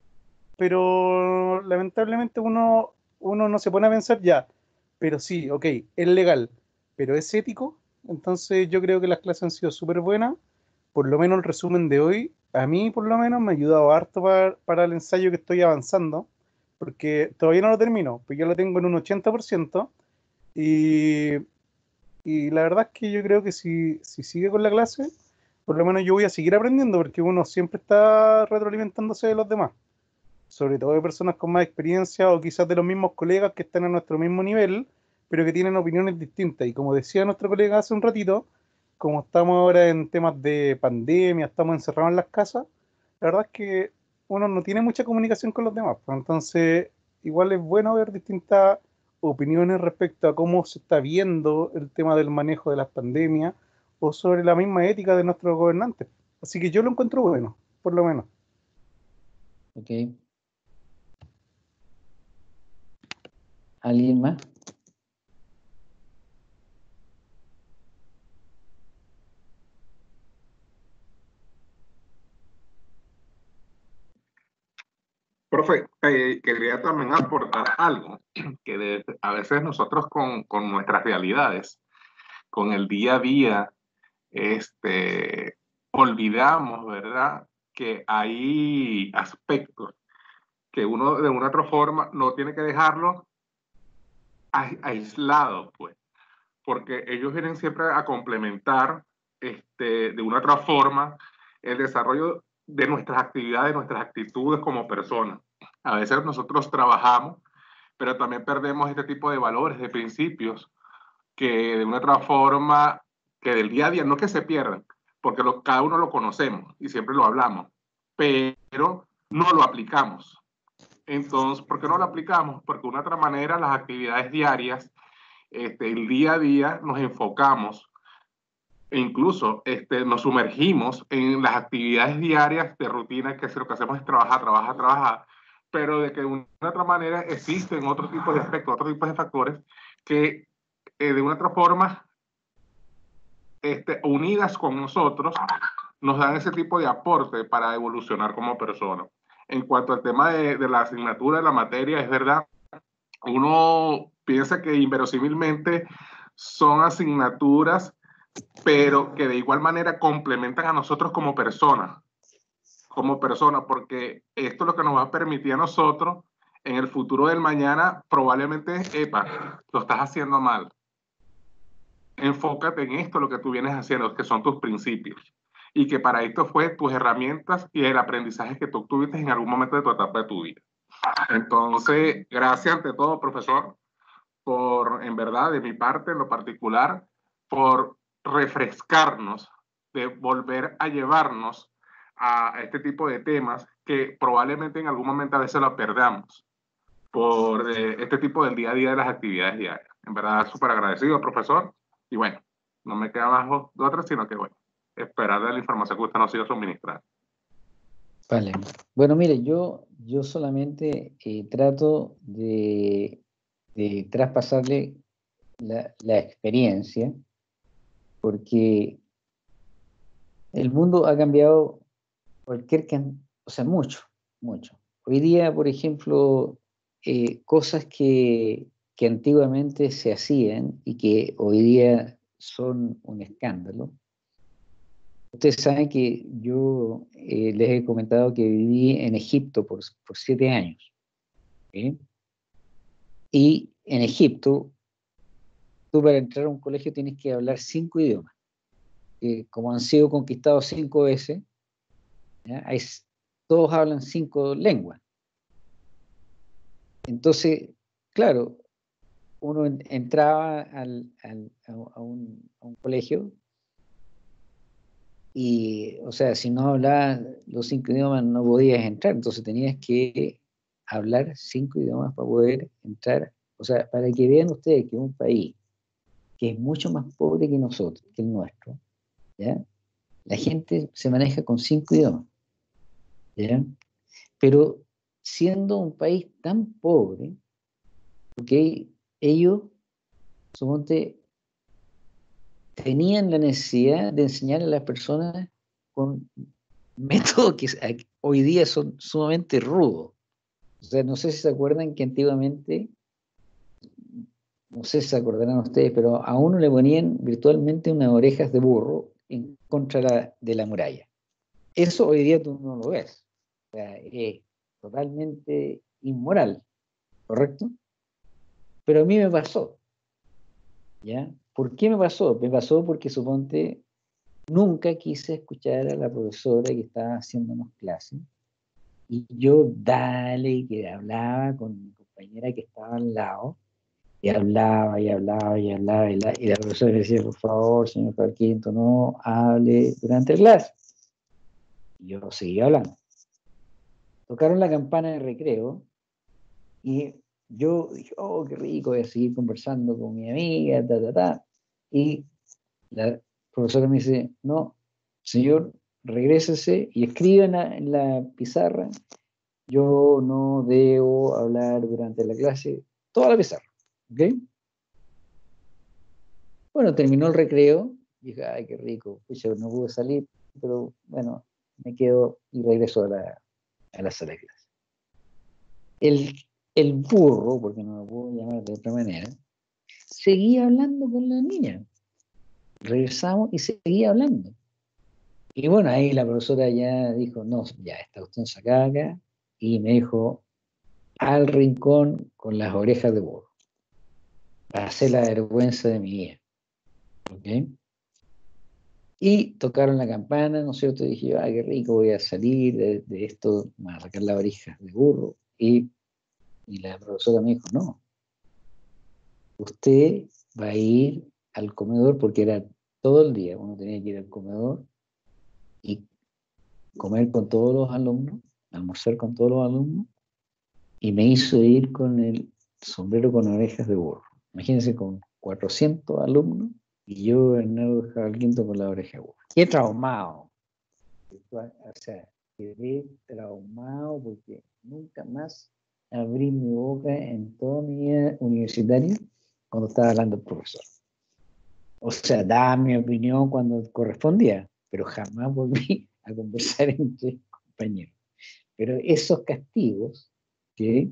Pero lamentablemente uno, uno no se pone a pensar ya, pero sí, ok, es legal, pero es ético. Entonces yo creo que las clases han sido súper buenas. Por lo menos el resumen de hoy, a mí por lo menos me ha ayudado harto para, para el ensayo que estoy avanzando, porque todavía no lo termino, pues yo lo tengo en un ochenta por ciento y, y la verdad es que yo creo que si, si sigue con la clase, por lo menos yo voy a seguir aprendiendo, porque uno siempre está retroalimentándose de los demás, sobre todo de personas con más experiencia o quizás de los mismos colegas que están a nuestro mismo nivel, pero que tienen opiniones distintas. Y como decía nuestro colega hace un ratito, como estamos ahora en temas de pandemia, estamos encerrados en las casas, la verdad es que uno no tiene mucha comunicación con los demás. Pues entonces igual es bueno ver distintas opiniones respecto a cómo se está viendo el tema del manejo de las pandemias o sobre la misma ética de nuestros gobernantes. Así que yo lo encuentro bueno, por lo menos. Ok. ¿Alguien más? Profe, eh, quería también aportar algo, que de- a veces nosotros con, con nuestras realidades, con el día a día, este, olvidamos, ¿verdad? Que hay aspectos que uno de una u otra forma no tiene que dejarlos ai- aislados, pues, porque ellos vienen siempre a complementar este, de una u otra forma el desarrollo de nuestras actividades, nuestras actitudes como personas. A veces nosotros trabajamos, pero también perdemos este tipo de valores, de principios, que de una u otra forma, que del día a día, no que se pierdan, porque lo, cada uno lo conocemos y siempre lo hablamos, pero no lo aplicamos. Entonces, ¿por qué no lo aplicamos? Porque de una otra manera las actividades diarias, este, el día a día nos enfocamos e incluso este, nos sumergimos en las actividades diarias de rutina, que es lo que hacemos es trabajar, trabajar, trabajar, pero de que de una u otra manera existen otros tipos de aspectos, otros tipos de factores que eh, de una otra forma, este, unidas con nosotros, nos dan ese tipo de aporte para evolucionar como persona. En cuanto al tema de, de la asignatura de la materia, es verdad, uno piensa que inverosímilmente son asignaturas, pero que de igual manera complementan a nosotros como personas, como personas, porque esto es lo que nos va a permitir a nosotros en el futuro del mañana, probablemente, epa, lo estás haciendo mal. Enfócate en esto, lo que tú vienes haciendo, que son tus principios. Y que para esto fue tus herramientas y el aprendizaje que tú tuviste en algún momento de tu etapa de tu vida. Entonces, gracias ante todo, profesor, por, en verdad, de mi parte, en lo particular, por refrescarnos, de volver a llevarnos a este tipo de temas que probablemente en algún momento a veces lo perdamos por eh, este tipo del día a día de las actividades diarias. En verdad, súper agradecido, profesor. Y bueno, no me queda más de otra, sino que, bueno, esperar de la información que usted nos siga suministrando. Vale. Bueno, mire, yo, yo solamente eh, trato de, de traspasarle la, la experiencia, porque el mundo ha cambiado cualquier, can- o sea, mucho, mucho. Hoy día, por ejemplo, eh, cosas que, que antiguamente se hacían y que hoy día son un escándalo. Ustedes saben que yo eh, les he comentado que viví en Egipto por, por siete años. ¿Sí? Y en Egipto, tú para entrar a un colegio tienes que hablar cinco idiomas. Eh, como han sido conquistados cinco veces, ¿ya? Hay, todos hablan cinco lenguas. Entonces, claro, uno en, entraba al, al, a, a, un, a un colegio y, o sea, si no hablabas los cinco idiomas no podías entrar, entonces tenías que hablar cinco idiomas para poder entrar. O sea, para que vean ustedes que un país que es mucho más pobre que nosotros, que el nuestro, ¿ya? La gente se maneja con cinco idiomas, ¿ya? Pero siendo un país tan pobre, ¿ok? Ellos, suponte, tenían la necesidad de enseñar a las personas con métodos que hoy día son sumamente rudos. O sea, no sé si se acuerdan que antiguamente, no sé si se acordarán ustedes, pero a uno le ponían virtualmente unas orejas de burro en contra la, de la muralla. Eso hoy día tú no lo ves. O sea, es totalmente inmoral, ¿correcto? Pero a mí me pasó, ¿ya? ¿Por qué me pasó? Me pasó porque, suponte, nunca quise escuchar a la profesora que estaba haciéndonos clases y yo dale que hablaba con mi compañera que estaba al lado y hablaba y hablaba y hablaba y, la, y la profesora me decía, por favor, señor Quinto, no hable durante la clase. Y yo seguía hablando. Tocaron la campana de recreo Y yo dije, oh, qué rico, voy a seguir conversando con mi amiga, ta, ta, ta. Y la profesora me dice, no, señor, regrésese y escriba en la, en la pizarra, yo no debo hablar durante la clase, toda la pizarra, ¿ok? Bueno, terminó el recreo, dije, ay, qué rico, pucha, no pude salir, pero bueno, me quedo y regreso a la, a la sala de clase. El, el burro, porque no lo puedo llamar de otra manera, seguía hablando con la niña. Regresamos y seguía hablando. Y bueno, ahí la profesora ya dijo, no, ya está usted sacada acá, y me dijo, al rincón con las orejas de burro, para hacer la vergüenza de mi vida. ¿Ok? Y tocaron la campana, ¿no es cierto? Y dije, yo, ay, qué rico, voy a salir de, de esto, me voy a sacar las orejas de burro. Y, y la profesora me dijo, no, usted va a ir al comedor, porque era todo el día, uno tenía que ir al comedor y comer con todos los alumnos, almorzar con todos los alumnos, y me hizo ir con el sombrero con orejas de burro. Imagínense, con cuatrocientos alumnos y yo en el quinto con la oreja de burro. ¡Qué traumado! O sea, quedé traumado porque nunca más abrí mi boca en toda mi vida universitaria cuando estaba hablando el profesor. O sea, daba mi opinión cuando correspondía, pero jamás volví a conversar entre compañeros. Pero esos castigos que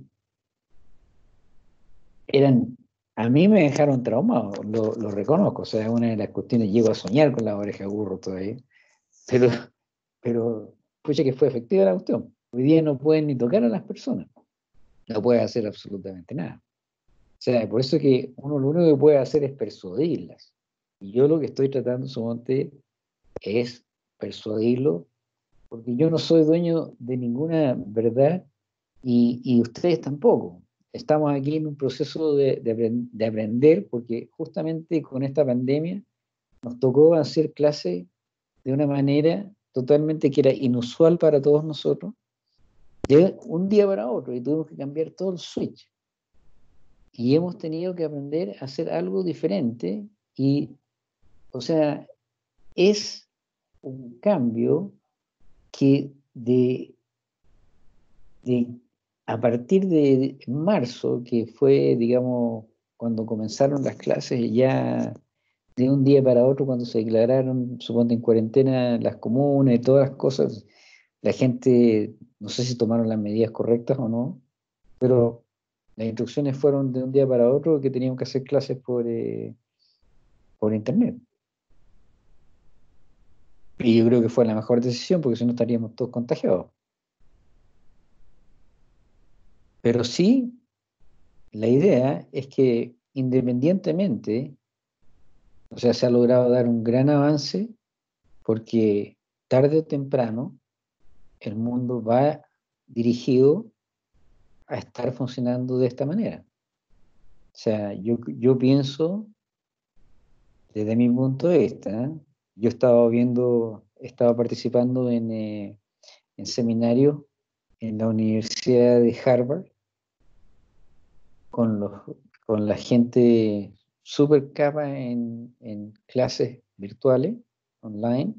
eran, a mí me dejaron traumado, lo, lo reconozco, o sea, una de las cuestiones, llego a soñar con la oreja de burro todavía, pero, pero, pucha que fue efectiva la cuestión. Hoy día no pueden ni tocar a las personas, no puede hacer absolutamente nada. O sea, por eso que uno lo único que puede hacer es persuadirlas. Y yo lo que estoy tratando, Sumonte, es persuadirlo, porque yo no soy dueño de ninguna verdad y, y ustedes tampoco. Estamos aquí en un proceso de, de, de aprender, porque justamente con esta pandemia nos tocó hacer clases de una manera totalmente que era inusual para todos nosotros, de un día para otro, y tuvimos que cambiar todo el switch. Y hemos tenido que aprender a hacer algo diferente, y, o sea, es un cambio que de, de a partir de marzo, que fue, digamos, cuando comenzaron las clases, ya de un día para otro, cuando se declararon, suponte, en cuarentena las comunas y todas las cosas, la gente, no sé si tomaron las medidas correctas o no, pero las instrucciones fueron de un día para otro que teníamos que hacer clases por, eh, por internet. Y yo creo que fue la mejor decisión, porque si no estaríamos todos contagiados. Pero sí, la idea es que independientemente, o sea, se ha logrado dar un gran avance, porque tarde o temprano el mundo va dirigido a estar funcionando de esta manera. O sea, yo, yo pienso, desde mi punto de vista, yo estaba viendo, estaba participando en, eh, en seminarios en la Universidad de Harvard con, los, con la gente súper capa en, en clases virtuales, online,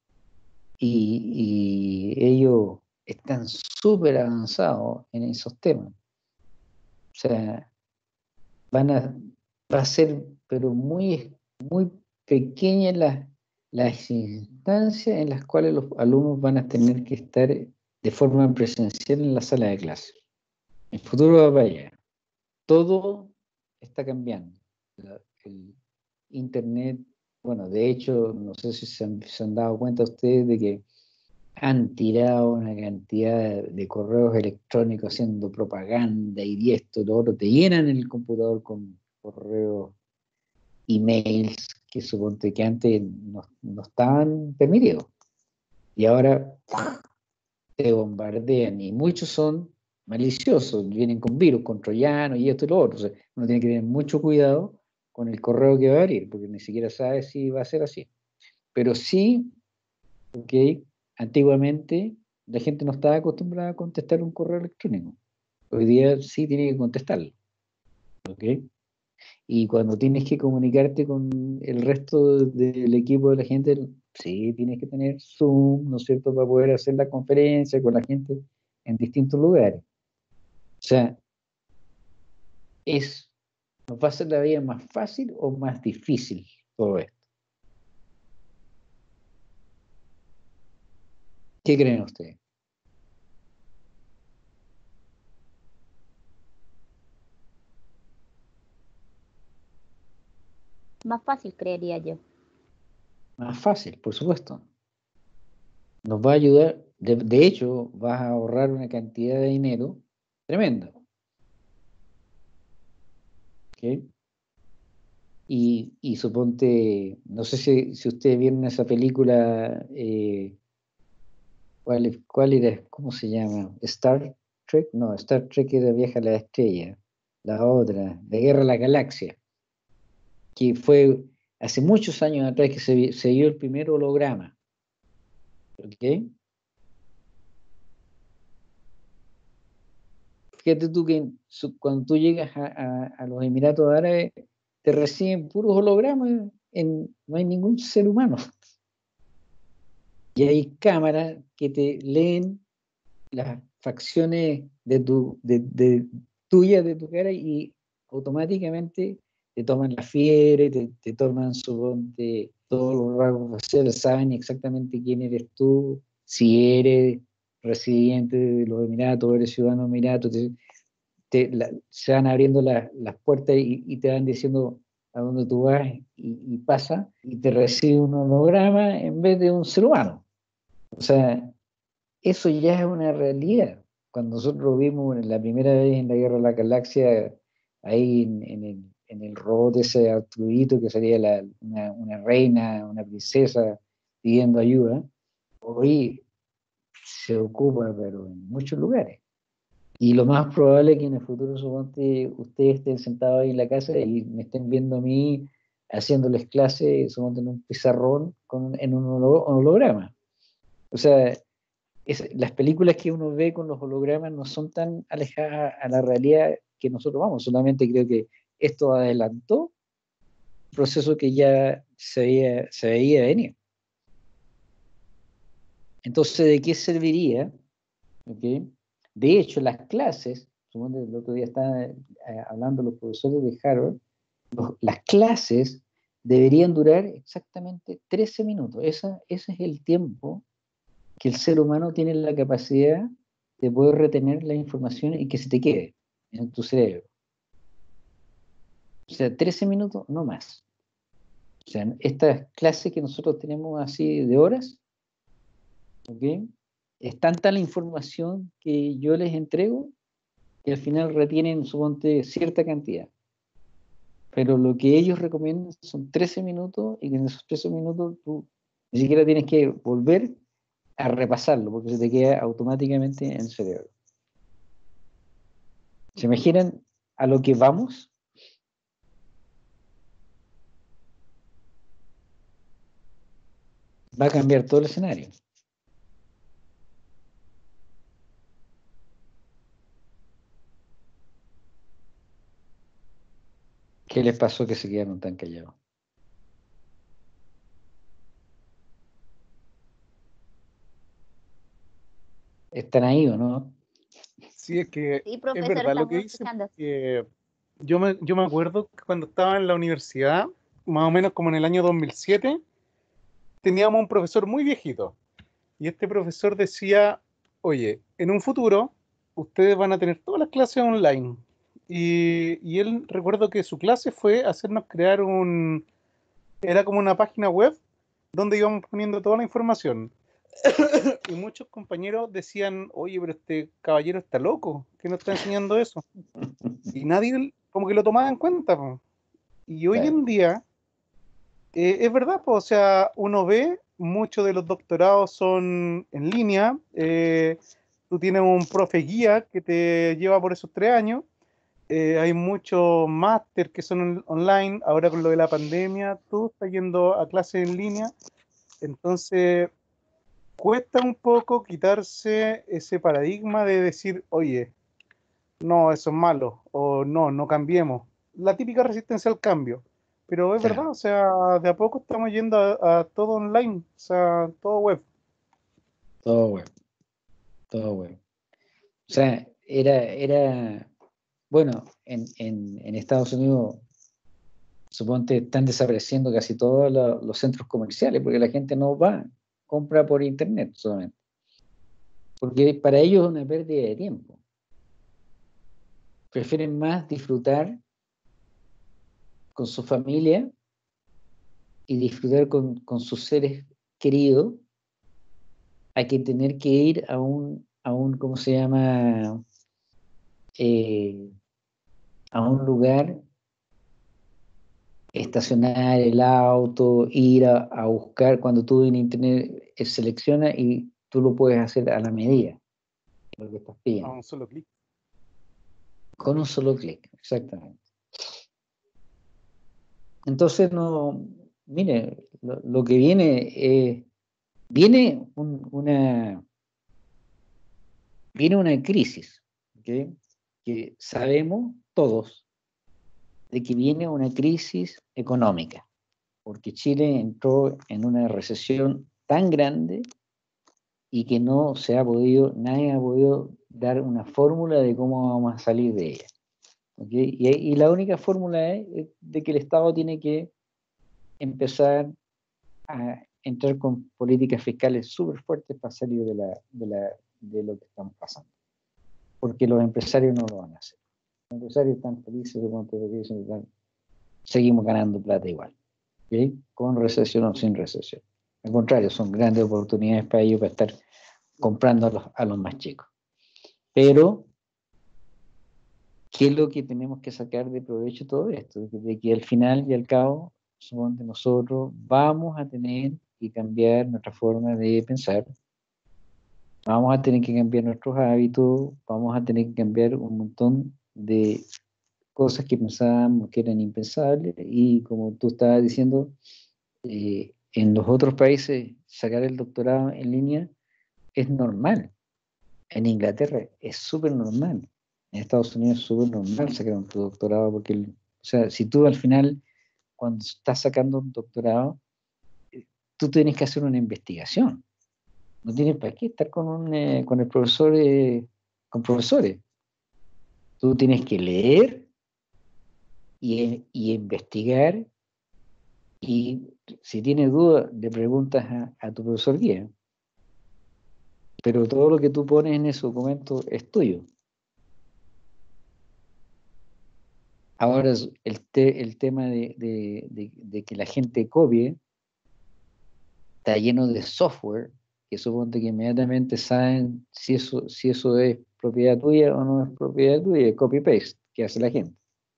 y, y ellos están súper avanzados en esos temas. O sea, van a, va a ser, pero muy, muy pequeñas las, las instancias en las cuales los alumnos van a tener que estar de forma presencial en la sala de clase. El futuro va para allá. Todo está cambiando. La, el Internet, bueno, de hecho, no sé si se han, se han dado cuenta ustedes de que han tirado una cantidad de, de correos electrónicos haciendo propaganda y esto y lo otro, te llenan el computador con correos, emails, que suponte que antes no, no estaban permitidos. Y ahora te bombardean, y muchos son maliciosos, vienen con virus, con troyanos y esto y lo otro. O sea, uno tiene que tener mucho cuidado con el correo que va a abrir, porque ni siquiera sabe si va a ser así. Pero sí, ok, antiguamente la gente no estaba acostumbrada a contestar un correo electrónico. Hoy día sí tienes que contestarlo, ¿ok? Y cuando tienes que comunicarte con el resto del equipo de la gente, sí, tienes que tener Zoom, ¿no es cierto?, para poder hacer la conferencia con la gente en distintos lugares. O sea, es, ¿nos va a hacer la vida más fácil o más difícil todo esto? ¿Qué creen ustedes? Más fácil, creería yo. Más fácil, por supuesto. Nos va a ayudar, de, de hecho, vas a ahorrar una cantidad de dinero tremenda. ¿Ok? Y, y suponte, no sé si, si ustedes vieron esa película, eh, ¿cuál, es- cuál era? ¿Cómo se llama? ¿Star Trek? No, Star Trek era Viaja a la Estrella. La otra, de Guerra a la Galaxia, que fue hace muchos años atrás que se, vi- se vio el primer holograma. ¿Ok? Fíjate tú que su- cuando tú llegas a, a- a los Emiratos Árabes, te reciben puros hologramas, en, no hay ningún ser humano. Y hay cámaras que te leen las facciones de tu, de, de- tuyas de tu cara y automáticamente te toman la fiebre, te, te toman suponte, todos los rasgos faciales, saben exactamente quién eres tú, si eres residente de los Emiratos, eres ciudadano de Emiratos, te- te- la- se van abriendo la- las puertas y, y te van diciendo a dónde tú vas y, y pasa y te recibe un holograma en vez de un ser humano. O sea, eso ya es una realidad. Cuando nosotros lo vimos en la primera vez en la Guerra de la Galaxia, ahí en, en el, en el robot ese Arturito que salía la- una, una reina, una princesa pidiendo ayuda, hoy se ocupa, pero en muchos lugares. Y lo más probable es que en el futuro, suponte, ustedes estén sentados ahí en la casa y me estén viendo a mí haciéndoles clases, suponte, en un pizarrón con, en un holo- holograma. O sea, es- las películas que uno ve con los hologramas no son tan alejadas a la realidad que nosotros vamos, solamente creo que esto adelantó un proceso que ya se veía, se veía venir. Entonces, ¿de qué serviría? ¿Ok? De hecho, las clases, supongo que el otro día estaban eh, hablando los profesores de Harvard, los- las clases deberían durar exactamente trece minutos. Esa, ese es el tiempo que el ser humano tiene la capacidad de poder retener la información y que se te quede en tu cerebro. O sea, trece minutos, no más. O sea, estas clases que nosotros tenemos así de horas, ¿ok? Es tanta la información que yo les entrego que al final retienen, suponte, cierta cantidad. Pero lo que ellos recomiendan son trece minutos y que en esos trece minutos tú ni siquiera tienes que volver a repasarlo porque se te queda automáticamente en el cerebro. ¿Se imaginan a lo que vamos? Va a cambiar todo el escenario. ¿Qué les pasó que se quedaron tan callados? ¿Están ahí o no? Sí, es que Sí, es profesor, verdad lo que estamos dice, escuchando. porque yo me, yo me acuerdo que cuando estaba en la universidad, más o menos como en el año dos mil siete, teníamos un profesor muy viejito. Y este profesor decía, oye, en un futuro ustedes van a tener todas las clases online. Y, y él, recuerdo que su clase fue hacernos crear un, era como una página web donde íbamos poniendo toda la información. Y muchos compañeros decían, oye, pero este caballero está loco, ¿qué nos está enseñando eso? Y nadie como que lo tomaba en cuenta, po. Y hoy Claro. en día, eh, es verdad, po, o sea, uno ve, muchos de los doctorados son en línea, eh, tú tienes un profe guía que te lleva por esos tres años, eh, hay muchos máster que son on- online, ahora con lo de la pandemia, tú estás yendo a clases en línea, entonces cuesta un poco quitarse ese paradigma de decir, oye, no, eso es malo, o no, no cambiemos. La típica resistencia al cambio. Pero es Claro. verdad, o sea, de a poco estamos yendo a, a todo online, o sea, todo web. Todo web, todo web. O sea, era, era bueno, en, en, en Estados Unidos, suponte, están desapareciendo casi todos la- los centros comerciales porque la gente no va, compra por internet solamente. Porque para ellos es una pérdida de tiempo. Prefieren más disfrutar con su familia y disfrutar con, con sus seres queridos a que tener que ir a un, a un ¿cómo se llama? Eh, a un lugar, estacionar el auto, ir a, a buscar, cuando tú en internet eh, selecciona y tú lo puedes hacer a la medida, lo que estás A pidiendo, un solo clic. con un solo clic, exactamente. Entonces, no, mire, lo, lo que viene, eh, viene un- una, viene una crisis, ¿ok? Que sabemos todos de que viene una crisis económica, porque Chile entró en una recesión tan grande y que no se ha podido, nadie ha podido dar una fórmula de cómo vamos a salir de ella. ¿Okay? Y, y la única fórmula es, es de que el Estado tiene que empezar a entrar con políticas fiscales súper fuertes para salir de, la, de, la, de lo que estamos pasando. Porque los empresarios no lo van a hacer. Los empresarios están felices de cuánto dicen, seguimos ganando plata igual. ¿Okay? Con recesión o sin recesión. Al contrario, son grandes oportunidades para ellos para estar comprando a los, a los más chicos. Pero, ¿qué es lo que tenemos que sacar de provecho de todo esto? De que al final y al cabo, suponte nosotros vamos a tener que cambiar nuestra forma de pensar, vamos a tener que cambiar nuestros hábitos, vamos a tener que cambiar un montón de cosas que pensábamos que eran impensables y como tú estabas diciendo, eh, en los otros países sacar el doctorado en línea es normal. En Inglaterra es súper normal. En Estados Unidos es súper normal sacar un doctorado porque, el- o sea, si tú al final, cuando estás sacando un doctorado, eh, tú tienes que hacer una investigación. No tienes para qué estar con, un, eh, con el profesor, eh, con profesores. Tú tienes que leer y, y investigar y si tienes dudas, le preguntas a, a tu profesor guía. Pero todo lo que tú pones en ese documento es tuyo. Ahora el, te, el tema de, de, de, de que la gente copie está lleno de software que suponte que inmediatamente saben si eso, si eso es propiedad tuya o no es propiedad tuya, copy-paste que hace la gente.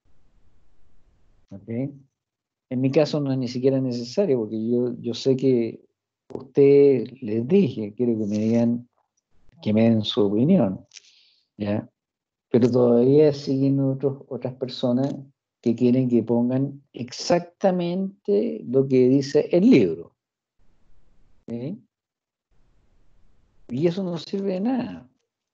¿Okay? En mi caso no es ni siquiera necesario porque yo, yo sé que usted les dije, quiero que me digan, que me den su opinión, ¿ya? Pero todavía siguen otros, otras personas que quieren que pongan exactamente lo que dice el libro. ¿Sí? Y eso no sirve de nada.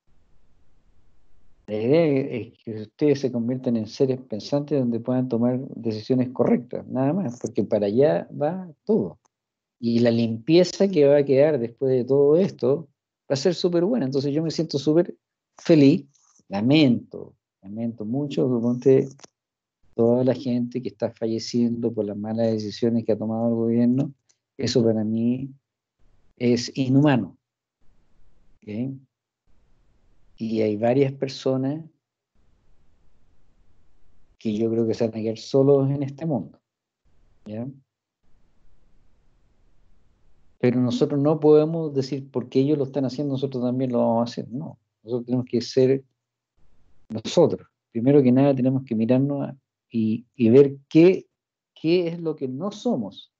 La idea es que ustedes se conviertan en seres pensantes donde puedan tomar decisiones correctas, nada más, porque para allá va todo. Y la limpieza que va a quedar después de todo esto va a ser súper buena. Entonces yo me siento súper feliz, lamento, lamento mucho, suponte, toda la gente que está falleciendo por las malas decisiones que ha tomado el gobierno, eso para mí es inhumano. ¿Okay? Y hay varias personas que yo creo que se van a quedar solos en este mundo. ¿Ya? Pero nosotros no podemos decir porque ellos lo están haciendo, nosotros también lo vamos a hacer. No, nosotros tenemos que ser nosotros. Primero que nada tenemos que mirarnos y, y ver qué, qué es lo que no somos.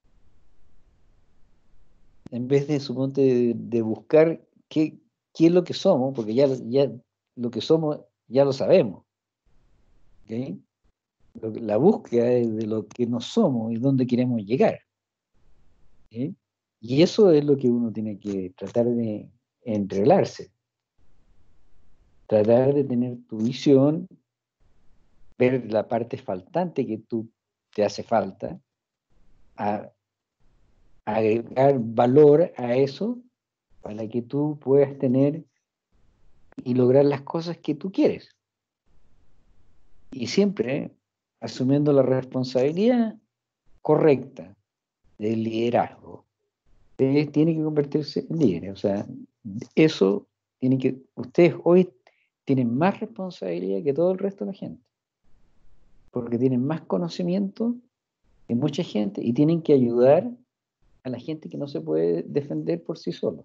En vez de, suponte, de, de buscar qué, qué es lo que somos, porque ya, ya lo que somos ya lo sabemos. ¿Okay? Lo, la búsqueda es de lo que no somos y dónde queremos llegar. ¿Okay? Y eso es lo que uno tiene que tratar de entrelarse. tratar de tener tu visión, ver la parte faltante que tú te hace falta, a, a agregar valor a eso para que tú puedas tener y lograr las cosas que tú quieres. Y siempre asumiendo la responsabilidad correcta del liderazgo. Ustedes tienen que convertirse en líderes. O sea, eso tiene que... Ustedes hoy tienen más responsabilidad que todo el resto de la gente. Porque tienen más conocimiento que mucha gente y tienen que ayudar a la gente que no se puede defender por sí solo.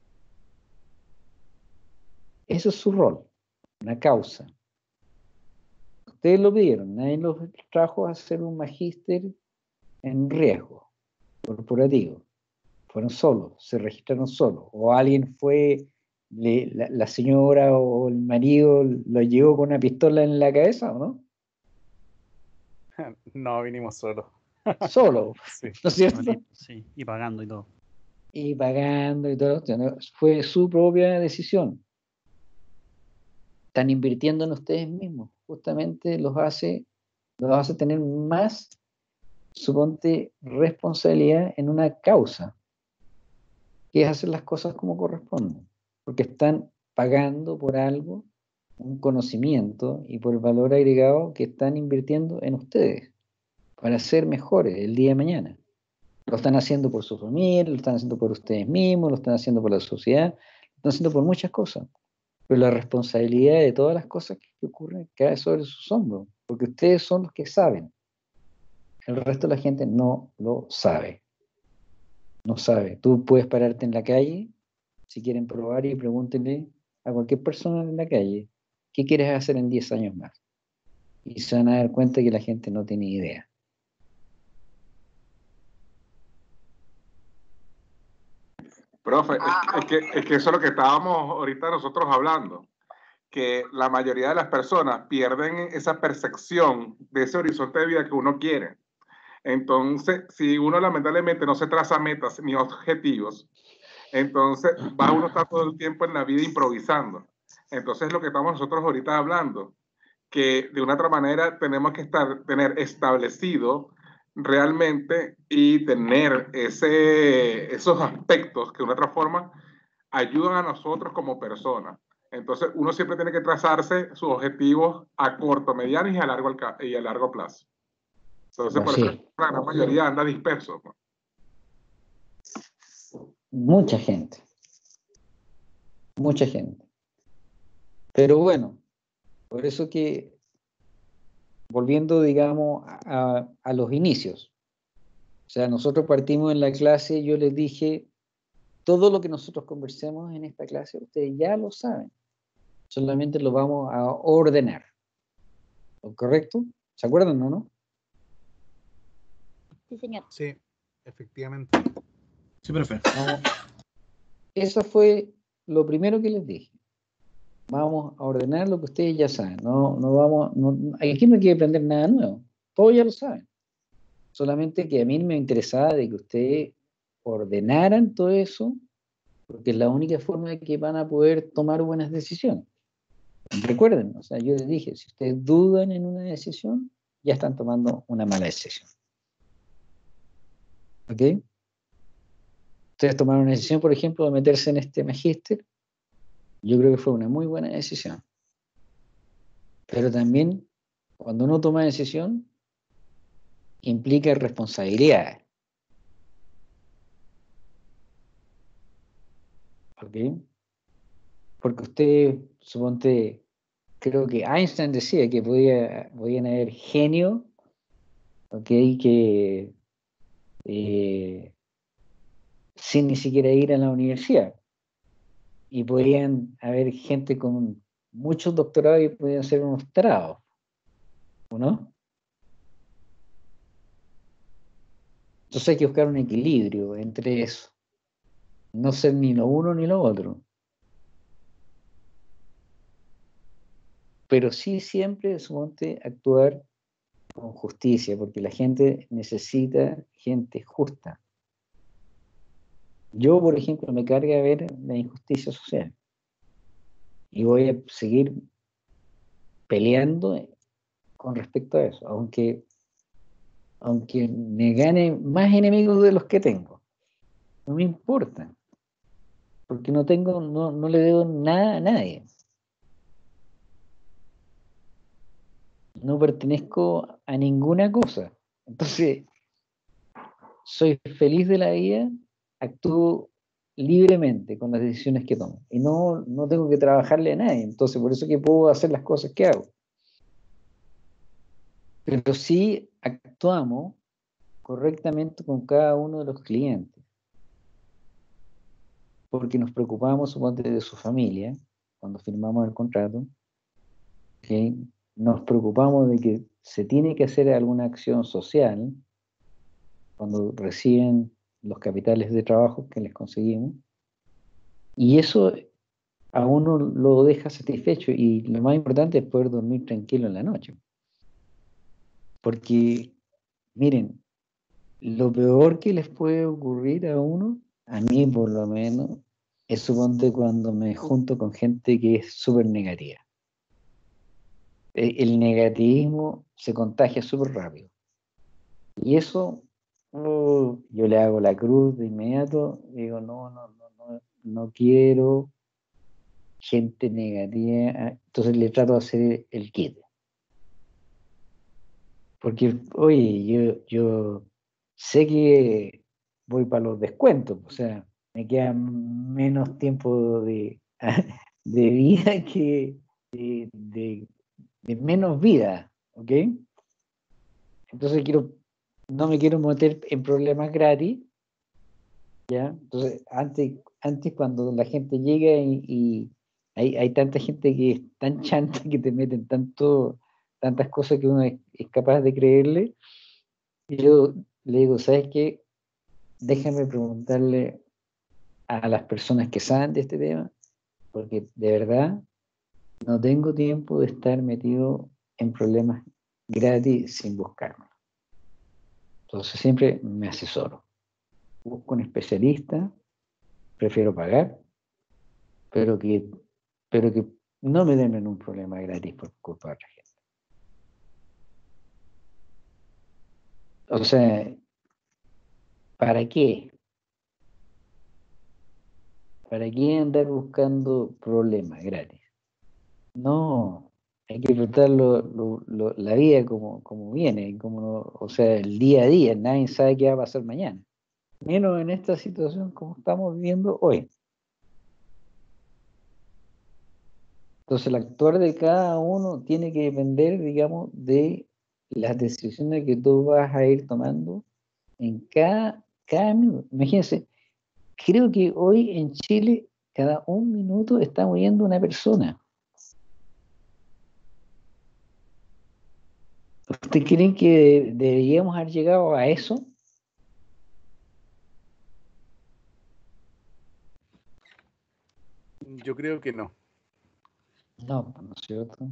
Eso es su rol, una causa. Ustedes lo pidieron, nadie los trajo a hacer un magíster en riesgo corporativo. Fueron solos, se registraron solos. O alguien fue, le, la, la señora o el marido lo llevó con una pistola en la cabeza, ¿o no? No, vinimos solos. Solo, Sí. ¿no es cierto? Sí, y pagando y todo. Y pagando y todo. Fue su propia decisión. Están invirtiendo en ustedes mismos. Justamente los hace, los hace tener más, suponte, responsabilidad en una causa, que es hacer las cosas como corresponden. Porque están pagando por algo, un conocimiento y por el valor agregado que están invirtiendo en ustedes para ser mejores el día de mañana. Lo están haciendo por su familia, lo están haciendo por ustedes mismos, lo están haciendo por la sociedad, lo están haciendo por muchas cosas. Pero la responsabilidad de todas las cosas que ocurren cae sobre sus hombros, porque ustedes son los que saben. El resto de la gente no lo sabe. No sabe. Tú puedes pararte en la calle, si quieren probar, y pregúntenle a cualquier persona en la calle, ¿qué quieres hacer en diez años más? Y se van a dar cuenta que la gente no tiene idea. Profe, es que, es que eso es lo que estábamos ahorita nosotros hablando, que la mayoría de las personas pierden esa percepción de ese horizonte de vida que uno quiere. Entonces, si uno lamentablemente no se traza metas ni objetivos, entonces va uno a estar todo el tiempo en la vida improvisando. Entonces, lo que estamos nosotros ahorita hablando, que de una otra manera tenemos que estar, tener establecido realmente y tener ese, esos aspectos que de una otra forma ayudan a nosotros como personas. Entonces, uno siempre tiene que trazarse sus objetivos a corto, mediano y a largo, y a largo plazo. Entonces, por Así eso la gran mayoría anda disperso. Mucha gente. Mucha gente. Pero bueno, por eso que, volviendo, digamos, a, a los inicios. O sea, nosotros partimos en la clase, yo les dije, todo lo que nosotros conversemos en esta clase, ustedes ya lo saben. Solamente lo vamos a ordenar. ¿Correcto? ¿Se acuerdan o no? Sí, señor. Sí, efectivamente. Sí, profe. Vamos. Eso fue lo primero que les dije. Vamos a ordenar lo que ustedes ya saben. No, no vamos, no, aquí no hay que aprender nada nuevo. Todos ya lo saben. Solamente que a mí me interesaba de que ustedes ordenaran todo eso, porque es la única forma de que van a poder tomar buenas decisiones. Recuerden, o sea, yo les dije, si ustedes dudan en una decisión, ya están tomando una mala decisión. ¿Ok? Ustedes tomaron una decisión, por ejemplo, de meterse en este magíster. Yo creo que fue una muy buena decisión. Pero también, cuando uno toma decisión, implica responsabilidad. ¿Ok? Porque usted, suponte, creo que Einstein decía que podía, podían haber genios, ¿ok? Que eh, sin ni siquiera ir a la universidad. Y podían haber gente con muchos doctorados y podían ser unos tarados, ¿no? Entonces hay que buscar un equilibrio entre eso. No ser ni lo uno ni lo otro. Pero sí siempre, suponte, actuar con justicia, porque la gente necesita gente justa. Yo, por ejemplo, me carga ver la injusticia social. Y voy a seguir peleando con respecto a eso, aunque, aunque me gane más enemigos de los que tengo. No me importa, porque no tengo, no, no le debo nada a nadie. No pertenezco a ninguna cosa. Entonces, soy feliz de la vida, actúo libremente con las decisiones que tomo. Y no, no tengo que trabajarle a nadie. Entonces, por eso que puedo hacer las cosas que hago. Pero sí actuamos correctamente con cada uno de los clientes. Porque nos preocupamos, suponte, de su familia, cuando firmamos el contrato, ¿okay? Nos preocupamos de que se tiene que hacer alguna acción social cuando reciben los capitales de trabajo que les conseguimos, y eso a uno lo deja satisfecho, y lo más importante es poder dormir tranquilo en la noche. Porque, miren, lo peor que les puede ocurrir a uno, a mí por lo menos, es suponte cuando me junto con gente que es súper negativa. El negativismo se contagia súper rápido. Y eso, oh, yo le hago la cruz de inmediato, digo, no, no, no, no, no quiero gente negativa, entonces le trato de hacer el kit. Porque, oye, yo, yo sé que voy para los descuentos, o sea, me queda menos tiempo de, de vida que de, de, de menos vida, ¿ok? Entonces quiero, no me quiero meter en problemas gratis, ¿ya? Entonces, antes, antes cuando la gente llega y, y hay, hay tanta gente que es tan chanta que te meten tanto, tantas cosas que uno es, es capaz de creerle, y yo le digo, ¿sabes qué? Déjame preguntarle a las personas que saben de este tema, porque de verdad no tengo tiempo de estar metido en problemas gratis sin buscarme. Entonces siempre me asesoro. Busco un especialista, prefiero pagar, pero que, pero que no me den en un problema gratis por culpa de otra gente. O sea, ¿para qué? ¿Para qué andar buscando problemas gratis? No, hay que disfrutar lo, lo, lo, la vida como, como viene, como no, o sea, el día a día, nadie sabe qué va a pasar mañana. Menos en esta situación como estamos viviendo hoy. Entonces, el actuar de cada uno tiene que depender, digamos, de las decisiones que tú vas a ir tomando en cada, cada minuto. Imagínense, creo que hoy en Chile, cada un minuto está muriendo una persona. ¿Ustedes creen que deberíamos haber llegado a eso? Yo creo que no. No, ¿no es cierto?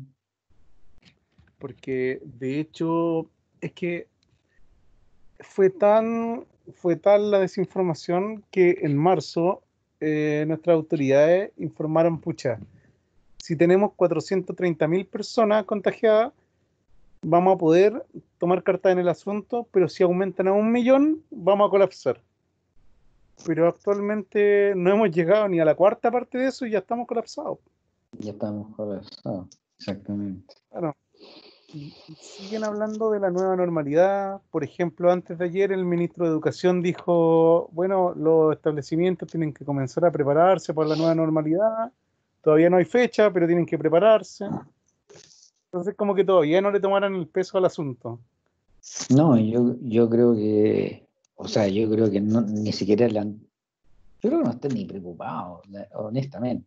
Porque de hecho es que fue tan, fue tal la desinformación que en marzo eh, nuestras autoridades informaron, pucha, si tenemos cuatrocientas treinta mil personas contagiadas, vamos a poder tomar carta en el asunto, pero si aumentan a un millón, vamos a colapsar. Pero actualmente no hemos llegado ni a la cuarta parte de eso y ya estamos colapsados. Ya estamos colapsados, exactamente. Claro. Y, y siguen hablando de la nueva normalidad. Por ejemplo, antes de ayer el ministro de Educación dijo, bueno, los establecimientos tienen que comenzar a prepararse para la nueva normalidad. Todavía no hay fecha, pero tienen que prepararse. Entonces, como que todavía no le tomaran el peso al asunto. No, yo, yo creo que, o sea, yo creo que no, ni siquiera la, yo creo que no están ni preocupados, honestamente.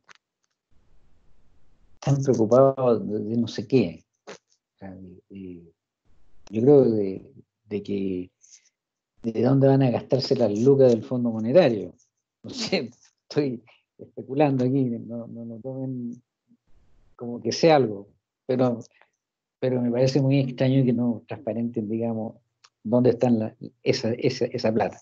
Están preocupados de, de no sé qué. O sea, de, de, yo creo de, de que de dónde van a gastarse las lucas del Fondo Monetario. No sé, estoy especulando aquí, no, no, no tomen como que sea algo, pero, pero me parece muy extraño que no transparenten, digamos, dónde están la, esa, esa, esa plata.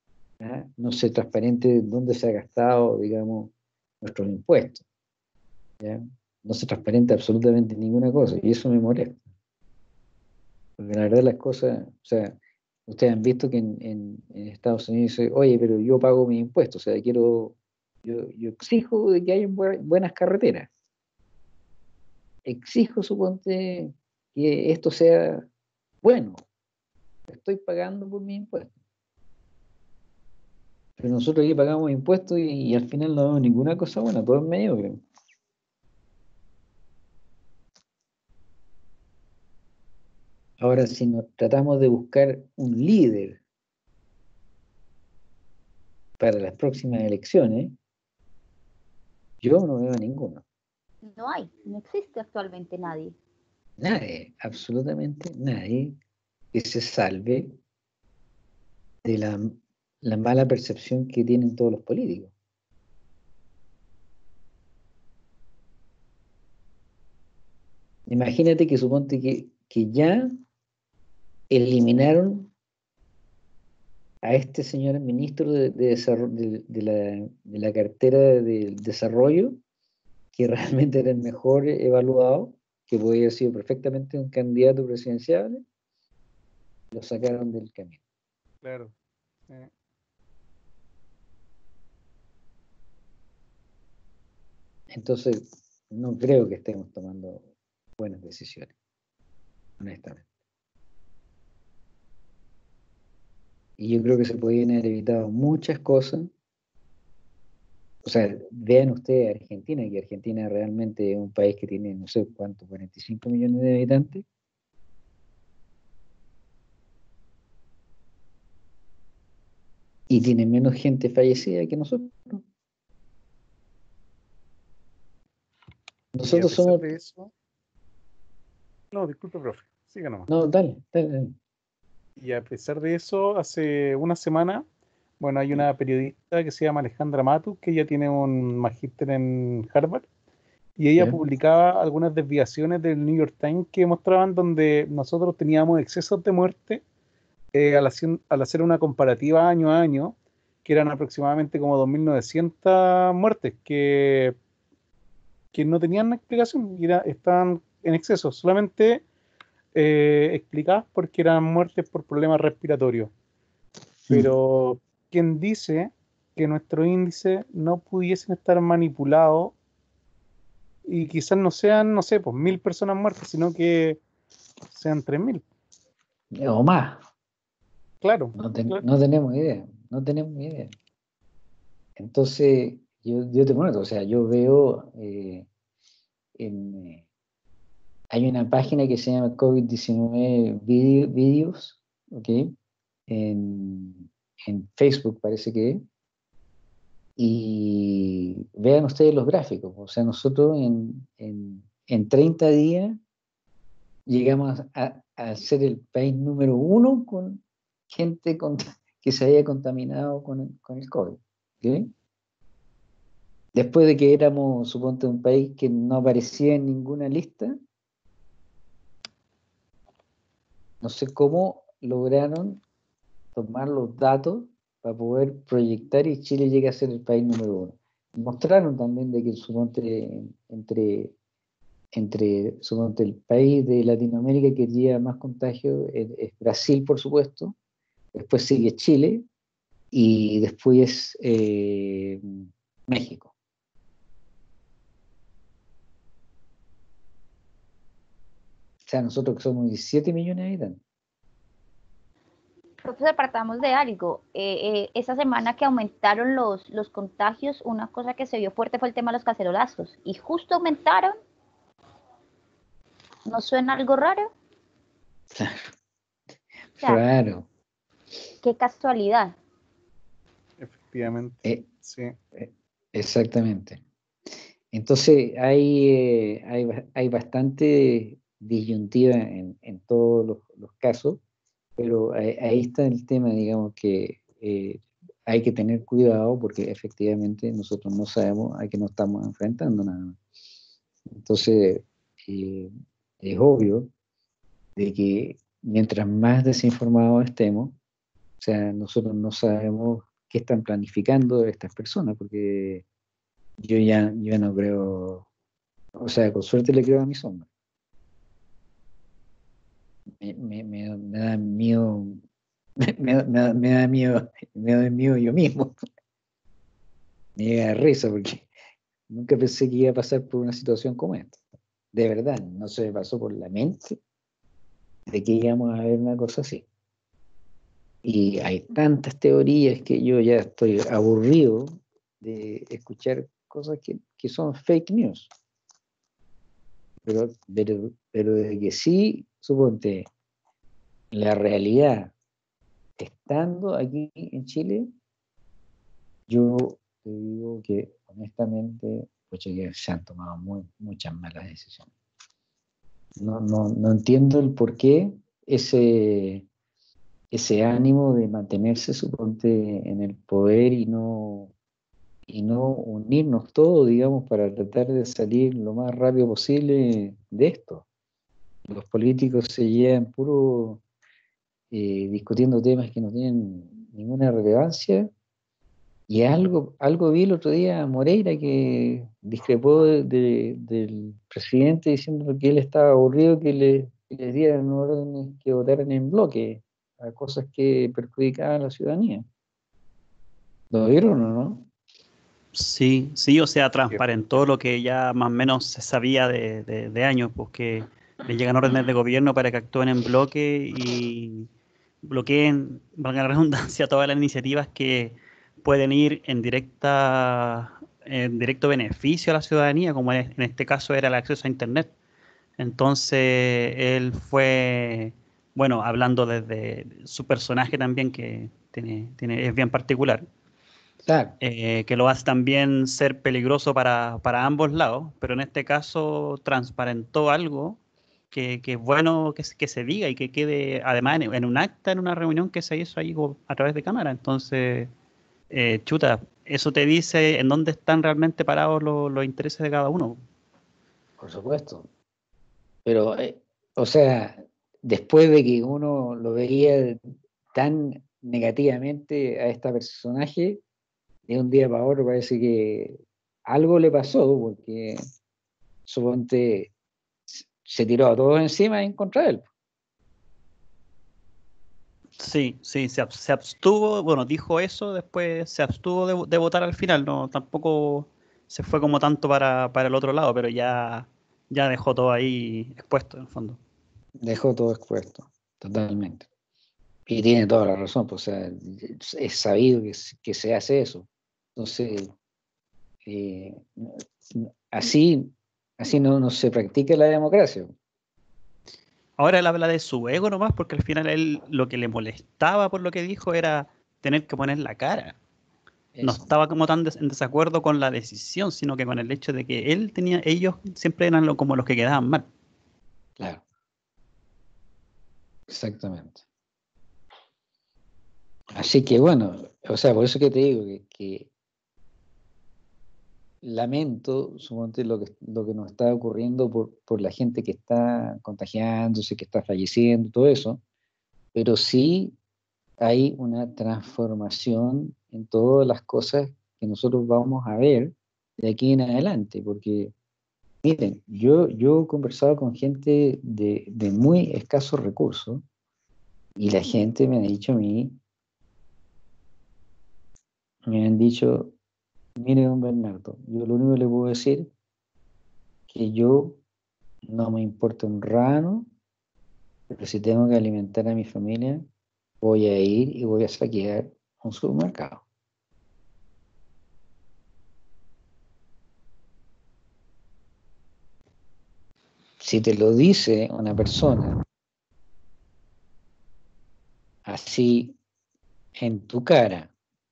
¿Ah? No se transparente dónde se ha gastado, digamos, nuestros impuestos. ¿ya? No se transparenta absolutamente ninguna cosa, y eso me molesta. Porque la verdad las cosas, o sea, ustedes han visto que en, en, en Estados Unidos dice, oye, pero yo pago mis impuestos, o sea, quiero, yo, yo exijo de que haya bu- buenas carreteras. Exijo, suponte, que esto sea bueno. Estoy pagando por mis impuestos. Pero nosotros aquí pagamos impuestos y, y al final no vemos ninguna cosa buena, todo es mediocre. Ahora, si nos tratamos de buscar un líder para las próximas elecciones, yo no veo a ninguno. No hay, no existe actualmente nadie. Nadie, absolutamente nadie que se salve de la, la mala percepción que tienen todos los políticos. Imagínate que suponte que, que ya eliminaron a este señor ministro de, de, desarrollo, de, de, la, de la cartera del desarrollo, que realmente era el mejor evaluado, que podía haber sido perfectamente un candidato presidencial, lo sacaron del camino. Claro. Eh, Entonces, no creo que estemos tomando buenas decisiones, honestamente. Y yo creo que se podían haber evitado muchas cosas. O sea, vean ustedes Argentina, que Argentina realmente es un país que tiene, no sé cuánto, cuarenta y cinco millones de habitantes. Y tiene menos gente fallecida que nosotros. y a Nosotros pesar somos... de eso, no, disculpe, profe, siga nomás. No, dale, dale, dale. Y a pesar de eso, hace una semana, bueno, hay una periodista que se llama Alejandra Matus, que ella tiene un magíster en Harvard, y ella ¿Ya? publicaba algunas desviaciones del New York Times que mostraban donde nosotros teníamos excesos de muerte eh, al, hacer, al hacer una comparativa año a año, que eran aproximadamente como dos mil novecientas muertes que, que no tenían explicación, y era, estaban en exceso, solamente eh, explicadas porque eran muertes por problemas respiratorios. Pero quien dice que nuestros índices no pudiesen estar manipulados y quizás no sean, no sé, pues mil personas muertas, sino que sean tres mil. O más. Claro, No, ten- claro. no tenemos idea. No tenemos idea. Entonces, yo, yo te prometo, o sea, yo veo eh, en, eh, hay una página que se llama COVID diecinueve Video- Videos, ¿ok? En, en Facebook parece que es. Y vean ustedes los gráficos. O sea, nosotros en, en, en treinta días llegamos a, a ser el país número uno con gente con, que se haya contaminado con el, con el COVID. ¿Ok? Después de que éramos, suponte, un país que no aparecía en ninguna lista, no sé cómo lograron tomar los datos para poder proyectar y Chile llegue a ser el país número uno. Mostraron también de que suponte entre, entre suponte, el país de Latinoamérica que lleva más contagio es, es Brasil, por supuesto, después sigue Chile y después eh, México. O sea, nosotros que somos diecisiete millones de habitantes. Profesor, partamos de algo. Eh, eh, esa semana que aumentaron los, los contagios, una cosa que se vio fuerte fue el tema de los cacerolazos. Y justo aumentaron. ¿No suena algo raro? Claro. O sea, Raro. qué casualidad. Efectivamente. Eh, Sí. eh, exactamente. Entonces hay, eh, hay, hay bastante disyuntiva en, en todos los, los casos, pero ahí, ahí está el tema, digamos, que eh, hay que tener cuidado porque efectivamente nosotros no sabemos a qué nos estamos enfrentando nada más. Entonces, eh, es obvio de que mientras más desinformados estemos, o sea, nosotros no sabemos qué están planificando estas personas, porque yo ya, yo no creo O sea, con suerte le creo a mi sombra. Me, me, me, me da miedo, me, me, da- me da miedo, me da miedo yo mismo. Me llega a risa porque nunca pensé que iba a pasar por una situación como esta. De verdad, no se me pasó por la mente de que íbamos a ver una cosa así. Y hay tantas teorías que yo ya estoy aburrido de escuchar cosas que, que son fake news. Pero, pero, pero de que sí, suponte, la realidad, estando aquí en Chile, yo te digo que honestamente, pues que se han tomado muy, muchas malas decisiones. No, no, no entiendo el por qué ese, ese ánimo de mantenerse, suponte, en el poder y no, y no unirnos todos, digamos, para tratar de salir lo más rápido posible de esto. Los políticos se llevan puro eh, discutiendo temas que no tienen ninguna relevancia. Y algo, algo vi el otro día a Moreira que discrepó de- de- del presidente diciendo que él estaba aburrido que, le, que les dieran órdenes que votaran en bloque a cosas que perjudicaban a la ciudadanía. ¿Lo vieron o no? Sí, sí, o sea, transparentó lo que ya más o menos se sabía de, de, de años, pues que le llegan órdenes de gobierno para que actúen en bloque y bloqueen, valga la redundancia, todas las iniciativas que pueden ir en directa, en directo beneficio a la ciudadanía, como en en este caso era el acceso a Internet. Entonces, él fue, bueno, hablando desde su personaje también, que tiene, tiene, es bien particular, Claro, eh, que lo hace también ser peligroso para, para ambos lados, pero en este caso transparentó algo que, que es bueno que, se- que se diga y que quede además en, en un acta, en una reunión que se hizo ahí go- a través de cámara. Entonces, eh, chuta, eso te dice en dónde están realmente parados los, los intereses de cada uno. por supuesto. Pero, eh, o sea, después de que uno lo veía tan negativamente a este personaje, de un día para otro parece que algo le pasó, porque suponte se tiró a todos encima en contra de él. Sí, sí, se, ab- se abstuvo, bueno, dijo eso, después se abstuvo de, de votar al final, no, tampoco se fue como tanto para, para el otro lado, pero ya, ya dejó todo ahí expuesto en el fondo. Dejó todo expuesto, totalmente. Y tiene toda la razón, pues, o sea, es sabido que, se- que se hace eso. Entonces, eh, así, así no, no se practica la democracia. Ahora él habla de su ego nomás, porque al final él lo que le molestaba por lo que dijo era tener que poner la cara. No Eso, estaba como tan des- en desacuerdo con la decisión, sino que con el hecho de que él tenía, ellos siempre eran lo- como los que quedaban mal. claro, exactamente. Así que bueno, o sea, por eso que te digo que, que lamento, suponte, lo que, lo que nos está ocurriendo por, por la gente que está contagiándose, que está falleciendo, todo eso, pero sí hay una transformación en todas las cosas que nosotros vamos a ver de aquí en adelante, porque miren, yo, yo he conversado con gente de, de muy escasos recursos y la gente me ha dicho a mí, me han dicho, mire, don Bernardo, yo lo único que le puedo decir que yo no me importa un rano, pero si tengo que alimentar a mi familia, voy a ir y voy a saquear un supermercado. Si te lo dice una persona así en tu cara,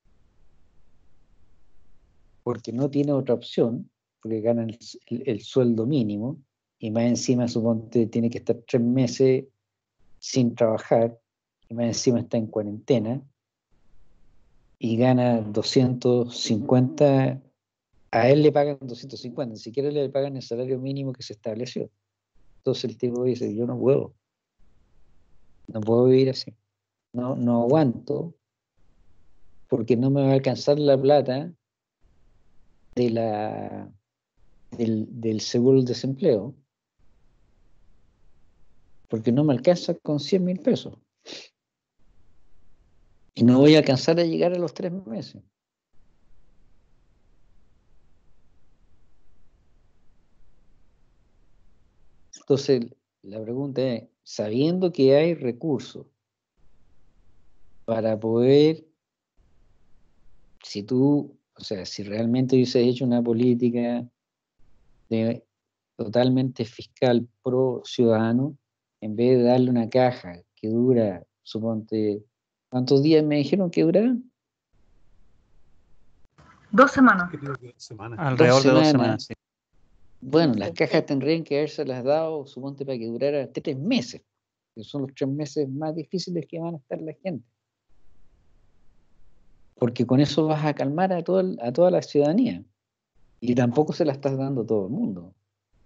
porque no tiene otra opción, porque gana el, el- el sueldo mínimo, y más encima, suponte, tiene que estar tres meses sin trabajar, y más encima está en cuarentena, y gana doscientos cincuenta, a él le pagan doscientos cincuenta, ni siquiera le pagan el salario mínimo que se estableció. Entonces el tipo dice, yo no puedo, no puedo vivir así, no, no aguanto, porque no me va a alcanzar la plata de la, del, del seguro del desempleo, porque no me alcanza con cien mil pesos. Y no voy a alcanzar a llegar a los tres meses. Entonces, la pregunta es, sabiendo que hay recursos para poder, si tú, o sea, si realmente hubieses hecho una política de, totalmente fiscal pro ciudadano, en vez de darle una caja que dura, suponte, ¿cuántos días me dijeron que duraba? Dos semanas. Creo que dos semanas. Alrededor Dos de dos semanas. semanas, sí. Bueno, las cajas tendrían que haberse las dado, suponte, para que durara tres meses, que son los tres meses más difíciles que van a estar la gente. Porque con eso vas a calmar a, todo el- a toda la ciudadanía. Y tampoco se la estás dando a todo el mundo.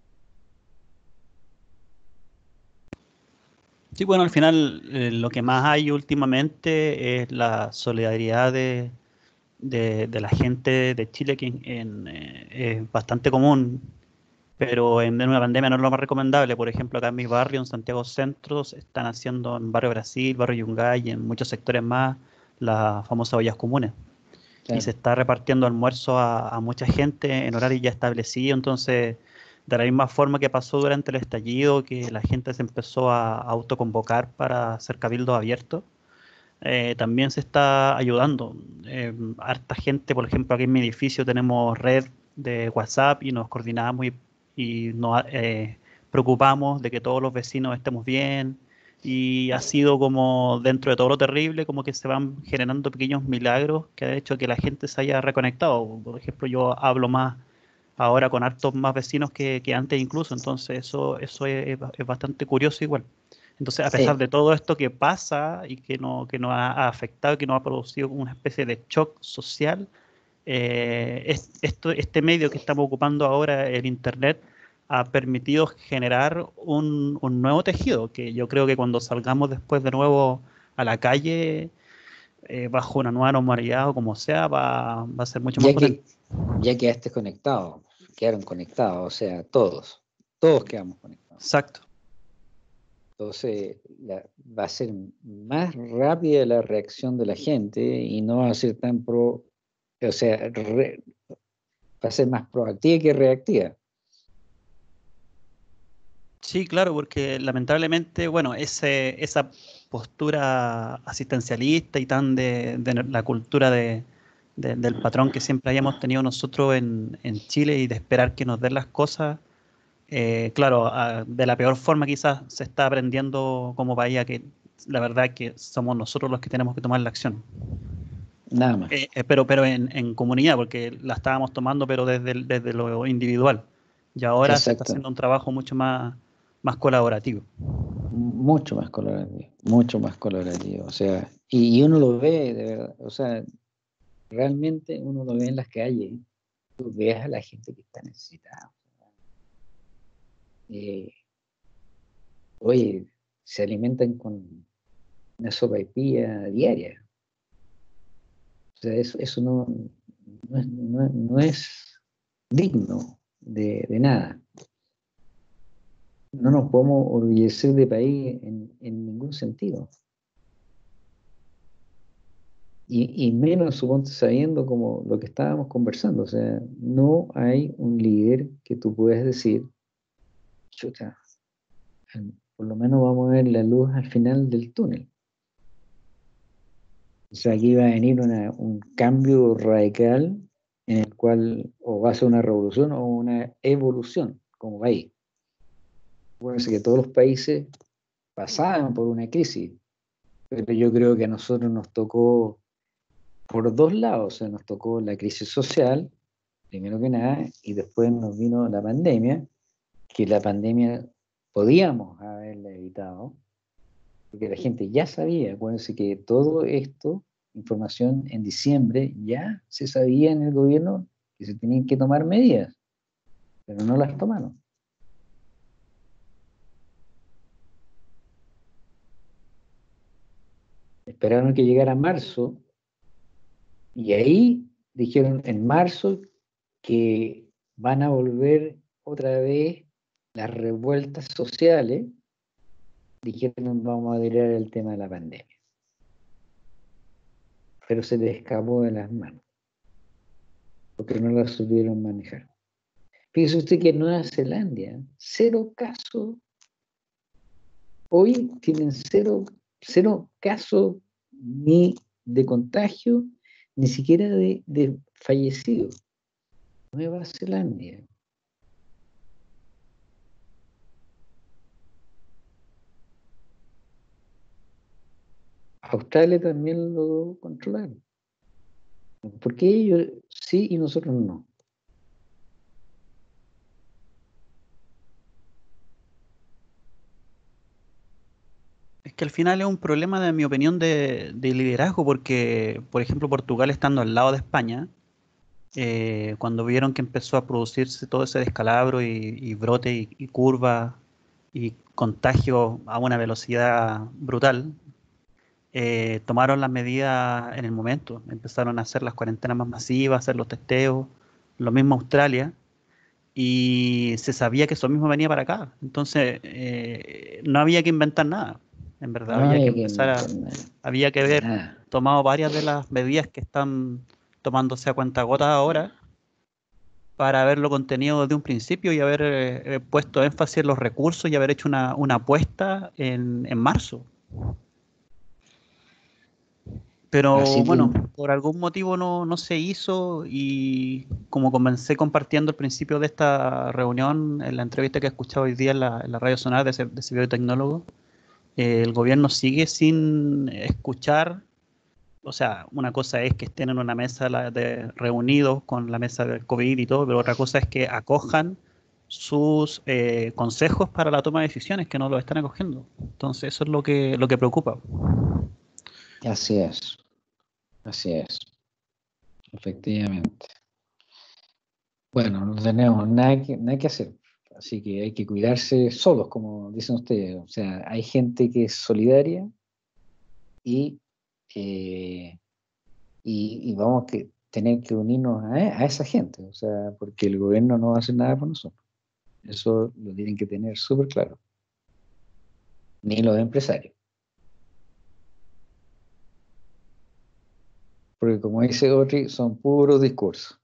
Sí, bueno, al final eh, lo que más hay últimamente es la solidaridad de, de, de la gente de Chile, que en- en, eh, es bastante común, pero en, en una pandemia no es lo más recomendable. Por ejemplo, acá en mi barrio, en Santiago Centro, se están haciendo en Barrio Brasil, Barrio Yungay y en muchos sectores más las famosas ollas comunes. Y se Claro. está repartiendo almuerzo a, a mucha gente en horario ya establecido. Entonces, de la misma forma que pasó durante el estallido, que la gente se empezó a autoconvocar para hacer cabildos abiertos, eh, también se está ayudando. Eh, harta gente, por ejemplo, aquí en mi edificio tenemos red de WhatsApp y nos coordinamos y, y nos eh, preocupamos de que todos los vecinos estemos bien. Y ha sido como, dentro de todo lo terrible, como que se van generando pequeños milagros que ha hecho que la gente se haya reconectado. Por ejemplo, yo hablo más ahora con hartos más vecinos que, que antes incluso, entonces eso, eso es, es bastante curioso igual. Entonces, a pesar Sí, de todo esto que pasa y que, no, que nos ha, ha afectado, que nos ha producido una especie de shock social, eh, es- esto, este medio que estamos ocupando ahora, el Internet, ha permitido generar un, un nuevo tejido, que yo creo que cuando salgamos después de nuevo a la calle, eh, bajo una nueva normalidad o como sea, va, va a ser mucho más ya potente. que ya quedaste conectado, quedaron conectados, o sea, todos, todos quedamos conectados. Exacto. Entonces, la- va a ser más rápida la reacción de la gente y no va a ser tan pro, o sea, re- va a ser más proactiva que reactiva. Sí, claro, porque lamentablemente, bueno, ese, esa postura asistencialista y tan de, de la cultura de, de- del patrón que siempre hayamos tenido nosotros en, en Chile y de esperar que nos den las cosas, eh, claro, a- de la peor forma quizás se está aprendiendo como país a que la verdad es que somos nosotros los que tenemos que tomar la acción. Nada más. Eh, eh, pero pero en, en comunidad, porque la estábamos tomando, pero desde, el- desde lo individual. Y ahora se está Exacto. haciendo un trabajo mucho más, más colaborativo. Mucho más colorativo, mucho más colorativo. O sea, y, y uno lo ve, de verdad, o sea, realmente uno lo ve en las calles. Tú ves a la gente que está necesitada. Eh, oye, se alimentan con una sopaipilla diaria. O sea, eso, eso no, no, es, no, no es digno de, de nada. No nos podemos orgullecer de país en, en ningún sentido. Y, y menos, suponte, sabiendo como lo que estábamos conversando. O sea, no hay un líder que tú puedas decir, chuta, al- por lo menos vamos a ver la luz al final del túnel. O sea, aquí va a venir una, un cambio radical en el cual o va a ser una revolución o una evolución como país. Acuérdense que todos los países pasaban por una crisis, pero yo creo que a nosotros nos tocó por dos lados. O sea, nos tocó la crisis social, primero que nada, y después nos vino la pandemia, que la pandemia podíamos haberla evitado, porque la gente ya sabía. Acuérdense que todo esto, información en diciembre, ya se sabía en el gobierno que se tenían que tomar medidas, pero no las tomaron. Esperaron que llegara marzo y ahí dijeron en marzo que van a volver otra vez las revueltas sociales. Dijeron, vamos a tirar el tema de la pandemia. Pero se les escapó de las manos, porque no la supieron manejar. Fíjese usted que en Nueva Zelanda, cero casos, hoy tienen cero, cero casos ni de contagio, ni siquiera de, de fallecidos. Nueva Zelanda. Australia también lo controlaron. ¿Por qué ellos sí y nosotros no? Es que al final es un problema, de mi opinión, de, de liderazgo, porque, por ejemplo, Portugal estando al lado de España, eh, cuando vieron que empezó a producirse todo ese descalabro y, y brote y, y curva y contagio a una velocidad brutal, eh, tomaron las medidas en el momento. Empezaron a hacer las cuarentenas más masivas, hacer los testeos, lo mismo Australia, y se sabía que eso mismo venía para acá. Entonces, eh, no había que inventar nada. En verdad, No había que hay que empezar a, inventar nada. había que haber Nada. tomado varias de las medidas que están tomándose a cuentagotas ahora para haberlo contenido desde un principio y haber eh, eh, puesto énfasis en los recursos y haber hecho una, una apuesta en, en marzo. Pero Así bueno, tiene. por algún motivo no, no se hizo, y como comencé compartiendo al principio de esta reunión, en la entrevista que he escuchado hoy día en la, en la radio sonar de ese, de ese biotecnólogo, eh, el gobierno sigue sin escuchar. O sea, una cosa es que estén en una mesa la- de, reunidos con la mesa del COVID y todo, pero otra cosa es que acojan sus eh, consejos para la toma de decisiones, que no lo están acogiendo. Entonces eso es lo que, lo que preocupa. Así es. Así es. Efectivamente. Bueno, no tenemos nada que, nada que hacer. Así que hay que cuidarse solos, como dicen ustedes. O sea, hay gente que es solidaria y, eh, y, y vamos a que tener que unirnos a, a esa gente. O sea, porque el gobierno no va a hacer nada por nosotros. Eso lo tienen que tener súper claro. Ni los empresarios. Porque como dice Otri, son puros discursos.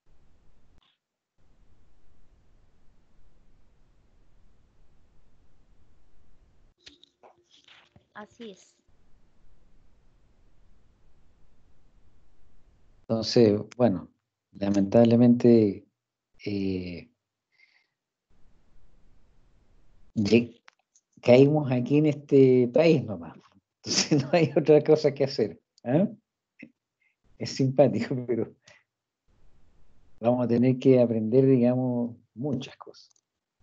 Así es. Entonces, bueno, lamentablemente eh, lleg- caímos aquí en este país nomás. Entonces no hay otra cosa que hacer. ¿Ah? Es simpático, pero vamos a tener que aprender, digamos, muchas cosas.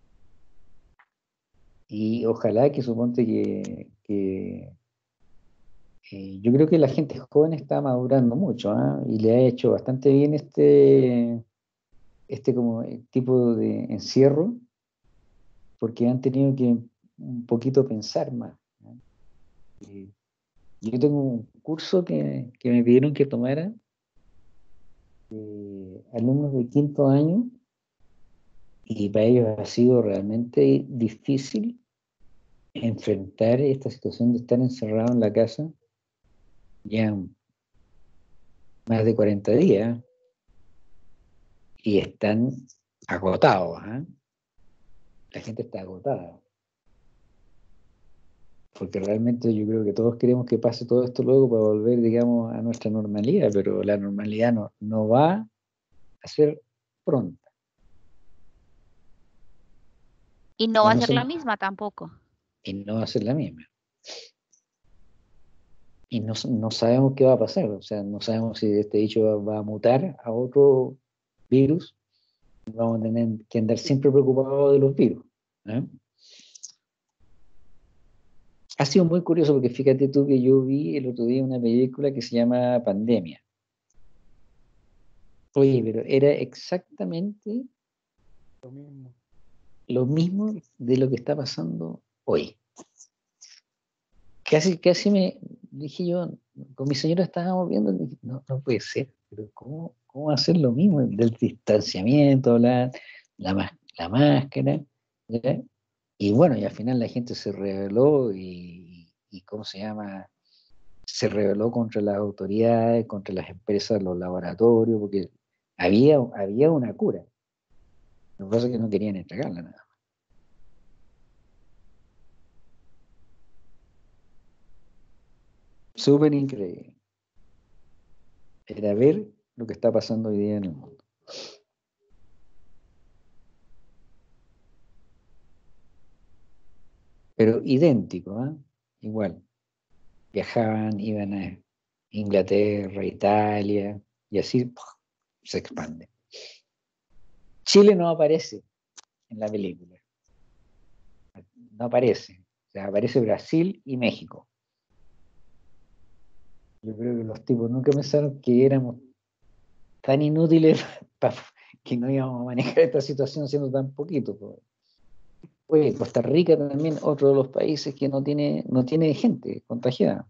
Y ojalá que suponte que, que eh, yo creo que la gente joven está madurando mucho, ¿ah? Y le ha hecho bastante bien este, este como eh, tipo de encierro, porque han tenido que un poquito pensar más, ¿no? Eh, yo tengo un curso que, que me pidieron que tomara eh, alumnos de quinto año, y para ellos ha sido realmente difícil enfrentar esta situación de estar encerrado en la casa ya más de cuarenta días y están agotados, ¿eh? La gente está agotada, porque realmente yo creo que todos queremos que pase todo esto luego para volver, digamos, a nuestra normalidad, pero la normalidad no, no va a ser pronta. Y no Y va a no, ser la son, misma tampoco. y no va a ser la misma. Y no, no sabemos qué va a pasar, o sea, no sabemos si este bicho va, va a mutar a otro virus. Vamos a tener que andar siempre preocupados de los virus, ¿eh? Ha sido muy curioso porque fíjate tú que yo vi el otro día una película que se llama Pandemia. Oye, pero era exactamente Lo mismo. lo mismo de lo que está pasando hoy. Casi, casi me dije yo, con mi señora estábamos viendo, y dije, no, no puede ser, pero ¿cómo, ¿cómo hacer lo mismo? Del distanciamiento, la, la, la máscara, ¿ya? Y bueno, y al final la gente se rebeló y, y ¿cómo se llama? Se rebeló contra las autoridades, contra las empresas, los laboratorios, porque había, había una cura. Lo que pasa es que no querían entregarla nada. Súper increíble. Era ver lo que está pasando hoy día en el mundo. Pero idéntico, ¿eh? Igual. Viajaban, iban a Inglaterra, Italia, y así ¡puf! Se expande. Chile no aparece en la película. No aparece. O sea, aparece Brasil y México. Yo creo que los tipos nunca pensaron que éramos tan inútiles pa, que no íbamos a manejar esta situación siendo tan poquito. Oye, Costa Rica también, otro de los países que no tiene, no tiene gente contagiada.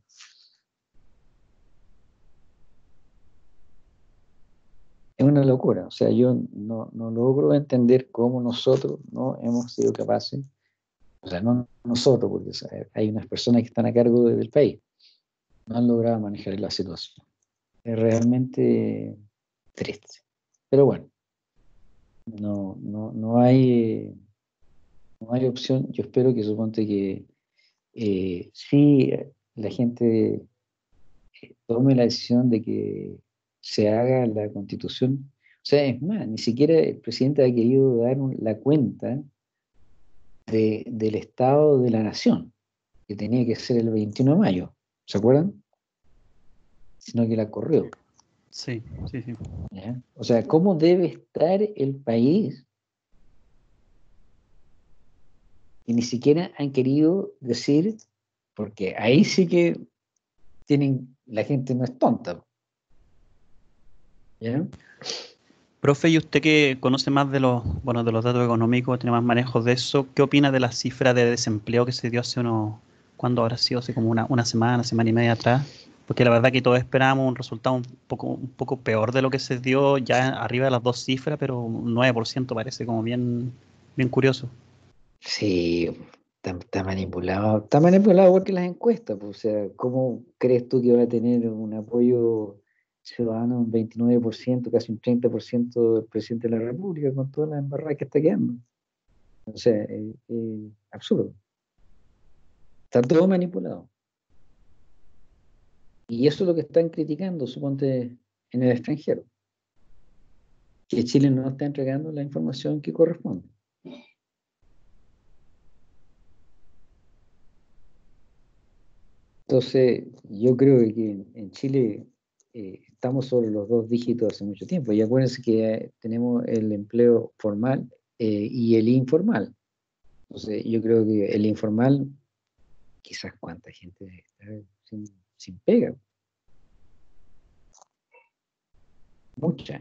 Es una locura. O sea, yo no, no logro entender cómo nosotros no hemos sido capaces, o sea, no nosotros, porque o sea, hay unas personas que están a cargo del país, no han logrado manejar la situación. Es realmente triste. Pero bueno, no, no, no hay, no hay opción. Yo espero que suponte que eh, sí la gente eh, tome la decisión de que se haga la constitución. O sea, es más, ni siquiera el presidente ha querido dar un- la cuenta de, del estado de la nación, que tenía que ser el veintiuno de mayo, ¿se acuerdan? Sino que la corrió. Sí, sí, sí. ¿Ya? O sea, ¿cómo debe estar el país? Y ni siquiera han querido decir, porque ahí sí que tienen, la gente no es tonta. ¿Ya? Profe, y usted que conoce más de los, bueno, de los datos económicos, tiene más manejos de eso, ¿qué opina de la cifra de desempleo que se dio hace unos, ¿cuándo habrá sido? Hace como una, una semana, semana y media atrás. Porque la verdad que todos esperábamos un resultado un poco, un poco peor de lo que se dio, ya arriba de las dos cifras, pero un nueve por ciento parece como bien, bien curioso. Sí, está, está manipulado, está manipulado igual que las encuestas, pues, o sea, ¿cómo crees tú que va a tener un apoyo ciudadano un veintinueve por ciento, casi un treinta por ciento del presidente de la República con todas las embarradas que está quedando? O sea, es, es absurdo. Está todo manipulado. Y eso es lo que están criticando, suponte, en el extranjero, que Chile no está entregando la información que corresponde. Entonces, yo creo que en, en Chile eh, estamos sobre los dos dígitos hace mucho tiempo. Y acuérdense que eh, tenemos el empleo formal eh, y el informal. Entonces, yo creo que el informal, quizás cuánta gente está sin, sin pega. Mucha.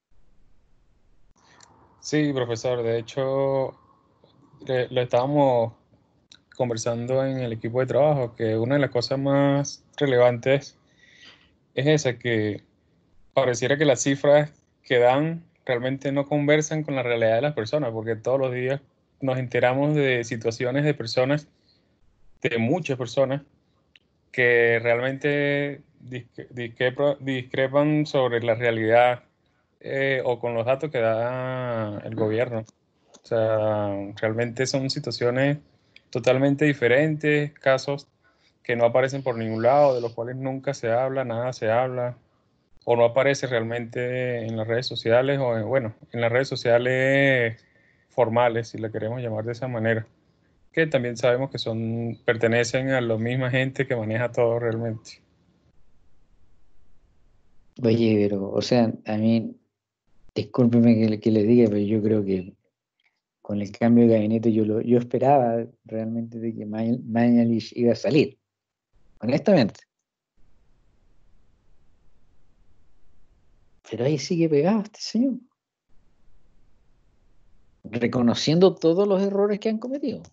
Sí, profesor, de hecho, le- lo estábamos conversando en el equipo de trabajo, que una de las cosas más relevantes es esa, que pareciera que las cifras que dan realmente no conversan con la realidad de las personas, porque todos los días nos enteramos de situaciones de personas, de muchas personas, que realmente disque- discrepa- discrepan sobre la realidad eh, o con los datos que da el gobierno. O sea, realmente son situaciones totalmente diferentes, casos que no aparecen por ningún lado, de los cuales nunca se habla, nada se habla, o no aparece realmente en las redes sociales, o en, bueno, en las redes sociales formales, si la queremos llamar de esa manera, que también sabemos que son, pertenecen a la misma gente que maneja todo realmente. Oye, pero, o sea, a mí, discúlpeme que, le- que le diga, pero yo creo que con el cambio de gabinete yo, lo, yo esperaba realmente de que Ma- Mañalich iba a salir, honestamente. Pero ahí sigue pegado este señor, reconociendo todos los errores que han cometido.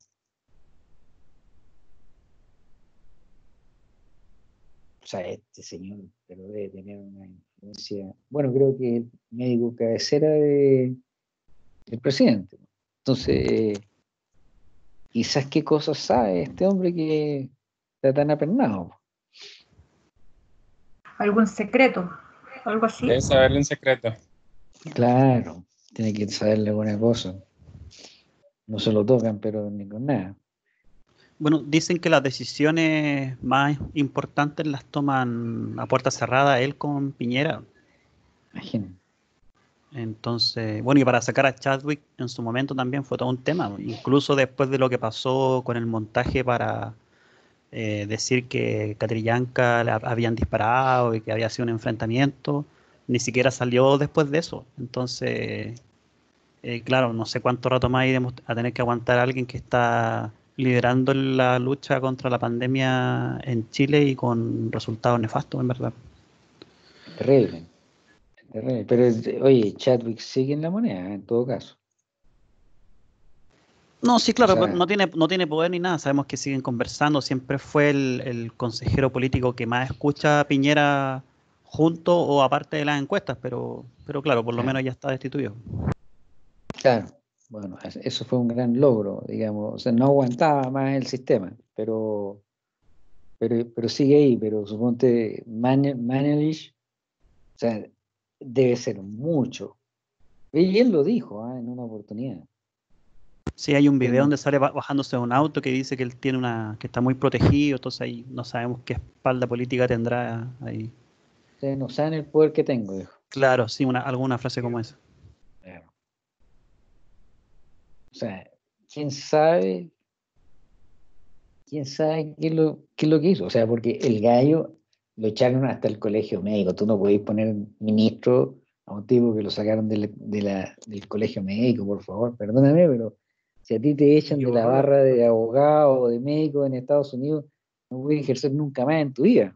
O sea, este señor pero debe tener una Decía, bueno, creo que el médico cabecera de, del presidente. Entonces, eh, quizás qué cosas sabe este hombre que está tan apernado. ¿Algún secreto? ¿Algo así? Debe saberlo en secreto. Claro, tiene que saberle alguna cosa. No se lo tocan, pero ni con nada. Bueno, dicen que las decisiones más importantes las toman a puerta cerrada él con Piñera. Imagínate. Entonces, bueno, y para sacar a Chadwick en su momento también fue todo un tema, incluso después de lo que pasó con el montaje para eh, decir que Catrillanca le habían disparado y que había sido un enfrentamiento, ni siquiera salió después de eso. Entonces, eh, claro, no sé cuánto rato más iremos a tener que aguantar a alguien que está liderando la lucha contra la pandemia en Chile y con resultados nefastos, en verdad. Terrible. Terrible. Pero, oye, Chadwick sigue en la moneda, en todo caso. No, sí, claro, O sea, no tiene, no tiene poder ni nada, sabemos que siguen conversando, siempre fue el, el consejero político que más escucha a Piñera junto o aparte de las encuestas, pero, pero claro, por lo claro, menos ya está destituido. claro. Bueno, eso fue un gran logro, digamos. O sea, no aguantaba más el sistema, pero, pero, pero sigue ahí. Pero suponte, Man- Manelich, o sea, debe ser mucho. Y él lo dijo, ¿ah? En una oportunidad. Sí, hay un Él video no, donde sale bajándose de un auto que dice que él tiene una, que está muy protegido, entonces ahí no sabemos qué espalda política tendrá ahí. ustedes no saben el poder que tengo, dijo. Claro, sí, una, alguna frase como esa. Claro. O sea, quién sabe, quién sabe qué es lo, qué es lo que hizo. O sea, porque el gallo lo echaron hasta el colegio médico. Tú no podés poner ministro a un tipo que lo sacaron del, de la, del colegio médico, por favor, perdóname, pero si a ti te echan de la barra de abogado o de médico en Estados Unidos, no puedes ejercer nunca más en tu vida.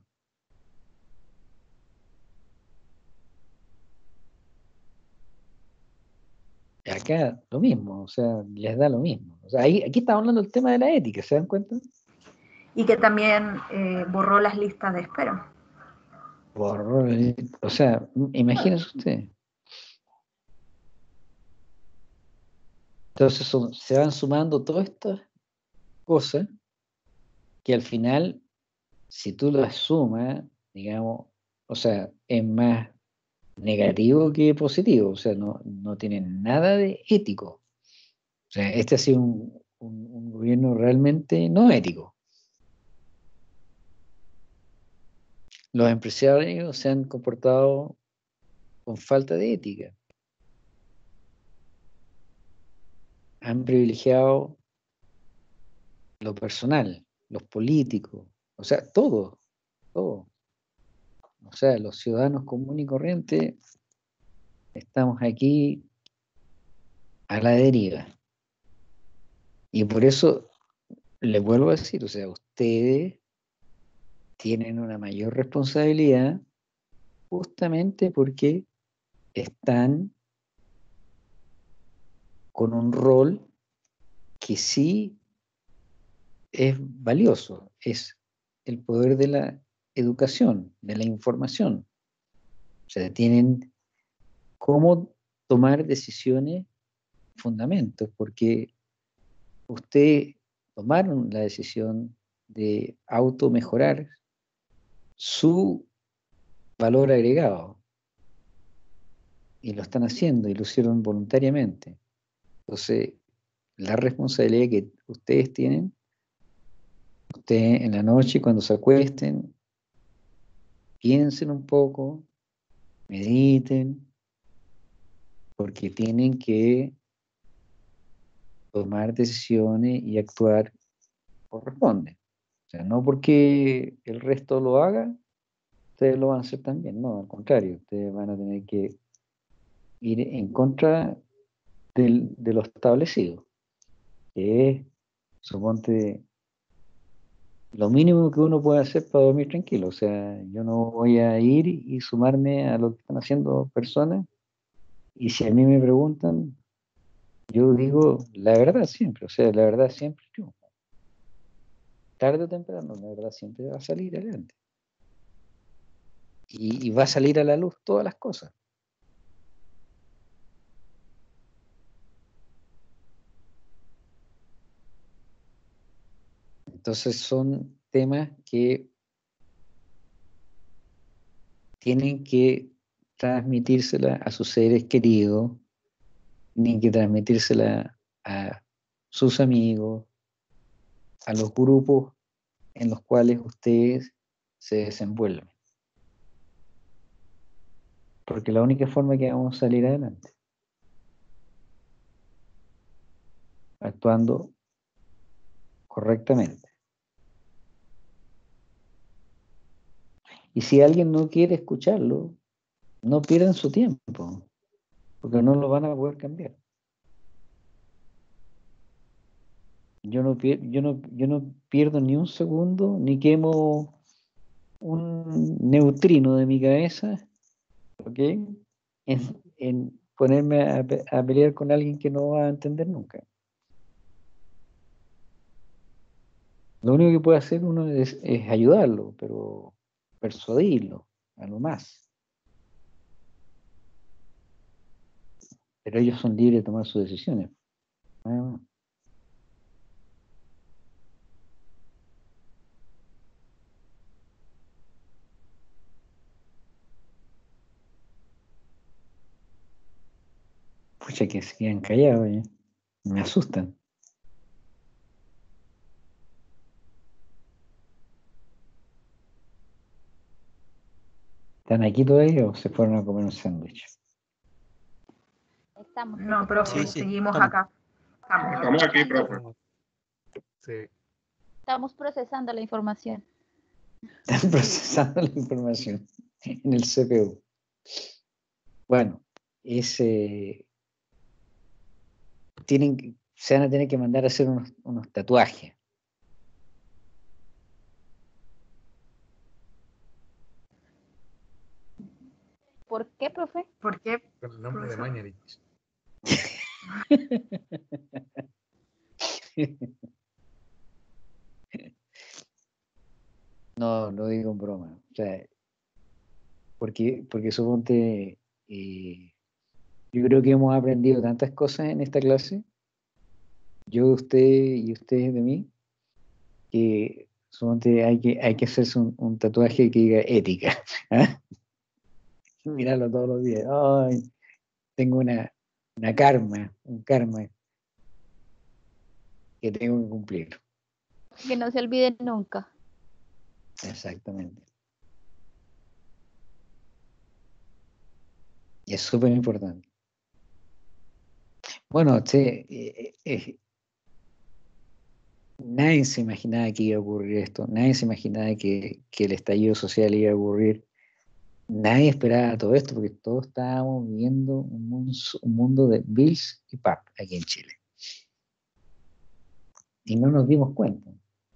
Y acá lo mismo, o sea, les da lo mismo. O sea, ahí, aquí estamos hablando del tema de la ética, ¿se dan cuenta? Y que también eh, borró las listas de espera. Borró, o sea, imagínense usted. Entonces son, se van sumando todas estas cosas que al final, si tú las sumas, digamos, o sea, es más negativo que positivo, o sea, no, no tienen nada de ético. O sea, este ha sido un, un, un gobierno realmente no ético. Los empresarios se han comportado con falta de ética. Han privilegiado lo personal, los políticos, o sea, todo, todo. O sea, los ciudadanos comunes y corrientes estamos aquí a la deriva. Y por eso les vuelvo a decir, o sea, ustedes tienen una mayor responsabilidad justamente porque están con un rol que sí es valioso, es el poder de la educación, de la información. O sea, tienen cómo tomar decisiones, fundamentos, porque ustedes tomaron la decisión de automejorar su valor agregado y lo están haciendo y lo hicieron voluntariamente. Entonces, la responsabilidad que ustedes tienen, ustedes en la noche cuando se acuesten, piensen un poco, mediten, porque tienen que tomar decisiones y actuar corresponde. O sea, no porque el resto lo haga, ustedes lo van a hacer también, no, al contrario, ustedes van a tener que ir en contra del, de lo establecido, que es, suponte, lo mínimo que uno puede hacer para dormir tranquilo. O sea, yo no voy a ir y sumarme a lo que están haciendo personas, y si a mí me preguntan, yo digo la verdad siempre, o sea, la verdad siempre triunfa. Tarde o temprano, la verdad siempre va a salir adelante. y, y va a salir a la luz todas las cosas. Entonces son temas que tienen que transmitírsela a sus seres queridos, tienen que transmitírsela a sus amigos, a los grupos en los cuales ustedes se desenvuelven. Porque la única forma que vamos a salir adelante, actuando correctamente. Y si alguien no quiere escucharlo, no pierdan su tiempo, porque no lo van a poder cambiar. Yo no, yo no, yo no pierdo ni un segundo, ni quemo un neutrino de mi cabeza, ¿ok? En, en ponerme a, a pelear con alguien que no va a entender nunca. Lo único que puede hacer uno es, es ayudarlo, pero persuadirlo, a lo más. Pero ellos son libres de tomar sus decisiones. Nada más. Pucha, que se quedan callados, ¿eh? Me asustan. ¿Están aquí todavía o se fueron a comer un sándwich? Estamos. No, profe, Sí, sí, seguimos estamos. acá. Estamos. Estamos aquí, profe. Sí. Estamos procesando la información. Están procesando la información en el C P U. Bueno, ese, tienen, se van a tener que mandar a hacer unos, unos tatuajes. ¿Por qué, profe? ¿Por qué? Con el nombre de profesor? Mañalich. No, no digo en broma. O sea, porque, porque suponte, eh, yo creo que hemos aprendido tantas cosas en esta clase, yo de usted y ustedes de mí, que suponte hay que, hay que hacerse un, un tatuaje que diga ética. ¿Ah? Mirarlo todos los días. Ay, tengo una, una karma, un karma que tengo que cumplir. Que no se olviden nunca. Exactamente. Y es súper importante. Bueno, che, eh, eh, nadie se imaginaba que iba a ocurrir esto, nadie se imaginaba que, que el estallido social iba a ocurrir, nadie esperaba todo esto, porque todos estábamos viviendo un mundo, un mundo de Bills y Pap aquí en Chile. Y no nos dimos cuenta.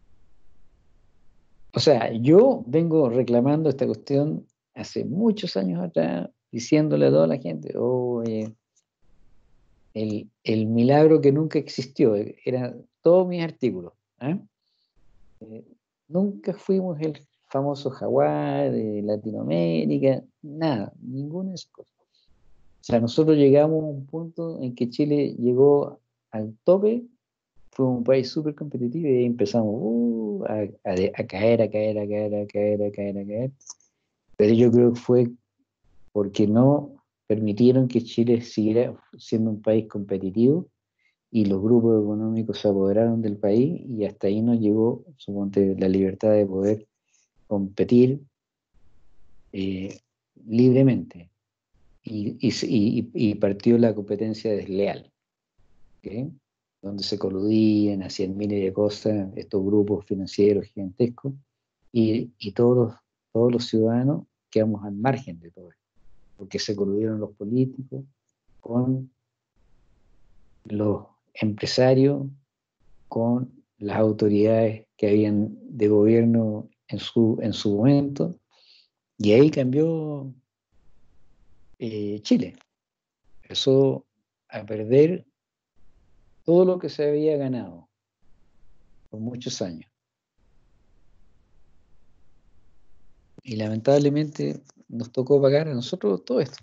O sea, yo vengo reclamando esta cuestión hace muchos años atrás, diciéndole a toda la gente, oye, el, el milagro que nunca existió, eran todos mis artículos. ¿eh? Eh, nunca fuimos el famoso jaguar de Latinoamérica, nada, ninguna de esas cosas. O sea, nosotros llegamos a un punto en que Chile llegó al tope, fue un país súper competitivo y ahí empezamos uh, a, a, a caer, a caer, a caer, a caer, a caer, a caer. Pero yo creo que fue porque no permitieron que Chile siguiera siendo un país competitivo y los grupos económicos se apoderaron del país y hasta ahí nos llegó, suponte, la libertad de poder competir eh, libremente y, y, y, y partió la competencia desleal, ¿okay? Donde se coludían, hacían miles de cosas estos grupos financieros gigantescos y, y todos, los, todos los ciudadanos quedamos al margen de todo esto, porque se coludieron los políticos con los empresarios, con las autoridades que habían de gobierno en su, en su momento, y ahí cambió eh, Chile. Empezó a perder todo lo que se había ganado por muchos años. Y lamentablemente nos tocó pagar a nosotros todo esto.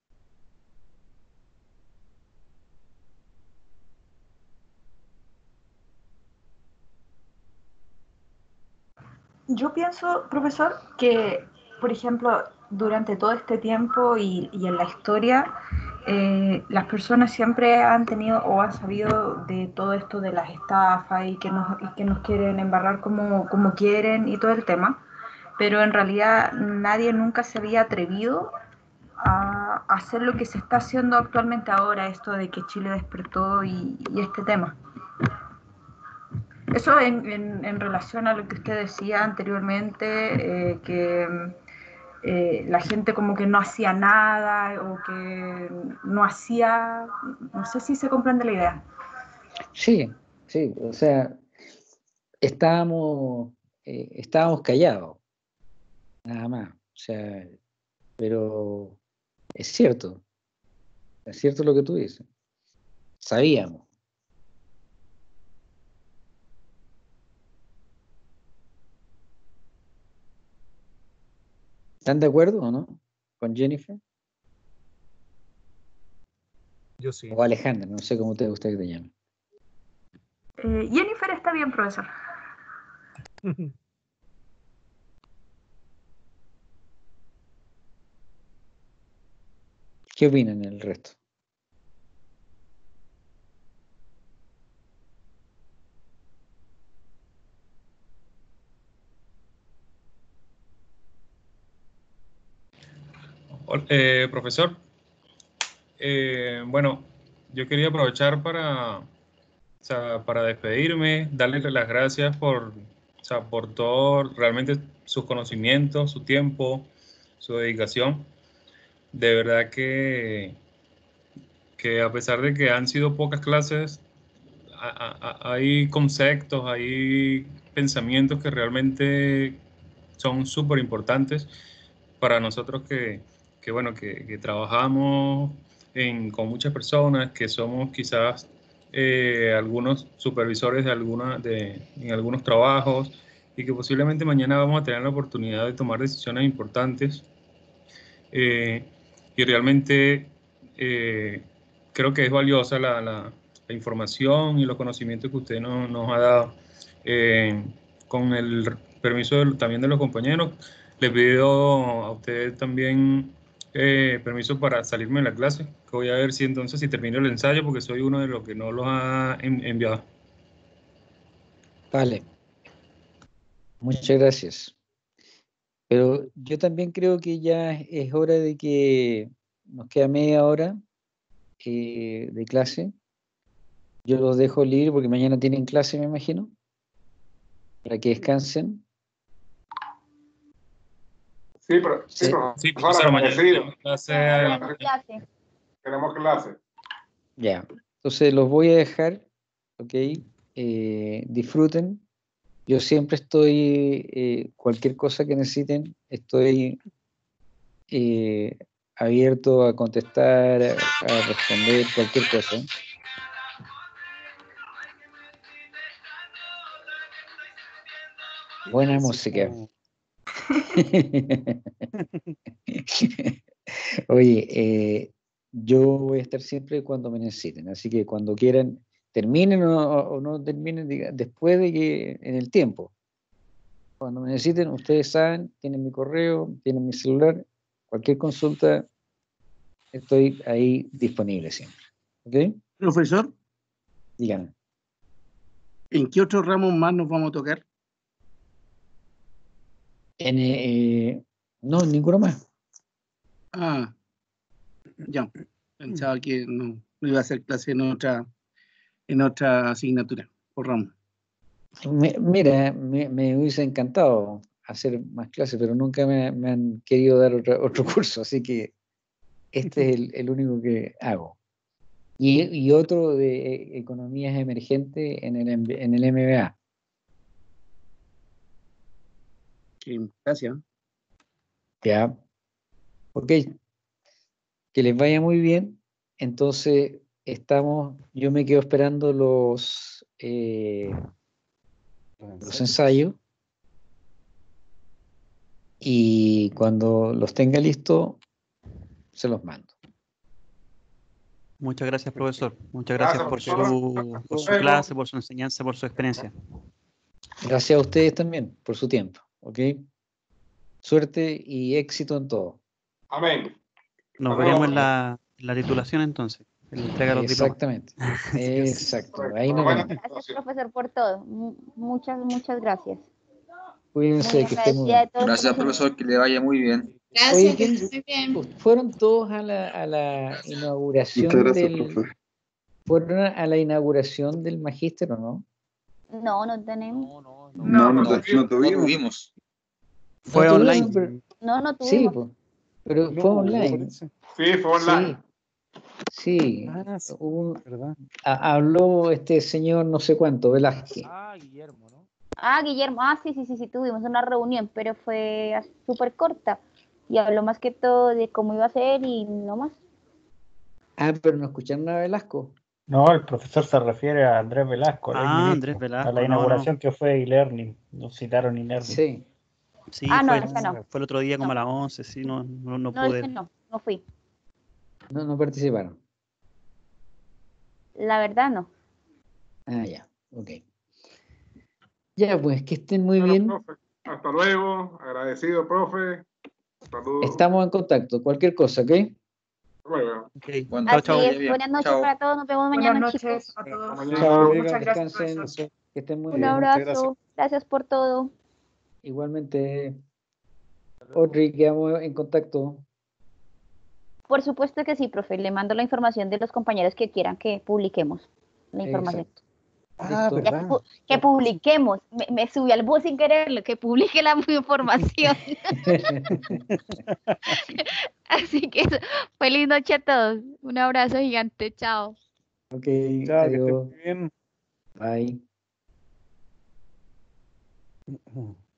Yo pienso, profesor, que, por ejemplo, durante todo este tiempo y, y en la historia, eh, las personas siempre han tenido o han sabido de todo esto de las estafas y que nos, y que nos quieren embarrar como, como quieren y todo el tema, pero en realidad nadie nunca se había atrevido a hacer lo que se está haciendo actualmente ahora, esto de que Chile despertó y, y este tema. Eso en, en, en relación a lo que usted decía anteriormente, eh, que eh, la gente como que no hacía nada o que no hacía, no sé si se comprende la idea. Sí, sí, o sea, estábamos, eh, estábamos callados, nada más. O sea, pero es cierto, es cierto lo que tú dices. Sabíamos. ¿Están de acuerdo o no con Jennifer? Yo sí. O Alejandra, no sé cómo te gusta que te llamen. Eh, Jennifer está bien, profesor. ¿Qué opinan el resto? Eh, profesor, eh, bueno, yo quería aprovechar para, o sea, para despedirme, darle las gracias por, o sea, por todo, realmente sus conocimientos, su tiempo, su dedicación. De verdad que, que a pesar de que han sido pocas clases, a, a, hay conceptos, hay pensamientos que realmente son súper importantes para nosotros que, que bueno, que, que trabajamos en, con muchas personas, que somos quizás eh, algunos supervisores de alguna, de, en algunos trabajos y que posiblemente mañana vamos a tener la oportunidad de tomar decisiones importantes. Eh, y realmente eh, creo que es valiosa la, la, la, información y los conocimientos que usted no, nos ha dado. Eh, con el permiso de, también de los compañeros, le pido a usted también eh, permiso para salirme de la clase, que voy a ver si entonces si termino el ensayo, porque soy uno de los que no los ha en, enviado. Vale. Muchas gracias. Pero yo también creo que ya es hora de que nos queda media hora eh, de clase. Yo los dejo libre porque mañana tienen clase, me imagino, para que descansen. Sí, pero, sí, Sí. pero Sí, profesor, mañana tenemos clase. Tenemos clase. Tenemos clase. Ya, entonces los voy a dejar, ok, eh, disfruten. Yo siempre estoy, eh, cualquier cosa que necesiten, estoy eh, abierto a contestar, a, a responder cualquier cosa. Buena música. Oye, eh, yo voy a estar siempre cuando me necesiten, así que cuando quieran, terminen o, o no terminen, diga, después de que, en el tiempo. Cuando me necesiten, ustedes saben, tienen mi correo, tienen mi celular, cualquier consulta, estoy ahí disponible siempre. ¿Ok? Profesor, Díganme. ¿en qué otros ramos más nos vamos a tocar? En, eh, no, ninguno más. Ah, ya. Pensaba que no, no iba a hacer clase en otra, en otra asignatura por ramo. Me, mira, me, me hubiese encantado hacer más clases, pero nunca me, me han querido dar otra, otro curso, así que este es el, el único que hago. Y, y otro de economías emergentes en el, en el M B A. Sí, gracias. Ya. Ok. Que les vaya muy bien. Entonces, estamos, yo me quedo esperando los, eh, los ensayos. y cuando los tenga listos, se los mando. Muchas gracias, profesor. Muchas gracias, Gracias, por, profesor. su, por su clase, por su enseñanza, por su experiencia. Gracias a ustedes también por su tiempo, ¿ok? Suerte y éxito en todo. Amén. Nos Hasta veremos luego. en la, en la titulación entonces, en la entrega de los diplomas. Exactamente. Exacto. Ahí nos Buena vemos. Gracias, profesor, por todo. Mu- Muchas, muchas gracias. Cuídense, Muy que estén muy agradecida de bien. todos Gracias, por su- profesor, que le vaya muy bien. Oye, Gracias, que ¿quién- estés muy bien. fueron todos a la, a la inauguración Muchas gracias, del profe. fueron a la inauguración del magíster, ¿o no? No, no tenemos. No, no, no. No, no, No, tu- no No tuvimos. tuvimos. Fue No online. tuvieron, pero- No, no sí, tuvimos. pues, pero No, fue hubo, online. parece. Sí, fue online. Sí, sí. Ah, sí, Un- ¿verdad? a- habló este señor no sé cuánto, Velázquez. Ah, Guillermo, ¿no? Ah, Guillermo, ah, sí, sí, sí, sí, tuvimos una reunión, pero fue as- súper corta. Y habló más que todo de cómo iba a ser y no más. Ah, pero no escucharon a Velasco. No, el profesor se refiere a Andrés Velasco, el Ah, ministro, Andrés Velasco, a la no, inauguración que fue e-learning, nos citaron e-learning. Sí. Sí, Ah, no, fue, esa no. fue el otro día como No. a las once, sí, no, no, no No, pude. ese no, no fui. No, no participaron. La verdad, no. Ah, ya. Ok. Ya, pues, que estén muy Bueno, bien. profe, hasta luego. Agradecido, profe. Saludos. Estamos en contacto. Cualquier cosa, ¿ok? Bueno, Ok, Bueno, chao, Así chao. es. Buenas noches Chao. para todos. Nos vemos Buenas mañana, noches chicos. a todos. mañana. Chao, Muchas gracias, descansen. profesor. Que estén muy Un bien. muchas gracias. abrazo. Gracias por todo. Igualmente, Audrey, quedamos en contacto. Por supuesto que sí, profe. Le mando la información de los compañeros que quieran que publiquemos. La información. Exacto. Ah, Listo. Ya que, ¿verdad? pu- que publiquemos. Me, me subí al bus sin quererlo, que publique la información. Así que eso. Feliz noche a todos. Un abrazo gigante. Chao. Ok, Chao, que estén adiós. muy bien. Bye.